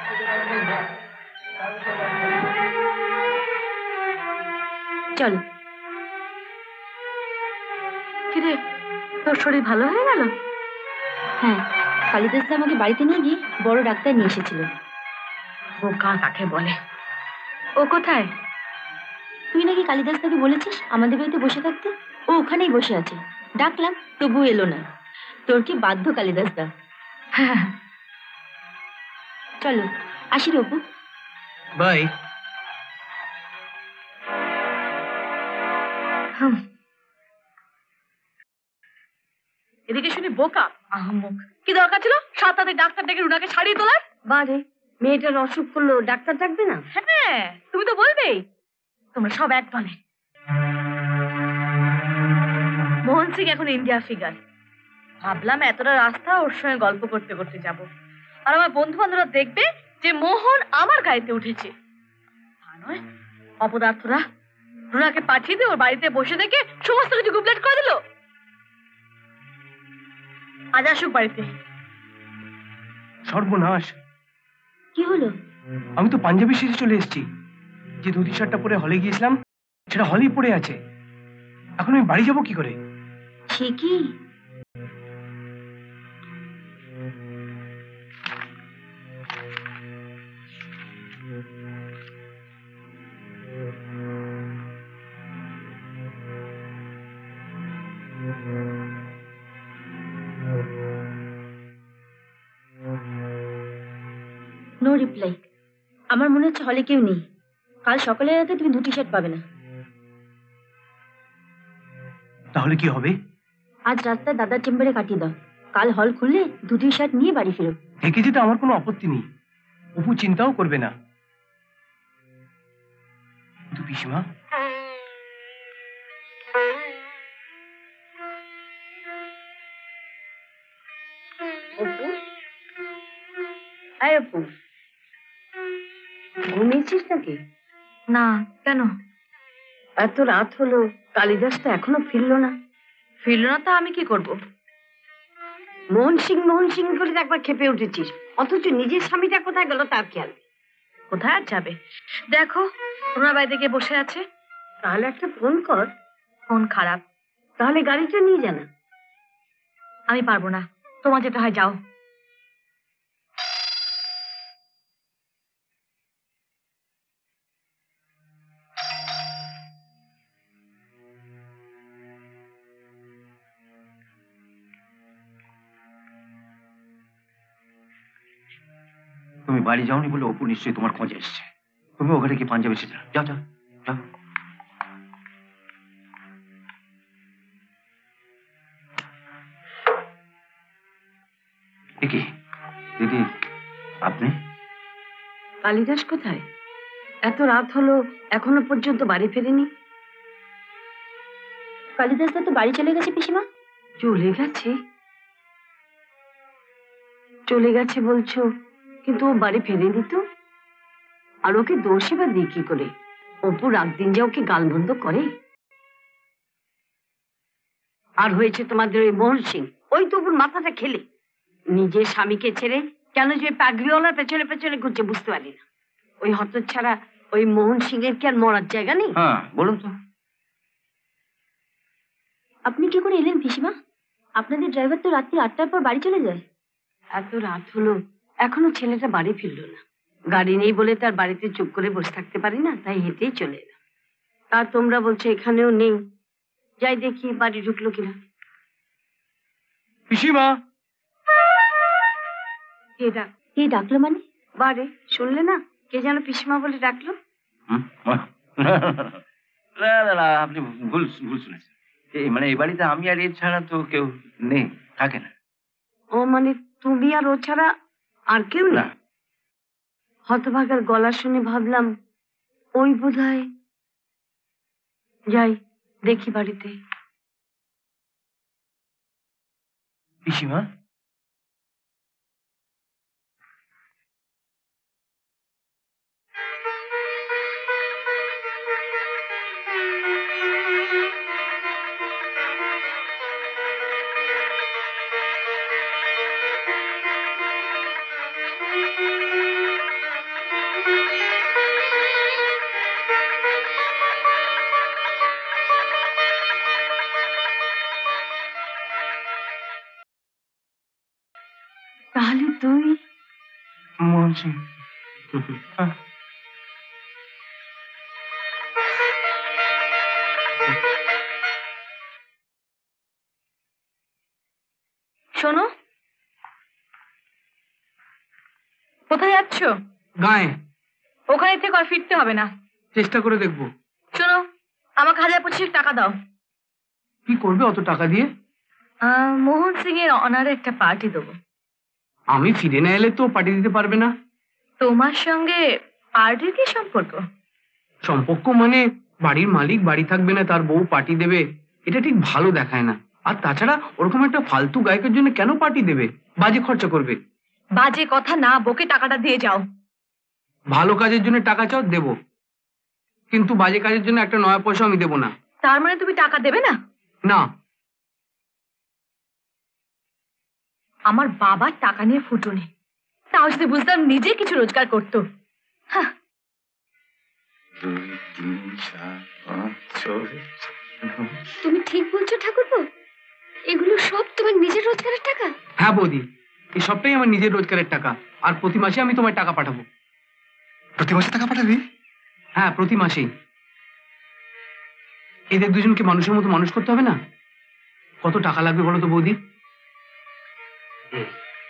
I: চলো।
F: কিরে, তোর শরীর ভালো হয়ে গেল?
I: হ্যাঁ, কালিদাস দা আমাকে বাড়িতে নিয়ে গিয়ে বড় ডাক্তার নিয়ে এসেছিল।
F: বোকা কাকে বলে? ও কোথায়?
I: তুই নাকি কালিদাস দাকে বলেছিস আমাদের বাড়িতে বসে থাকতে, ও ওখানেই বসে আছে। ডাকলাম তবু এলো না। তোর কি বাধ্য কালিদাস দা?
F: হ্যাঁ।
I: চলো আসি রঘু।
A: বাই।
F: এদিকে শুনি বোকা আহম্মক। কি দরকার ছিল সাত তাদের ডাক্তার ডেকে রুনাকে সারিয়ে তোলার?
I: বারে মেয়েটার অসুখ করলো, ডাক্তার ডাকবে না?
F: হ্যাঁ, তুমি তো বলবেই। তোমরা সব এক দলে। মোহন সিং এখন ইন্ডিয়া ফিগার। ভাবলাম এতটা রাস্তা ওর সঙ্গে গল্প করতে করতে যাব, আর আমার বন্ধু বান্ধবরা দেখবে যে মোহন আমার গাড়িতে উঠেছে। তা নয়, অপদার্থরা রুনাকে পাঠিয়ে দিয়ে ওর বাড়িতে বসে দেখে সমস্ত কিছু গুবলেট করে দিল। আজ আসুক বাড়িতে।
A: সর্বনাশ!
I: কি হলো?
A: আমি তো পাঞ্জাবি সেজে চলে এসেছি। যে ধুতি শার্টটা পরে হলে গিয়েছিলাম সেটা হলেই পড়ে আছে। এখন আমি বাড়ি যাব কি করে?
I: সে কি? No reply. আমার মনে হচ্ছে হলে কেউ নেই। কাল সকালের রাতে তুমি দুটি শার্ট পাবে না।
A: তাহলে কি হবে?
I: আজ রাস্তায় দাদার চেম্বারে কাটিয়ে দাও। কাল হল খুললে দুটি শার্ট নিয়ে বাড়ি ফেরো।
A: থেকে যেতে আমার কোনো আপত্তি নেই, অপু চিন্তাও করবে না। কিন্তু পিসিমা,
I: অপু, আয় অপু, ঘুমিয়েছিস নাকি?
F: না, কেন?
I: এত রাত হলো, কালিদাস তো এখনো ফিরলো না।
F: ফিরল না তা আমি কি করব?
I: মোহন সিং মোহন সিং করে একবার খেপে উঠেছিস, অথচ নিজের স্বামীটা কোথায় গেল তার খেয়াল।
F: কোথায় আর যাবে? দেখো রুনা বাড়িতে গিয়ে বসে আছে।
I: তাহলে একটা ফোন কর।
F: ফোন খারাপ।
I: তাহলে গাড়িটা নিয়ে জানা।
F: আমি পারবো না, তোমার যেটা হয় যাও।
D: তুমি বাড়ি যাওনি বলে অপু নিশ্চয়ই তোমার খোঁজে এসছে। তুমি ওখানে কি পাঞ্জাবি সেজে যাও যাও যাও। কি দিদি, আপনি?
I: কালিদাস কোথায়? এত রাত হলো এখনো পর্যন্ত বাড়ি ফেরেনি। কালিদাস দা তো বাড়ি চলে গেছে পিসিমা। চলে গেছে? চলে গেছে বলছো, কিন্তু ও বাড়ি ফেরেনি তো। আর ওকে দোষী বা দিই কি করে? অপু রাত দিন যা ওকে গালমন্দ করে। আর হয়েছে তোমাদের ওই মোহন সিং, ওই তো ওর মাথাটা খেলে। নিজের স্বামীকে ছেড়ে কেন যে পাগড়িওয়ালার পেছনে পেছনে ঘুরছে বুঝতে পারি না। ওই হতচ্ছাড়া ওই মোহন সিং এর কি আর মরার জায়গা নেই?
D: হ্যাঁ বলুন তো।
I: আপনি কি করে এলেন পিসিমা? আপনাদের ড্রাইভার তো রাত্রি আটটার পর বাড়ি চলে যায়।
B: এত রাত হলো এখনো ছেলেটা বাড়ি ফিরলো না। গাড়ি নেই বলে তার বাড়িতে চুপ করে বসে থাকতে পারি না, তাই হেঁটেই চলে এলাম। তা তোমরা বলছো এখানেও নেই, যাই দেখি বাড়ি ঢুকলো কিনা।
A: পিসিমা,
B: কে ডাক?
I: কে ডাকলো মানে?
B: বারে শুনলে না, কে যেন পিসিমা বলে ডাকলো।
D: হুম? না না না, আপনি ভুল ভুল শুনেছেন। এই মানে এই বাড়িতে আমি আর এর ছাড়া তো কেউ নেই, থাকে না।
B: ও মানে তুমি আর ও ছাড়া আর কেউ না? হতভাগার গলা শুনে ভাবলাম ওই বোধহয়। যাই দেখি বাড়িতে।
D: পিসিমা,
B: তাহলে তুই?
A: মোহন সিং।
F: শোনো, কোথায় যাচ্ছ?
A: গায়ে।
F: ওখানে থেকে আর ফিরতে হবে না।
A: চেষ্টা করে দেখবো।
F: শোনো, আমাকে হাজার পঁচিশ টাকা দাও।
A: কি করবে অত টাকা দিয়ে?
F: আহ, মোহন সিং এর অনারে একটা পার্টি দেবো।
A: আমি ফিরে না এলে তো পার্টি দিতে পারবে না।
F: তোমার সঙ্গে পার্টির কি সম্পর্ক?
A: সম্পর্ক মানে বাড়ির মালিক বাড়ি থাকবে না, তার বউ পার্টি দেবে, এটা ঠিক ভালো দেখায় না। আর তাছাড়া ওরকম একটা ফালতু গায়কের জন্য কেন পার্টি দেবে? বাজে খরচা করবে।
F: বাজে কথা না বকে টাকাটা দিয়ে যাও।
A: ভালো কাজের জন্য টাকা চাও, দেবো, কিন্তু বাজে কাজের জন্য একটা নয়া পয়সা আমি দেবো না।
F: তার মানে তুমি টাকা দেবে না?
A: না।
F: আমার বাবার টাকা নিয়ে ফুটুনি, তাও যদি বুঝতাম নিজে কিছু রোজগার করতো। হ্যাঁ,
B: তুমি ঠিক বলছো ঠাকুরপো, এগুলো সব তোমার নিজের রোজগারের টাকা?
A: হ্যাঁ বৌদি, এই সবটাই আমার নিজের রোজগারের টাকা। আর প্রতি মাসে আমি তোমায় টাকা পাঠাবো।
C: প্রতি মাসে টাকা পাঠাবি?
A: হ্যাঁ, প্রতি মাসেই। এদের দুজনকে মানুষের মতো মানুষ করতে হবে না? কত টাকা লাগবে বলো তো বৌদি? এই,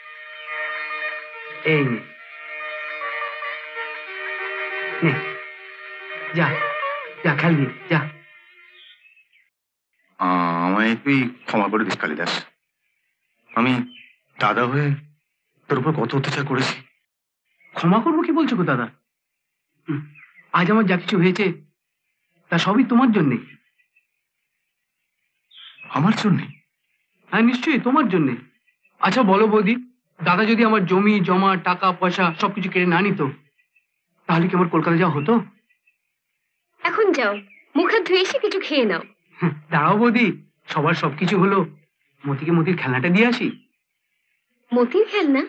A: এই নে। নে, যা যা খেল দিয়ে যা।
C: আমায় তুই ক্ষমা করে দিস কালিদাস। আমি দাদা হয়ে তোর উপর কত অত্যাচার করেছি।
A: ক্ষমা করবো কি বলছো গো দাদা? হুম, আজ আমার যা কিছু হয়েছে তা সবই তোমার জন্যে।
C: আমার জন্যে?
A: হ্যাঁ নিশ্চয়ই তোমার জন্যে। আচ্ছা বলো বৌদি, দাদা যদি আমার জমি জমা টাকা পয়সা সবকিছু কেড়ে না নিত, তাহলে কি আমার কলকাতা যাওয়া হতো?
B: এখন যাও, মুখ হাত ধুয়ে এসে কিছু খেয়ে নাও।
A: হুঁ, দাঁড়াও বৌদি, সবার সবকিছু হলো, মতিকে মতির খেলনাটা দিয়ে আসি।
B: মতির খেলনা?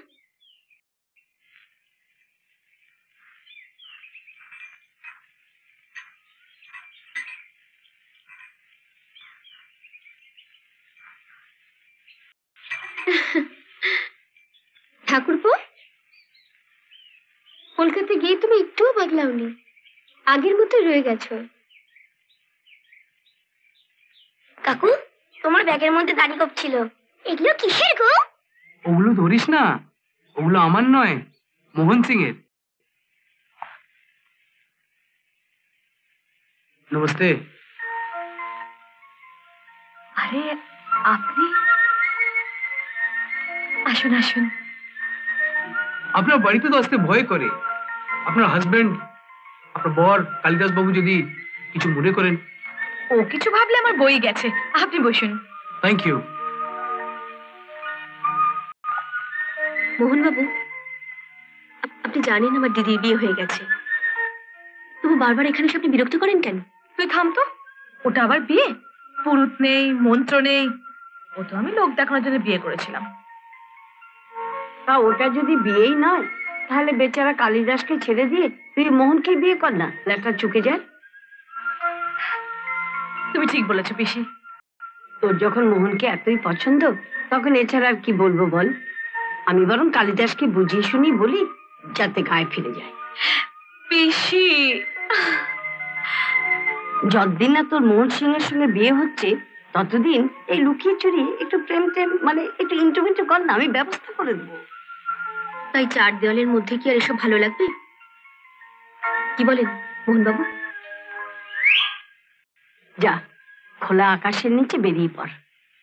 B: ঠাকুরপো, কলকাতা গিয়ে তুমি একটুও বদলাওনি, আগের মতো রয়ে গেছো।
I: কাকু, তোমার ব্যাগের মধ্যে দাড়ি কপ ছিল, এগুলো কিসের গো?
A: ওগুলো ধরিস না, ওগুলো আমার নয়, মোহন সিং এর। নমস্তে।
F: আরে আপনি? আসুন আসুন।
A: আপনার বাড়িতে তো আসতে ভয় করে। আপনার হাজবেন্ড, আপনার বর কালিদাস বাবু যদি কিছু মনে করেন।
F: ও কিছু ভাবলে আমার বই গেছে, আপনি বসুন।
A: Thank you.
I: মোহন বাবু, আপনি জানেন আমার দিদির বিয়ে হয়ে গেছে, তবু বারবার এখানে এসে আপনি বিরক্ত করেন কেন?
F: তুই থাম তো, ওটা আবার বিয়ে? পুরুত নেই, মন্ত্র নেই, ও তো আমি লোক দেখানোর জন্য বিয়ে করেছিলাম।
B: তা ওটা যদি বিয়েই নয়, তাহলে বেচারা কালিদাসকে ছেড়ে দিয়ে তুই মোহনকে বিয়ে কর না, লেটা চুকে যায়।
F: তুমি ঠিক বলেছো পিসি।
M: তোর যখন মোহনকে এতই পছন্দ তখন এছাড়া আর কি বলবো বল। আমি বরং কালিদাসকে বুঝিয়ে শুনি বলি যাতে গায়ে ফিরে যায়।
F: পিসি,
M: যতদিন না তোর মোহন সিং এর সঙ্গে বিয়ে হচ্ছে ততদিন এই লুকিয়ে চুরিয়ে একটু প্রেম টেম মানে একটু ইন্টুমিন্টু কর না, আমি ব্যবস্থা করে দেবো।
B: তাই চার দেওয়ালের মধ্যে কি আর এসব ভালো লাগবে? কি বলেন মোহনবাবু?
M: যা, খোলা আকাশের নিচে বেরিয়ে পড়।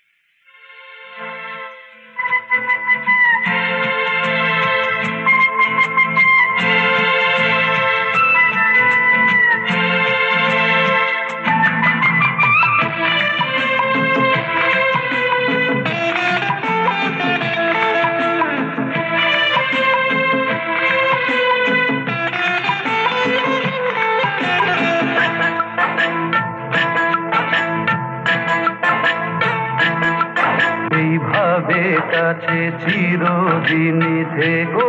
K: এইভাবে কাছে চিরদিনই থেকো,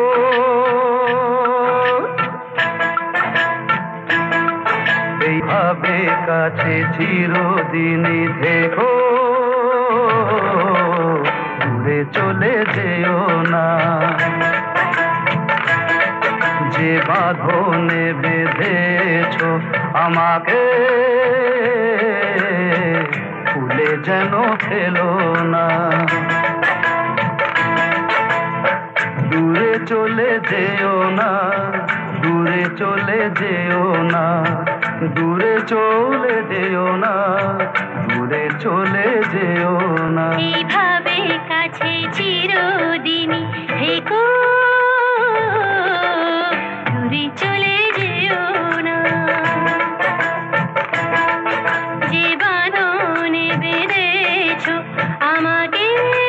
K: এইভাবে কাছে চিরদিনই থেকো, দূরে চলে যেও না। যে বাঁধনে বেঁধেছো আমাকে ভুলে যেন ফেলো না। দূরে চলে যেও না, দূরে চলে যেও না, দূরে চলে যেও না, দূরে চলে যেও না।
G: এইভাবে কাছে চিরদিনই থেকো, দূরে চলে যেও না। যে বাঁধনে বেঁধেছো আমাকে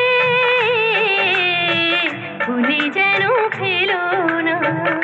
G: ভুলে যেন ফেলো না।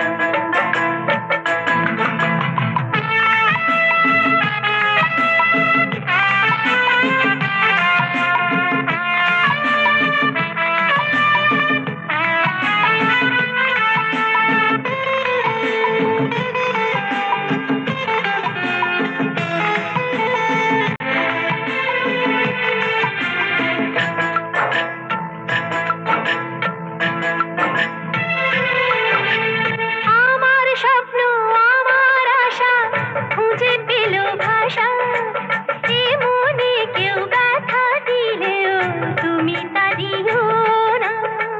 G: আমার স্বপ্ন আমার আশা খুঁজে পেল ভাষা, এ মনে কেউ ব্যথা দিলেও তুমি তা দিও না।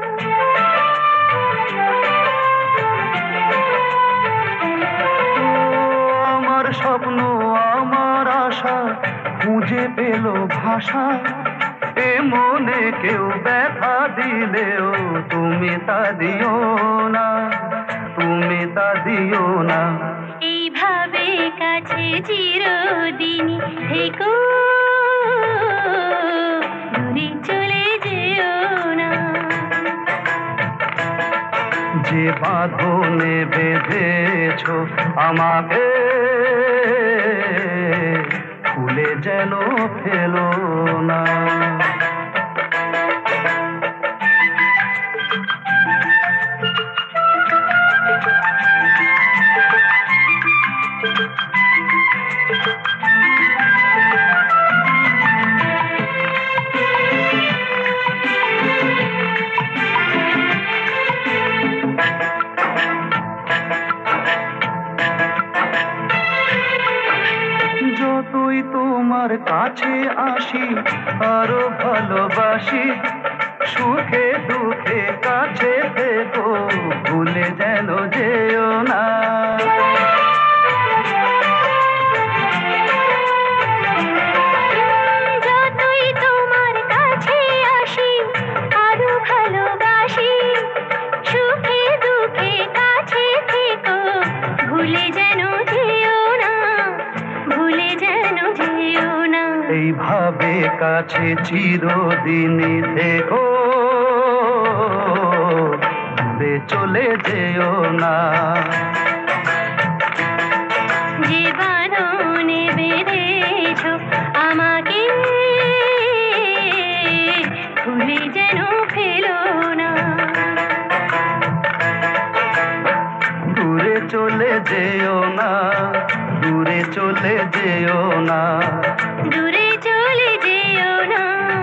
K: আমার স্বপ্ন আমার আশা খুঁজে পেল ভাষা, এ মনে কেউ ব্যথা দিলেও তুমি তা দিও না, তুমি তা দিও না।
G: এইভাবে কাছে চিরদিনই থেকো, দূরে চলে যেও না।
K: যে বাঁধনে বেঁধেছো আমাকে ভুলে যেন ফেলো না। যতই তোমার কাছে আসি আরো ভালোবাসি, সুখে দুঃখে কাছে থেকো, ভুলে যেন যেও না।
G: যতই তোমার কাছে আসি আরো ভালোবাসি, সুখে দুঃখে কাছে থেকো, ভুলে যেন যেও না, ভুলে যেন যেও না।
K: এইভাবে কাছে চিরদিনই থেকো, দূরে চলে যেও না।
G: যে বাঁধনে বেঁধেছো আমাকে ভুলে যেন ফেলো না।
K: দূরে চলে যেও না, দূরে চলে যেও না,
G: দূরে চলে যেও না।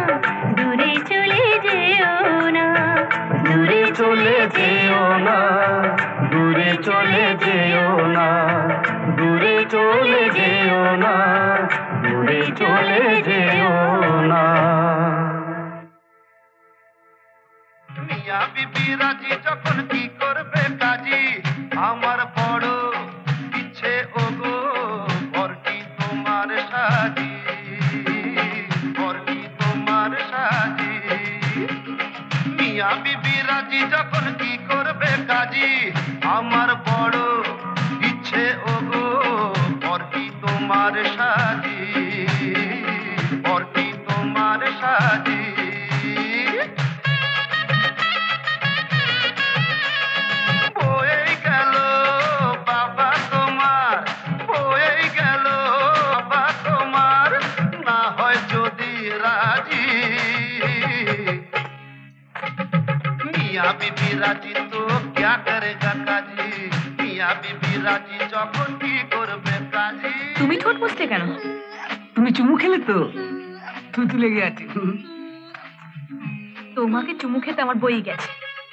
K: বিরাজি যখন কি করবে কাজী আমার বড় ইচ্ছে ওগো বরটি তোমার সাজি বরটি তোমার সাজি মিয়া বিবি রাজি যখন কি করবে কাজী আমার বড় ইচ্ছে ওগো বরটি তোমার সাজি বরটি তোমার সাজি বয়ে গেল বাবা তোমার বয়ে গেল বাবা তোমার না হয় যদি রাজি मियाँ बीबी राजी तो क्या करेगा काजी मियाँ बीबी राजी যখন কি করবে কাজী
F: তুমি ঠোঁট মুছলে কেন?
A: তুমি চুমু খেলে তো থুতু লেগে আছে।
F: তোমাকে চুমু খেতে আমার বই গেছে।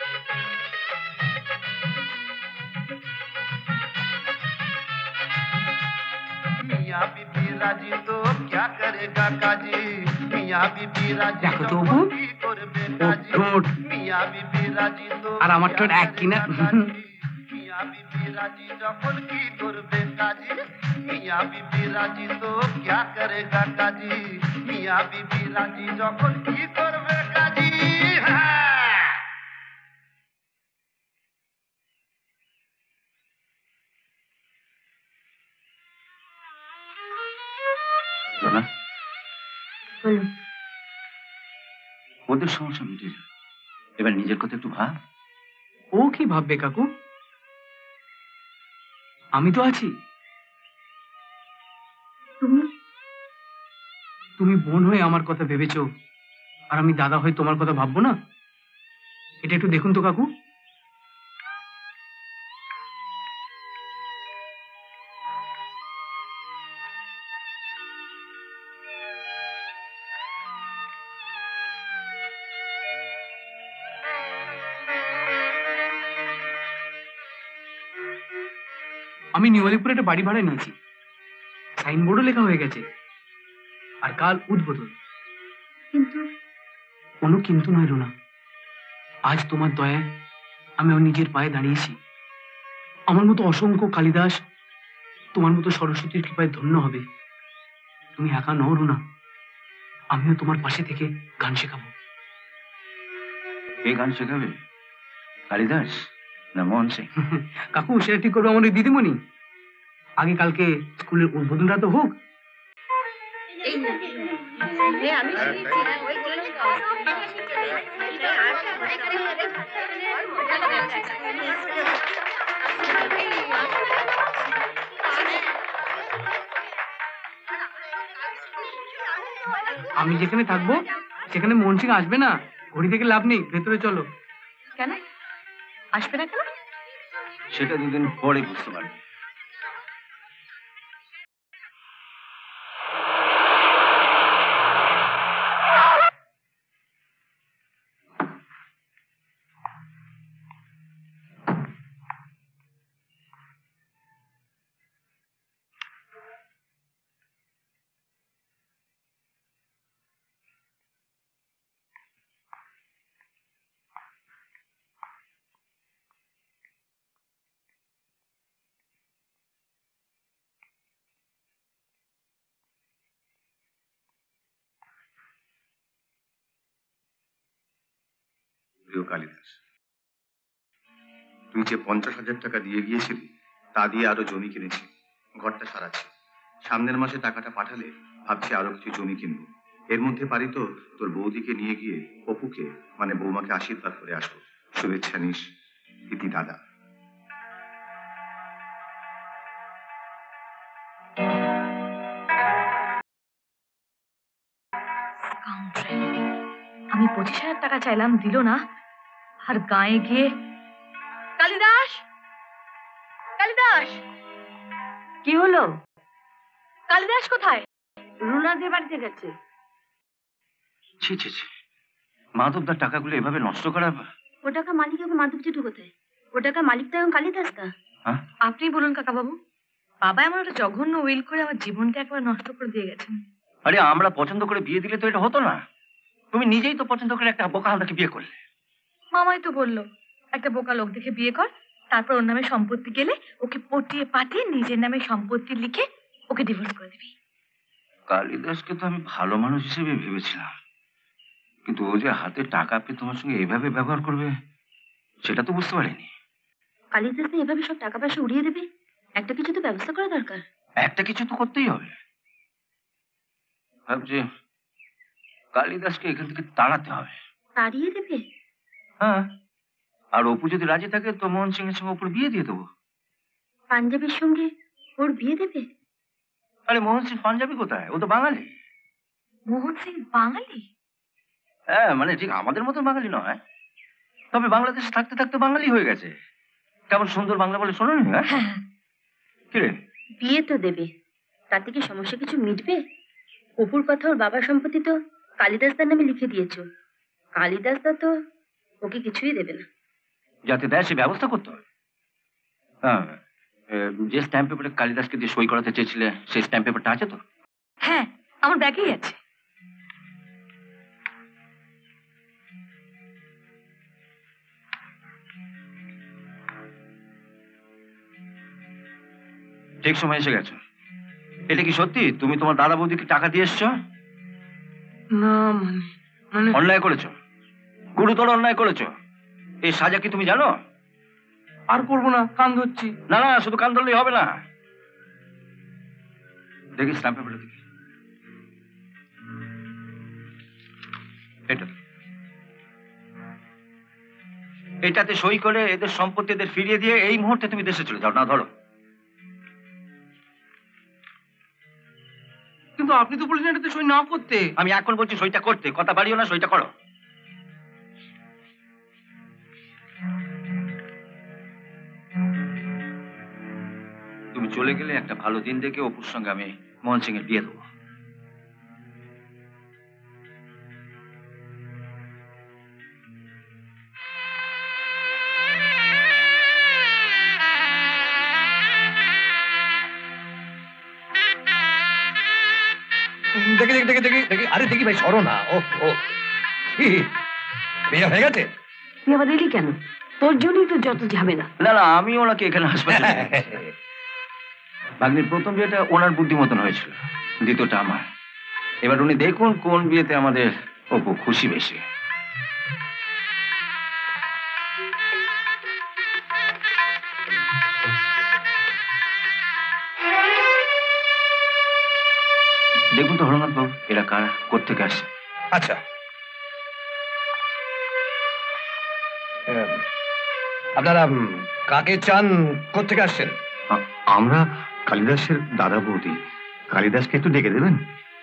K: मियाँ बीबी राजी तो क्या करेगा काजी मियाँ बीबी राजी
A: দেখো তো অপু,
K: যখন কি করবে
A: ওর
K: কাজী
A: ঠোঁট
K: মিয়াँ बीबी राजी तो
A: আর আমার ঠোঁট এক কিনা।
K: मियाँ बीबी राजी যখন কি করবে কাজী मियाँ बीबी राजी तो क्या करेगा काजी मियाँ बीबी राजी যখন কি করবে কাজী হ্যাঁ
D: না
I: বলুন।
D: ওদের সমস্যা মিটে যায়, এবার নিজের কথা একটু ভাব।
A: ও কি ভাববে কাকু, আমি তো আছি।
I: তুমি
A: তুমি বোন হয়ে আমার কথা ভেবেছো, আর আমি দাদা হয়ে তোমার কথা ভাববো না? এটা একটু দেখুন তো কাকু। আমি নিউ আলিপুরে একটা বাড়ি ভাড়া নিয়েছি, সাইনবোর্ডও লেখা হয়ে গেছে, আর কাল উদ্বোধন।
I: কিন্তু
A: কোনো কিন্তু নয় রুনা, আজ তোমার দয়ায় আমি আমার নিজের পায়ে দাঁড়িয়েছি। আমার মতো অসংখ্য কালিদাস তোমার মতো সরস্বতীর কৃপায় ধন্য হবে। তুমি একা নও রুনা, আমিও তোমার পাশে থেকে গান শেখাবো।
D: কে গান শেখাবে, কালিদাস না মোহন সিং?
A: কাকু সেটা ঠিক করবো আমার ওই দিদিমণি। আগে কালকে স্কুলের উদ্বোধনটা তো হোক। আমি যেখানে থাকবো সেখানে মোহন সিং আসবে না। ঘড়ি থেকে লাভ নেই, ভেতরে চলো।
F: কেন আসবে না কেন?
D: সেটা দুদিন পরে বুঝতে পারবে।
C: প্রিয় কালিদাস, তুই যে পঞ্চাশ হাজার টাকা দিয়ে গিয়েছিলি তা দিয়ে আরো জমি কিনেছি, ঘরটা সারাচ্ছি। সামনের মাসে টাকাটা পাঠালে ভাবছি আরো কিছু জমি কিনবো। এর মধ্যে পারি তো তোর বৌদিকে নিয়ে গিয়ে অপুকে মানে বৌমাকে আশীর্বাদ করে আসবো। শুভেচ্ছা নিস, ইতি দাদা।
F: আমি পঁচিশ হাজার টাকা চাইলাম, দিল না। আর গায়ে গিয়ে কালিদাস কালিদাস
M: কি হলো?
F: কালিদাস কোথায়?
M: রুনাদের বাড়িতে গেছে।
D: ছি ছি ছি, মাধবদার টাকাগুলো এভাবে নষ্ট করা।
I: ও টাকা মালিক এবং মাধব জেঠু কোথায়? ও টাকা মালিক তো এবং কালিদাস দা।
F: আপনি বলুন কাকা বাবু, বাবা আমার একটা জঘন্য উইল করে আমার জীবনটা একবার নষ্ট করে দিয়ে গেছেন।
D: আরে আমরা পছন্দ করে বিয়ে দিলে তো এটা হতো না। তুমি নিজেই তো পছন্দ করে একটা বোকা হালদাকে বিয়ে করলে।
F: মামাই তো বললো একটা বোকা লোক দেখে বিয়ে কর, তারপর ওর নামে সম্পত্তি গেলে ওকে পটিয়ে পাঠিয়ে নিজের নামে সম্পত্তি লিখে ওকে ডিভোর্স করে দিবি।
D: কালিদাসকে তো আমি ভালো মানুষ হিসেবে ভেবেছিলাম, কিন্তু ও যে হাতে টাকা পেয়ে তোমার সঙ্গে এভাবে ব্যবহার করবে সেটা তো বুঝতে পারিনি।
I: কালিদাস তো এভাবে সব টাকা পয়সা উড়িয়ে দেবে, একটা কিছু তো ব্যবস্থা করা দরকার।
D: একটা কিছু তো করতেই হবে। ভাবছি কালিদাসকে এখান থেকে তাড়াতে হবে।
I: তাড়িয়ে দেবে?
D: হ্যাঁ, আর অপু যদি রাজি থাকে তো মোহন সিং এর সঙ্গে অপুর বিয়ে দিয়ে দেবো।
I: পাঞ্জাবের সঙ্গে ওর বিয়ে দেবে?
D: আরে মোহন সিং পাঞ্জাবি কোথায়, ও তো বাঙালি।
F: মোহন সিং বাঙালি?
D: হ্যাঁ, মানে ঠিক আমাদের মতো বাঙালি নয়, তবে বাংলাদেশে থাকতে থাকতে বাঙালি হয়ে গেছে। কেমন সুন্দর বাংলা বলে শোনো নি? হ্যাঁ, কিরে
I: বিয়ে তো দেবে, তাতে কি সমস্যা কিছু মিটবে? অপুর কথা ওর বাবার সম্পত্তি তো কালিদাসদার নামে লিখে দিয়েছো, কালিদাসদা তো ওকে কিছুই দেবে না।
D: যাতে দেয় সে ব্যবস্থা করতে হবে। হ্যাঁ, যে স্ট্যাম্প পেপারে কালিদাসকে দিয়ে সই করাতে চেয়েছিলে সেই স্ট্যাম্প পেপারটা আছে তো?
F: হ্যাঁ, আমার ব্যাগেই আছে।
D: ঠিক সময় এসে গেছো। এটা কি সত্যি তুমি তোমার দাদা বৌদিকে টাকা দিয়ে এসছো?
A: না মানে মানে
D: অন্যায় করেছো, গুরুতর অন্যায় করেছো। এই সাজা কি তুমি জানো?
A: আর করবো না, কান ধরছি।
D: না না, শুধু কান ধরলেই হবে না। দেখি স্ট্যাম্প পেপারটা দেখি। এটা এটাতে সই করে এদের সম্পত্তি এদের ফিরিয়ে দিয়ে এই মুহূর্তে তুমি দেশে চলে যাও। না ধরো।
A: কিন্তু আপনি তো বলেছেন এটাতে সই না করতে।
D: আমি এখন বলছি সইটা করতে, কথা বাড়িও না, সইটা করো। তুমি চলে গেলে একটা ভালো দিন দেখে অপুর সঙ্গে আমি মোহন সিং এর বিয়ে দেবো।
E: দেখি দেখি দেখি দেখি দেখি আরে দেখি ভাই, সরো না। ও ও কি বিয়ে হয়ে গেছে?
M: তুই আবার এলি কেন? তোর জন্যই তো যত ঝামেলা।
D: না না, আমি ওনাকে এখানে হাসপাতালে ভাগ্নির প্রথম বিয়েটা ওনার বুদ্ধি মতন হয়েছিল, দ্বিতীয়টা আমার। এবার উনি দেখুন কোন বিয়েতে আমাদের অপু খুশি বেশি। দেখুন তো হরনাথ বাবু, এরা কারা, কোত্থেকে আসছে?
E: আচ্ছা, আপনারা কাকে চান, কোত্থেকে আসছেন?
C: আমরা কালিদাসের দাদা বৌদি। কালিদাসকে একটু ডেকে দেবেন?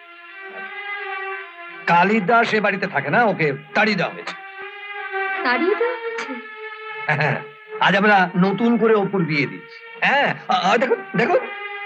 E: কালিদাস এ বাড়িতে থাকে না, ওকে তাড়িয়ে দেওয়া হয়েছে।
B: তাড়িয়ে দেওয়া হয়েছে?
E: হ্যাঁ, আজ আমরা নতুন করে অপুর বিয়ে দিচ্ছি। হ্যাঁ, দেখুন দেখুন।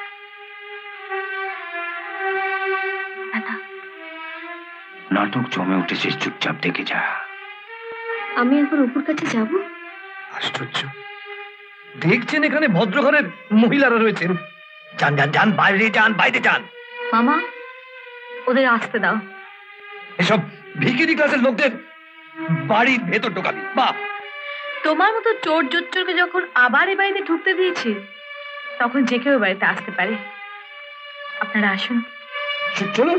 D: নাটক জমে উঠেছে, চুপচাপ দেখে যা।
B: আমি এখন অপুর কাছে যাব?
E: আশ্চর্য, দেখছেন এখানে ভদ্র ঘরের মহিলারা রয়েছেন। যান যান যান, বাইরে যান, বাইরে যান।
F: মামা, ওদের আসতে দাও।
E: এসব ভিখিরি ক্লাসের লোকদের বাড়ির ভেতর ঢোকাবি? বাহ,
F: তোমার মতো চোর জোচ্চরকে যখন আবার এ বাড়িতে ঢুকতে দিয়েছি, তখন যে কেউ বাড়িতে আসতে পারে। আপনারা আসুন।
E: চলুন।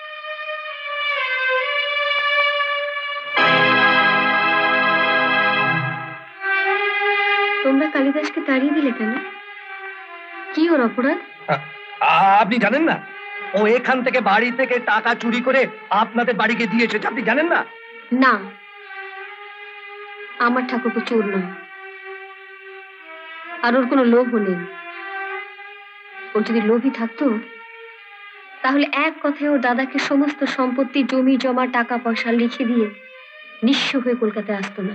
B: তোমরা কালিদাসকে তাড়িয়ে দিলে কেন? কি ওর অপরাধ?
E: আপনি জানেন না? ও এখান থেকে বাড়ি থেকে টাকা চুরি করে আপনাদের বাড়িকে দিয়ে এসেছে, আপনি জানেন না?
B: না, আমার ঠাকুরপো চোর নয়, আর ওর কোনো লোভও নেই। ওর যদি লোভই থাকতো তাহলে এক কথায় ওর দাদাকে সমস্ত সম্পত্তি, জমি জমা, টাকা পয়সা লিখে দিয়ে নিঃস্ব হয়ে কলকাতায় আসতো না।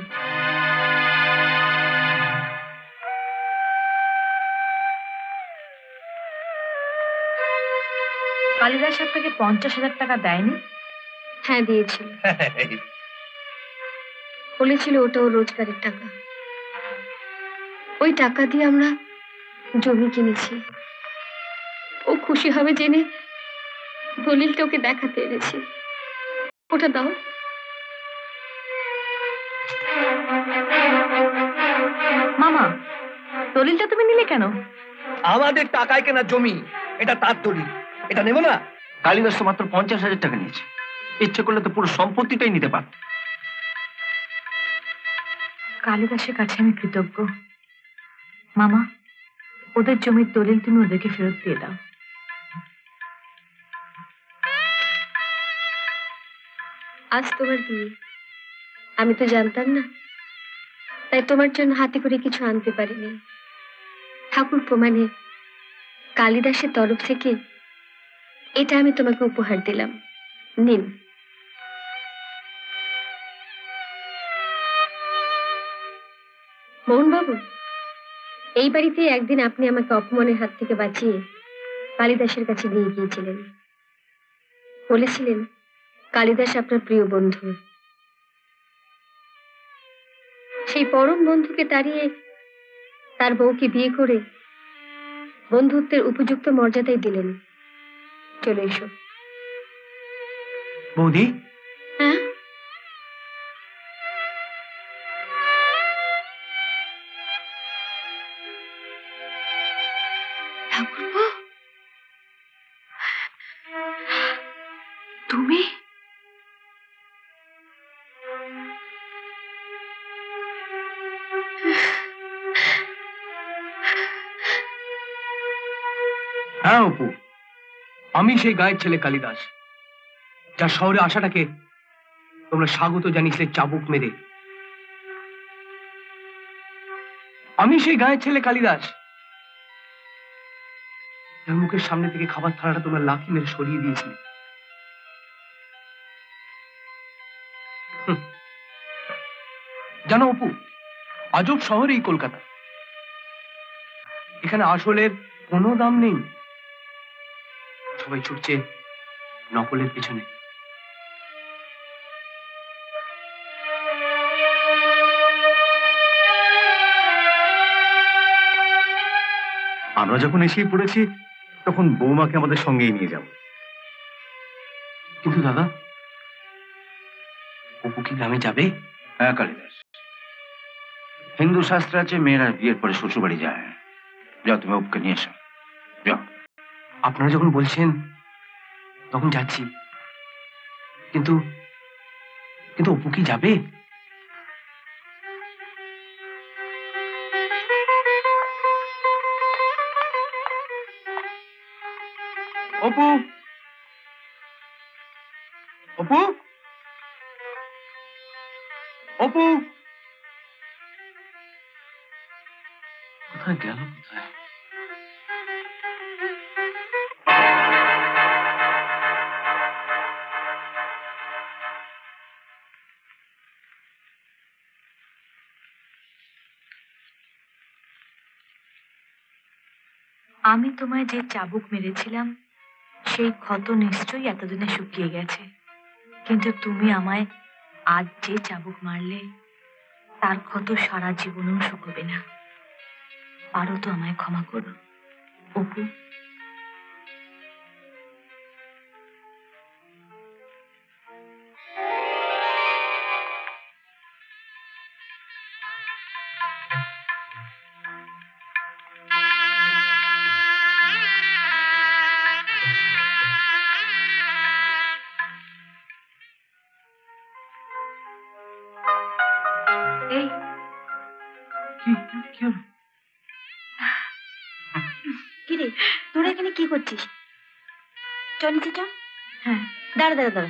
F: কালিদাস আপনাকে পঞ্চাশ হাজার টাকা দেয়নি?
B: হ্যাঁ, দিয়েছিল। বলেছিল ওটা ওর রোজগারের টাকা। ওই টাকা দিয়ে আমরা জমি কিনেছি। ও খুশি হবে জেনে দলিলটা ওকে দেখাতে এনেছি। ওটা দাও।
F: মামা, দলিলটা তুমি নিলে কেন?
E: আমাদের টাকায় কেনা জমি, এটা তার দলিল, এটা নেব না?
D: কালিদাস তো মাত্র পঞ্চাশ হাজার টাকা নিয়েছে, ইচ্ছে করলে তো পুরো সম্পত্তিটাই নিতে পারত।
F: কালিদাসের কাছে আমি কৃতজ্ঞ। মামা, ওদের জমির দলিল তুমি ওদেরকে ফেরত দিয়ে দাও।
B: আজ তোমার বিয়ে, আমি তো জানতাম না, তাই তোমার জন্য হাতে করে কিছু আনতে পারিনি। ঠাকুর প্রমাণে কালিদাসের তরফ থেকে এটা আমি তোমাকে উপহার দিলাম, নিন। মোহনবাবু, এই বাড়িতে একদিন আপনি আমাকে অপমানের হাত থেকে বাঁচিয়ে কালিদাসের কাছে নিয়ে গিয়েছিলেন। বলেছিলেন কালিদাস আপনার প্রিয় বন্ধু। সেই পরম বন্ধুকে তাড়িয়ে তার বউকে বিয়ে করে বন্ধুত্বের উপযুক্ত মর্যাদাই দিলেন। চলে এসো।
A: বৌদি,
B: হ্যাঁ, ঠাকুরপো, তুমি?
A: হ্যাঁ অপু, আমি সেই গায়ের ছেলে কালিদাস, যার শহরে আসাটাকে তোমরা স্বাগত জানিয়েছিলে চাবুক মেরে। আমি সেই গায়ের ছেলে কালিদাস, যার মুখের সামনে থেকে খাবার থালাটা তোমরা লাথি মেরে সরিয়ে দিয়েছিলে। হুঁ। জানো অপু, আজব শহর এই কলকাতা, এখানে আসলের কোনো দাম নেই। সবাই ছুটছে নকলের পিছনে।
C: আমরা যখন এসেই পড়েছি তখন বৌমাকে আমাদের সঙ্গেই নিয়ে যাব।
A: কিন্তু দাদা, অপু কি গ্রামে যাবে?
D: হ্যাঁ কালিদাস, হিন্দু শাস্ত্রে আছে মেয়েরা বিয়ের পরে শ্বশুর বাড়ি যায়। যাও, তুমি অপুকে নিয়ে এসো, যাও।
A: আপনারা যখন বলছেন তখন যাচ্ছি, কিন্তু কিন্তু অপু কি যাবে? অপু, অপু, অপু কোথায় গেল? কোথায়?
F: আমি তোমায় যে চাবুক মেরেছিলাম সেই ক্ষত নিশ্চয়ই এতদিনে শুকিয়ে গেছে, কিন্তু তুমি আমায় আজ যে চাবুক মারলে তার ক্ষত সারা জীবনেও শুকোবে না। পারো তো আমায় ক্ষমা করো অপু? এই
A: কি কি হলো?
I: কিরে, তোরা এখানে কি করছিস? চল নিচে চল।
F: হ্যাঁ,
I: দাঁড়া দাঁড়া দাঁড়া।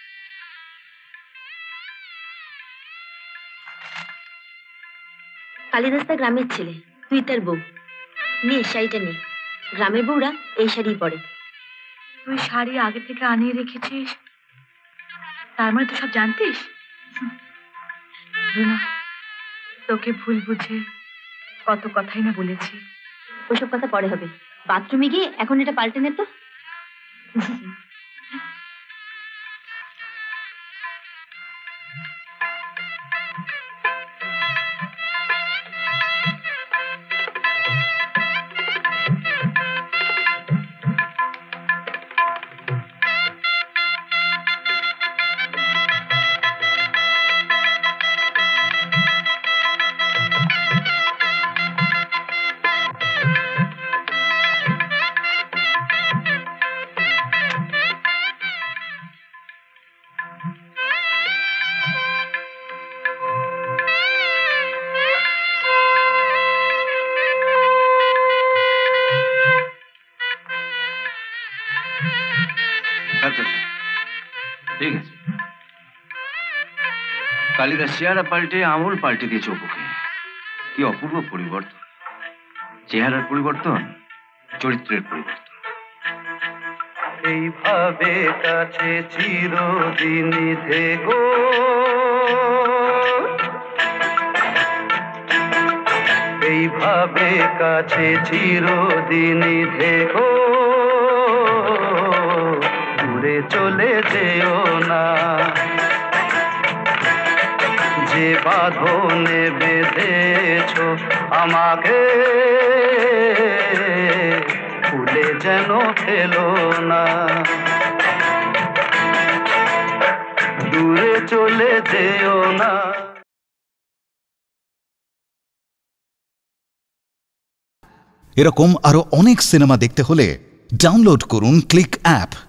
I: কালিদাস দা গ্রামের ছেলে, তুই তার বউ। নে শাড়িটা নে, গ্রামের বউরা এই শাড়ি পরে।
F: তুই শাড়ি আগে থেকে আনিয়ে রেখেছিস, তার মানে তো সব জানতিস। রুনা, তোকে ভুল বুঝে কত কথাই না বলেছি।
I: ওসব কথা পরে হবে, বাথরুমে গিয়ে এখন এটা পাল্টে নে তো।
D: কালিদাস চেহারা পাল্টে আমল পাল্টে দিয়েছে অপুকে। কি অপূর্ব পরিবর্তন! চেহারার পরিবর্তন, চরিত্রের পরিবর্তন।
K: এইভাবে কাছে চিরদিনই থেকো, এইভাবে কাছে চিরদিনই থেকো, দূরে চলে যেও না। যে বাঁধনে বেঁধেছো আমাকে, ভুলে যেন ফেলো না। দূরে চলে যেও না।
N: এরকম আরো অনেক সিনেমা দেখতে হলে ডাউনলোড করুন ক্লিক অ্যাপ।